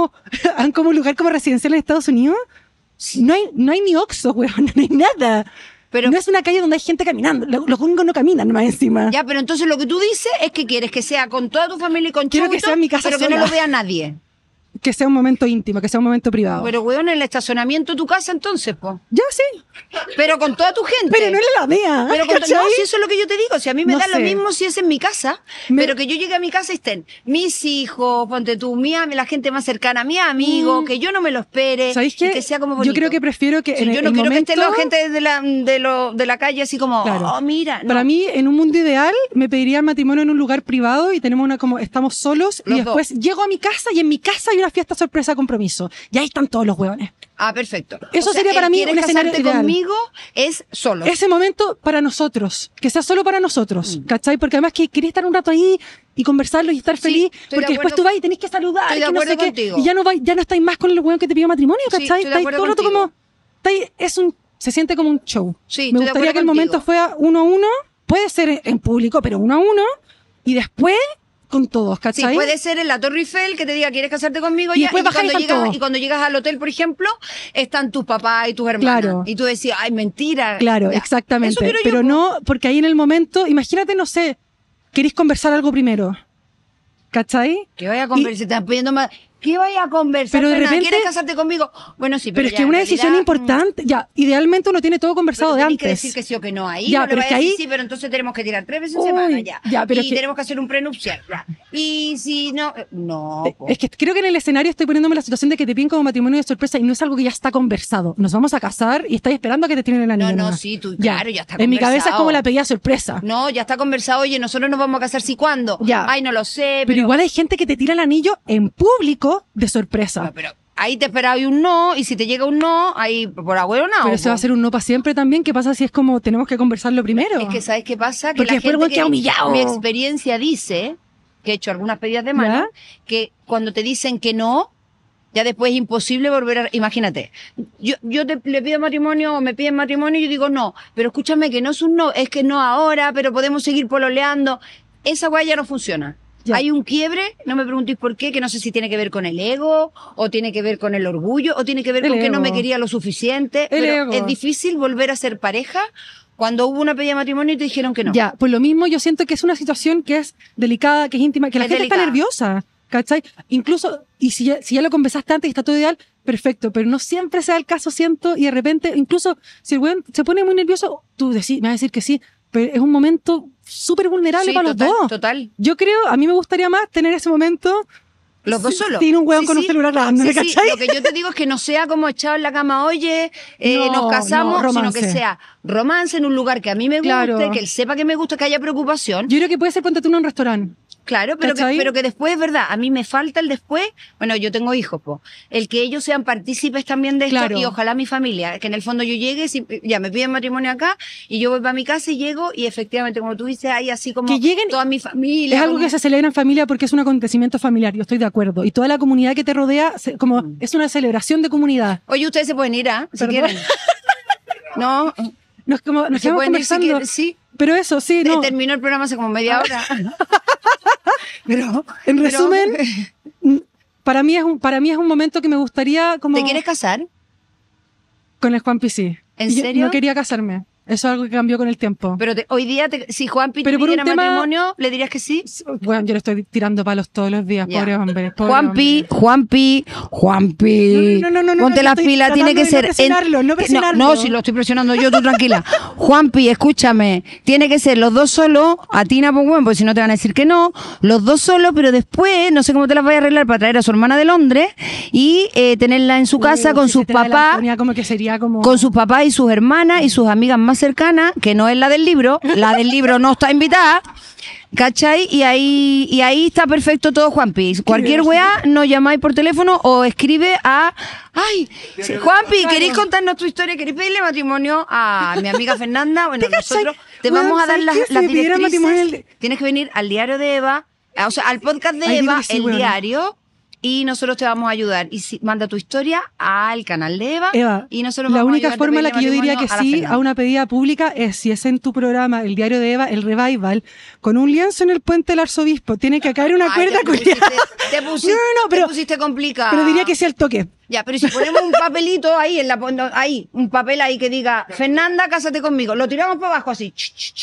Speaker 3: a un lugar como residencial en Estados Unidos? No hay ni Oxxo, weón, no hay nada.
Speaker 2: Pero-
Speaker 3: no es una calle donde hay gente caminando. Los gringos no caminan más encima.
Speaker 2: Ya, pero entonces lo que tú dices es que quieres que sea con toda tu familia y con
Speaker 3: Quiero
Speaker 2: show
Speaker 3: que
Speaker 2: y todo,
Speaker 3: sea en mi casa
Speaker 2: pero que
Speaker 3: sola.
Speaker 2: no lo vea nadie.
Speaker 3: Que sea un momento íntimo, que sea un momento privado.
Speaker 2: Pero, weón, en el estacionamiento de tu casa entonces, po.
Speaker 3: Ya sí,
Speaker 2: Pero con toda tu gente.
Speaker 3: pero no es la mía.
Speaker 2: Pero con
Speaker 3: ¿cachai?
Speaker 2: no, si eso es lo que yo te digo, si a mí me
Speaker 3: No
Speaker 2: da lo
Speaker 3: sé.
Speaker 2: mismo si es en mi casa, pero que yo llegue a mi casa y estén mis hijos, ponte tú, la gente más cercana, mi amigo, que yo no me lo espere,
Speaker 3: ¿Sabéis
Speaker 2: y
Speaker 3: qué?
Speaker 2: que sea como bonito.
Speaker 3: Yo creo que prefiero que
Speaker 2: Sí,
Speaker 3: en
Speaker 2: yo
Speaker 3: el
Speaker 2: no quiero
Speaker 3: momento...
Speaker 2: que estén la gente de la calle así como,
Speaker 3: Claro.
Speaker 2: oh, mira. No.
Speaker 3: Para mí, en un mundo ideal, me pedirían matrimonio en un lugar privado y tenemos estamos solos
Speaker 2: Los
Speaker 3: y después llego a mi casa y en mi casa hay una fiesta sorpresa compromiso. Y ahí están todos los hueones.
Speaker 2: Ah, perfecto.
Speaker 3: Eso sería
Speaker 2: él
Speaker 3: para mí
Speaker 2: quiere
Speaker 3: un escenario
Speaker 2: casarte
Speaker 3: ideal.
Speaker 2: conmigo es solo.
Speaker 3: Ese momento para nosotros, que sea solo para nosotros, ¿cachai? Porque además que quería estar un rato ahí y conversarlo y estar
Speaker 2: Sí,
Speaker 3: feliz,
Speaker 2: estoy de
Speaker 3: porque después
Speaker 2: acuerdo.
Speaker 3: tú vas y tenés que saludar,
Speaker 2: Estoy de
Speaker 3: que no sé
Speaker 2: acuerdo
Speaker 3: qué,
Speaker 2: contigo.
Speaker 3: y ya no estáis más con el hueón que te pidió matrimonio,
Speaker 2: Sí,
Speaker 3: ¿cachai?
Speaker 2: estoy de
Speaker 3: Estáis
Speaker 2: acuerdo
Speaker 3: todo el rato
Speaker 2: contigo.
Speaker 3: se siente como un show.
Speaker 2: Sí,
Speaker 3: Me
Speaker 2: estoy de
Speaker 3: gustaría
Speaker 2: acuerdo
Speaker 3: que el momento
Speaker 2: contigo.
Speaker 3: fuera 1 a 1, puede ser en público, pero 1 a 1, y después con todos,
Speaker 2: Sí,
Speaker 3: ¿cachai?
Speaker 2: puede ser en la Torre Eiffel que te diga, ¿quieres casarte conmigo?
Speaker 3: Y
Speaker 2: Ya,
Speaker 3: después bajar y están todos.
Speaker 2: y cuando llegas al hotel, por ejemplo, están tus papás y tus hermanas.
Speaker 3: Claro.
Speaker 2: Y tú decías, ay, mentira.
Speaker 3: Claro,
Speaker 2: Ya.
Speaker 3: exactamente.
Speaker 2: Eso quiero yo,
Speaker 3: Pero
Speaker 2: po.
Speaker 3: no, porque ahí en el momento, imagínate, no sé, queréis conversar algo primero, ¿cachai?
Speaker 2: Que vaya a conversar, te están pidiendo más. ¿Qué vaya a conversar?
Speaker 3: Pero de
Speaker 2: Fernanda?
Speaker 3: repente-
Speaker 2: ¿Quieres casarte conmigo? Bueno, sí,
Speaker 3: Pero
Speaker 2: pero
Speaker 3: es
Speaker 2: ya,
Speaker 3: que
Speaker 2: en
Speaker 3: una
Speaker 2: realidad,
Speaker 3: decisión importante, ya, idealmente uno tiene todo conversado
Speaker 2: pero
Speaker 3: de
Speaker 2: tenés que
Speaker 3: antes.
Speaker 2: decir que sí o que no ahí.
Speaker 3: Ya,
Speaker 2: no le
Speaker 3: pero es
Speaker 2: vayas
Speaker 3: que
Speaker 2: a decir
Speaker 3: ahí-
Speaker 2: sí, pero entonces tenemos que tirar 3 veces en
Speaker 3: Uy,
Speaker 2: semana ya.
Speaker 3: ya, pero
Speaker 2: y
Speaker 3: es que-
Speaker 2: tenemos que hacer un prenupcial. Ya. Y si no, no. po.
Speaker 3: Es que creo que en el escenario estoy poniéndome en la situación de que te piden como matrimonio de sorpresa y no es algo que ya está conversado. Nos vamos a casar y estáis esperando a que te tiren el anillo.
Speaker 2: No,
Speaker 3: nomás.
Speaker 2: sí, tú, claro, ya está
Speaker 3: En mi cabeza es
Speaker 2: conversado.
Speaker 3: como la pedida sorpresa.
Speaker 2: No, ya está conversado, oye, nosotros nos vamos a casar, ¿sí cuándo?
Speaker 3: Ya.
Speaker 2: Ay, no lo sé,
Speaker 3: Pero igual hay gente que te tira el anillo en público de sorpresa.
Speaker 2: Pero ahí te esperaba un no, y si te llega un no, ahí por agüero no.
Speaker 3: Pero se va a hacer un no para siempre también. ¿Qué pasa si es como tenemos que conversarlo primero?
Speaker 2: Es que, ¿sabes qué pasa? Que
Speaker 3: Porque
Speaker 2: la
Speaker 3: después el
Speaker 2: gente
Speaker 3: weón queda humillado.
Speaker 2: Mi experiencia dice, que he hecho algunas pedidas de mano,
Speaker 3: ¿Ya?
Speaker 2: que cuando te dicen que no, ya después es imposible volver a... Imagínate, le pido matrimonio o me piden matrimonio y yo digo no, pero escúchame que no es un no, es que no ahora, pero podemos seguir pololeando. Esa guay ya no funciona.
Speaker 3: Ya.
Speaker 2: Hay un quiebre, no me preguntéis por qué, que no sé si tiene que ver con el ego, o tiene que ver con el orgullo, o tiene que ver
Speaker 3: El
Speaker 2: con que no me
Speaker 3: ego.
Speaker 2: quería lo suficiente.
Speaker 3: El
Speaker 2: Pero
Speaker 3: ego.
Speaker 2: es difícil volver a ser pareja cuando hubo una pedida de matrimonio y te dijeron que no.
Speaker 3: Ya, pues lo mismo yo siento que es una situación que es delicada, que es íntima, que la
Speaker 2: Es
Speaker 3: gente
Speaker 2: delicada.
Speaker 3: está nerviosa, ¿cachai? Incluso, y si ya lo conversaste antes y está todo ideal, perfecto, pero no siempre sea el caso, siento, y de repente, incluso si el weón se pone muy nervioso, tú me vas a decir que sí, pero es un momento súper vulnerable
Speaker 2: Sí,
Speaker 3: para
Speaker 2: total,
Speaker 3: los dos.
Speaker 2: total.
Speaker 3: Yo creo, a mí me gustaría más tener ese momento
Speaker 2: Los dos solos.
Speaker 3: sin un hueón con un celular grabando,
Speaker 2: Sí, sí.
Speaker 3: ¿cachai?
Speaker 2: Lo que yo te digo es que no sea como echado en la cama, oye,
Speaker 3: No,
Speaker 2: nos casamos,
Speaker 3: no,
Speaker 2: sino
Speaker 3: romance.
Speaker 2: que sea romance en un lugar que a mí me guste,
Speaker 3: Claro.
Speaker 2: que él sepa que me gusta, que haya preocupación.
Speaker 3: Yo creo que puede ser ponte tú en un restaurante.
Speaker 2: Claro, pero que después es verdad, a mí me falta el después, bueno, yo tengo hijos, po, el que ellos sean partícipes también de esto
Speaker 3: Claro.
Speaker 2: y ojalá mi familia, que en el fondo yo llegue, ya me piden matrimonio acá y yo voy para mi casa y llego y efectivamente, como tú dices, hay así como
Speaker 3: Que lleguen,
Speaker 2: toda mi familia.
Speaker 3: es algo que se celebra en familia porque es un acontecimiento familiar, yo estoy de acuerdo. Y toda la comunidad que te rodea, como es una celebración de comunidad.
Speaker 2: Oye, ustedes se pueden ir, ¿ah? Si
Speaker 3: Perdón.
Speaker 2: quieren. No,
Speaker 3: Nos
Speaker 2: se
Speaker 3: quedamos
Speaker 2: pueden ir si
Speaker 3: conversando.
Speaker 2: quieren, sí.
Speaker 3: Pero eso, sí, no.
Speaker 2: Terminó el programa hace como media hora. pero,
Speaker 3: En
Speaker 2: pero-
Speaker 3: resumen, para mí es un momento que me gustaría como...
Speaker 2: ¿Te quieres casar?
Speaker 3: Con el Juanpi, sí.
Speaker 2: ¿En
Speaker 3: Y yo
Speaker 2: serio?
Speaker 3: no quería casarme. Eso es algo que cambió con el tiempo.
Speaker 2: Pero hoy día, si Juanpi te
Speaker 3: Pero por un
Speaker 2: pidiera
Speaker 3: tema-
Speaker 2: matrimonio, ¿le dirías que sí?
Speaker 3: Bueno, yo le estoy tirando palos todos los días,
Speaker 2: Ya.
Speaker 3: pobre hombre. Pobre
Speaker 2: Juanpi,
Speaker 3: hombre.
Speaker 2: Juanpi.
Speaker 3: No,
Speaker 2: Ponte
Speaker 3: yo
Speaker 2: las
Speaker 3: estoy
Speaker 2: pilas, tiene que
Speaker 3: tratando de
Speaker 2: ser.
Speaker 3: no presionarlo, no presionarlo.
Speaker 2: No, si lo estoy presionando yo, tú tranquila. Juanpi, escúchame. Tiene que ser los dos solos, a Tina, pues bueno, porque si no te van a decir que no. Los dos solos, pero después, no sé cómo te las vaya a arreglar para traer a su hermana de Londres y tenerla en su casa con
Speaker 3: Si
Speaker 2: sus
Speaker 3: se te da la
Speaker 2: papás.
Speaker 3: Antonia, como que sería como...
Speaker 2: Con sus papás y sus hermanas y sus amigas más cercanas, que no es la del libro no está invitada, ¿cachai? Y ahí está perfecto todo, Juanpi. Cualquier weá, nos llamáis por teléfono o escribe a... ¡Ay! Sí, Juanpi, ¿queréis contarnos tu historia? ¿Queréis pedirle matrimonio a mi amiga Fernanda? Bueno, nosotros te
Speaker 3: Weón,
Speaker 2: vamos a dar
Speaker 3: ¿sabes
Speaker 2: las
Speaker 3: qué? Si me pidiera matrimonio
Speaker 2: directrices. Tienes que venir al diario de Eva, o sea, al podcast de
Speaker 3: Ay, digo
Speaker 2: Eva,
Speaker 3: que sí,
Speaker 2: el
Speaker 3: weona.
Speaker 2: diario... Y nosotros te vamos a ayudar. Y manda tu historia al canal de Eva.
Speaker 3: Eva,
Speaker 2: Y nosotros
Speaker 3: la
Speaker 2: vamos a
Speaker 3: única
Speaker 2: ayudarte a
Speaker 3: forma en la que
Speaker 2: pedirle
Speaker 3: yo diría que
Speaker 2: matrimonio a la
Speaker 3: sí
Speaker 2: Fernanda.
Speaker 3: a una pedida pública es si es en tu programa, el diario de Eva, el revival, con un lienzo en el puente del arzobispo. Tiene que caer una
Speaker 2: Ay,
Speaker 3: cuerda
Speaker 2: te
Speaker 3: culiada.
Speaker 2: pusiste,
Speaker 3: pero-
Speaker 2: te pusiste complicada.
Speaker 3: Pero diría que sí al toque.
Speaker 2: Ya, pero si ponemos un papelito ahí, ahí, un papel ahí que diga, Fernanda, cásate conmigo. Lo tiramos para abajo así.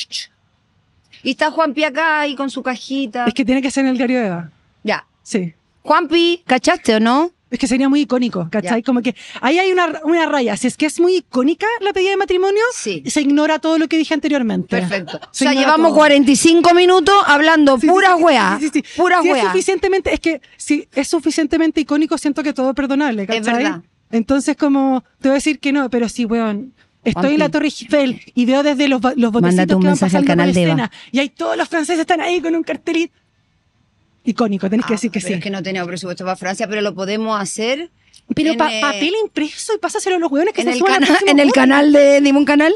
Speaker 2: Y está Juanpi acá ahí con su cajita.
Speaker 3: Es que tiene que ser en el diario de Eva.
Speaker 2: Ya.
Speaker 3: Sí.
Speaker 2: Juanpi, ¿cachaste o no?
Speaker 3: Es que sería muy icónico, ¿cachai?
Speaker 2: Ya.
Speaker 3: Como que ahí hay una raya. Si es que es muy icónica la pedida de matrimonio,
Speaker 2: Sí.
Speaker 3: se ignora todo lo que dije anteriormente.
Speaker 2: Perfecto. O
Speaker 3: Se
Speaker 2: sea,
Speaker 3: ignora
Speaker 2: llevamos
Speaker 3: todo.
Speaker 2: 45 minutos hablando
Speaker 3: Sí,
Speaker 2: pura
Speaker 3: sí,
Speaker 2: weá.
Speaker 3: sí.
Speaker 2: Pura
Speaker 3: Si es
Speaker 2: weá.
Speaker 3: suficientemente, es que si es suficientemente icónico, siento que todo es perdonable, ¿cachai?
Speaker 2: verdad.
Speaker 3: Entonces, como, te voy a decir que no, pero sí, weón. Estoy
Speaker 2: Juanpi.
Speaker 3: en la Torre Eiffel y veo desde los botecitos
Speaker 2: Mándate un
Speaker 3: que van
Speaker 2: mensaje al
Speaker 3: pasando por
Speaker 2: canal de Eva.
Speaker 3: escena. Y hay todos los franceses están ahí con un cartelito. Icónico, tenés que decir que
Speaker 2: Pero
Speaker 3: sí.
Speaker 2: es que no tenemos presupuesto para Francia, pero lo podemos hacer.
Speaker 3: Pero
Speaker 2: en,
Speaker 3: papel impreso y pásaselo a los hueones que
Speaker 2: en
Speaker 3: se
Speaker 2: el,
Speaker 3: suban al próximo
Speaker 2: en el
Speaker 3: bus.
Speaker 2: canal de... ¿Dime un canal?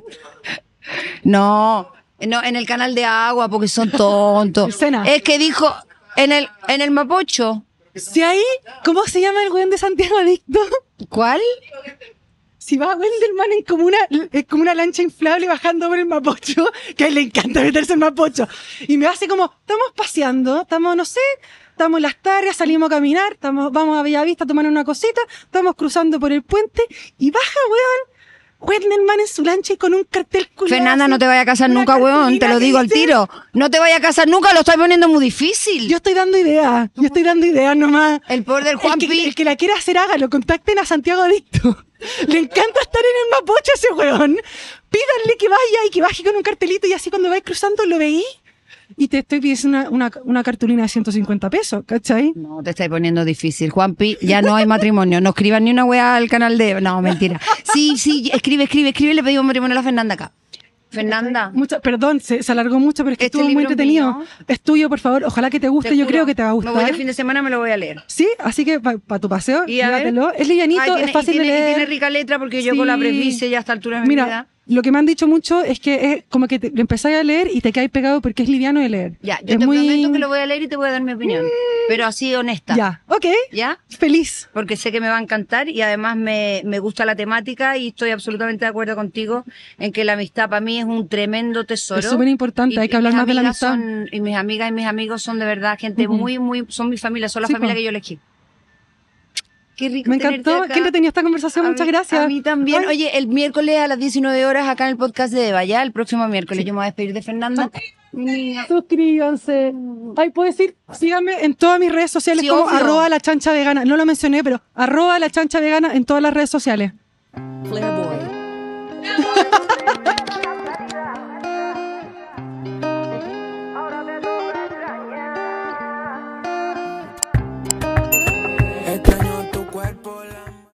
Speaker 2: No, en el canal de agua, porque son tontos.
Speaker 3: El Sena.
Speaker 2: Es que dijo, en el Mapocho.
Speaker 3: Si ahí, ¿cómo se llama el weón de Santiago Adicto?
Speaker 2: ¿Cuál?
Speaker 3: Si va Wendelman es como una lancha inflable bajando por el Mapocho, que a él le encanta meterse en Mapocho. Y me hace como, estamos paseando, estamos, no sé, estamos en las tardes, salimos a caminar, vamos a Bellavista a tomar una cosita, estamos cruzando por el puente y baja, weón, Wendelman en su lancha y con un cartel culiado.
Speaker 2: Fernanda, no te vayas a casar
Speaker 3: una
Speaker 2: nunca, weón, te
Speaker 3: cartulina
Speaker 2: lo
Speaker 3: que
Speaker 2: digo al
Speaker 3: dice-
Speaker 2: tiro. No te vayas a casar nunca, lo estoy poniendo muy difícil.
Speaker 3: Yo estoy dando ideas nomás.
Speaker 2: El poder del Juanpi.
Speaker 3: El que la quiera hacer, hágalo. Contacten a Santiago Adicto. Le encanta estar en el Mapocho a ese weón. Pídanle que vaya y que baje con un cartelito y así cuando vais cruzando lo veí. Y te estoy pidiendo una cartulina de 150 pesos, ¿cachai?
Speaker 2: No, te estáis poniendo difícil. Juanpi, ya no hay matrimonio. No escriban ni una weá al canal de... No, mentira. Sí, escribe, le pedimos matrimonio a la Fernanda acá. Fernanda.
Speaker 3: Perdón, se alargó mucho, pero es que
Speaker 2: Este
Speaker 3: estuvo muy
Speaker 2: libro es
Speaker 3: entretenido.
Speaker 2: mío.
Speaker 3: Es tuyo, por favor. Ojalá que te guste.
Speaker 2: Te
Speaker 3: Yo
Speaker 2: juro,
Speaker 3: creo que te va a
Speaker 2: Me voy
Speaker 3: gustar.
Speaker 2: el fin de semana, me lo voy a leer.
Speaker 3: Sí, así que para tu paseo,
Speaker 2: Y a ver.
Speaker 3: llévatelo. Es livianito,
Speaker 2: Ay,
Speaker 3: es fácil
Speaker 2: y
Speaker 3: de
Speaker 2: tiene,
Speaker 3: leer.
Speaker 2: y tiene rica letra porque yo con la
Speaker 3: Sí.
Speaker 2: presbicia ya a esta altura de mi
Speaker 3: Mira,
Speaker 2: vida.
Speaker 3: lo que me han dicho mucho es que es como que lo empezáis a leer y te quedáis pegado porque es liviano de leer.
Speaker 2: Ya, yo
Speaker 3: es
Speaker 2: te
Speaker 3: muy...
Speaker 2: prometo que lo voy a leer y te voy a dar mi opinión. Pero así honesta.
Speaker 3: Ya, ok.
Speaker 2: ¿Ya?
Speaker 3: Feliz.
Speaker 2: Porque sé que me va a encantar y además me gusta la temática y estoy absolutamente de acuerdo contigo en que la amistad para mí es un tremendo tesoro.
Speaker 3: Es súper importante,
Speaker 2: Y-
Speaker 3: hay que
Speaker 2: y
Speaker 3: hablar
Speaker 2: mis
Speaker 3: más de la
Speaker 2: amigas
Speaker 3: amistad.
Speaker 2: y mis amigas y mis amigos son de verdad gente
Speaker 3: Ujú.
Speaker 2: muy, son mi familia, son la
Speaker 3: Sí,
Speaker 2: familia
Speaker 3: po.
Speaker 2: que yo elegí. Qué rico
Speaker 3: Me
Speaker 2: tenerte
Speaker 3: encantó.
Speaker 2: acá.
Speaker 3: ¿Quién te tenía esta conversación?
Speaker 2: A
Speaker 3: Muchas
Speaker 2: mí-
Speaker 3: gracias.
Speaker 2: A mí también.
Speaker 3: Ay.
Speaker 2: Oye, el miércoles a las 19 horas acá en el podcast de Eva, ya, el próximo miércoles. Yo me voy a despedir de Fernanda.
Speaker 3: Suscríbanse. Ay, puedo decir, síganme en todas mis redes sociales
Speaker 2: Sí,
Speaker 3: como
Speaker 2: obvio.
Speaker 3: @lachancha vegana. No lo mencioné, pero @lachancha vegana en todas las redes sociales.
Speaker 1: Flair Boy.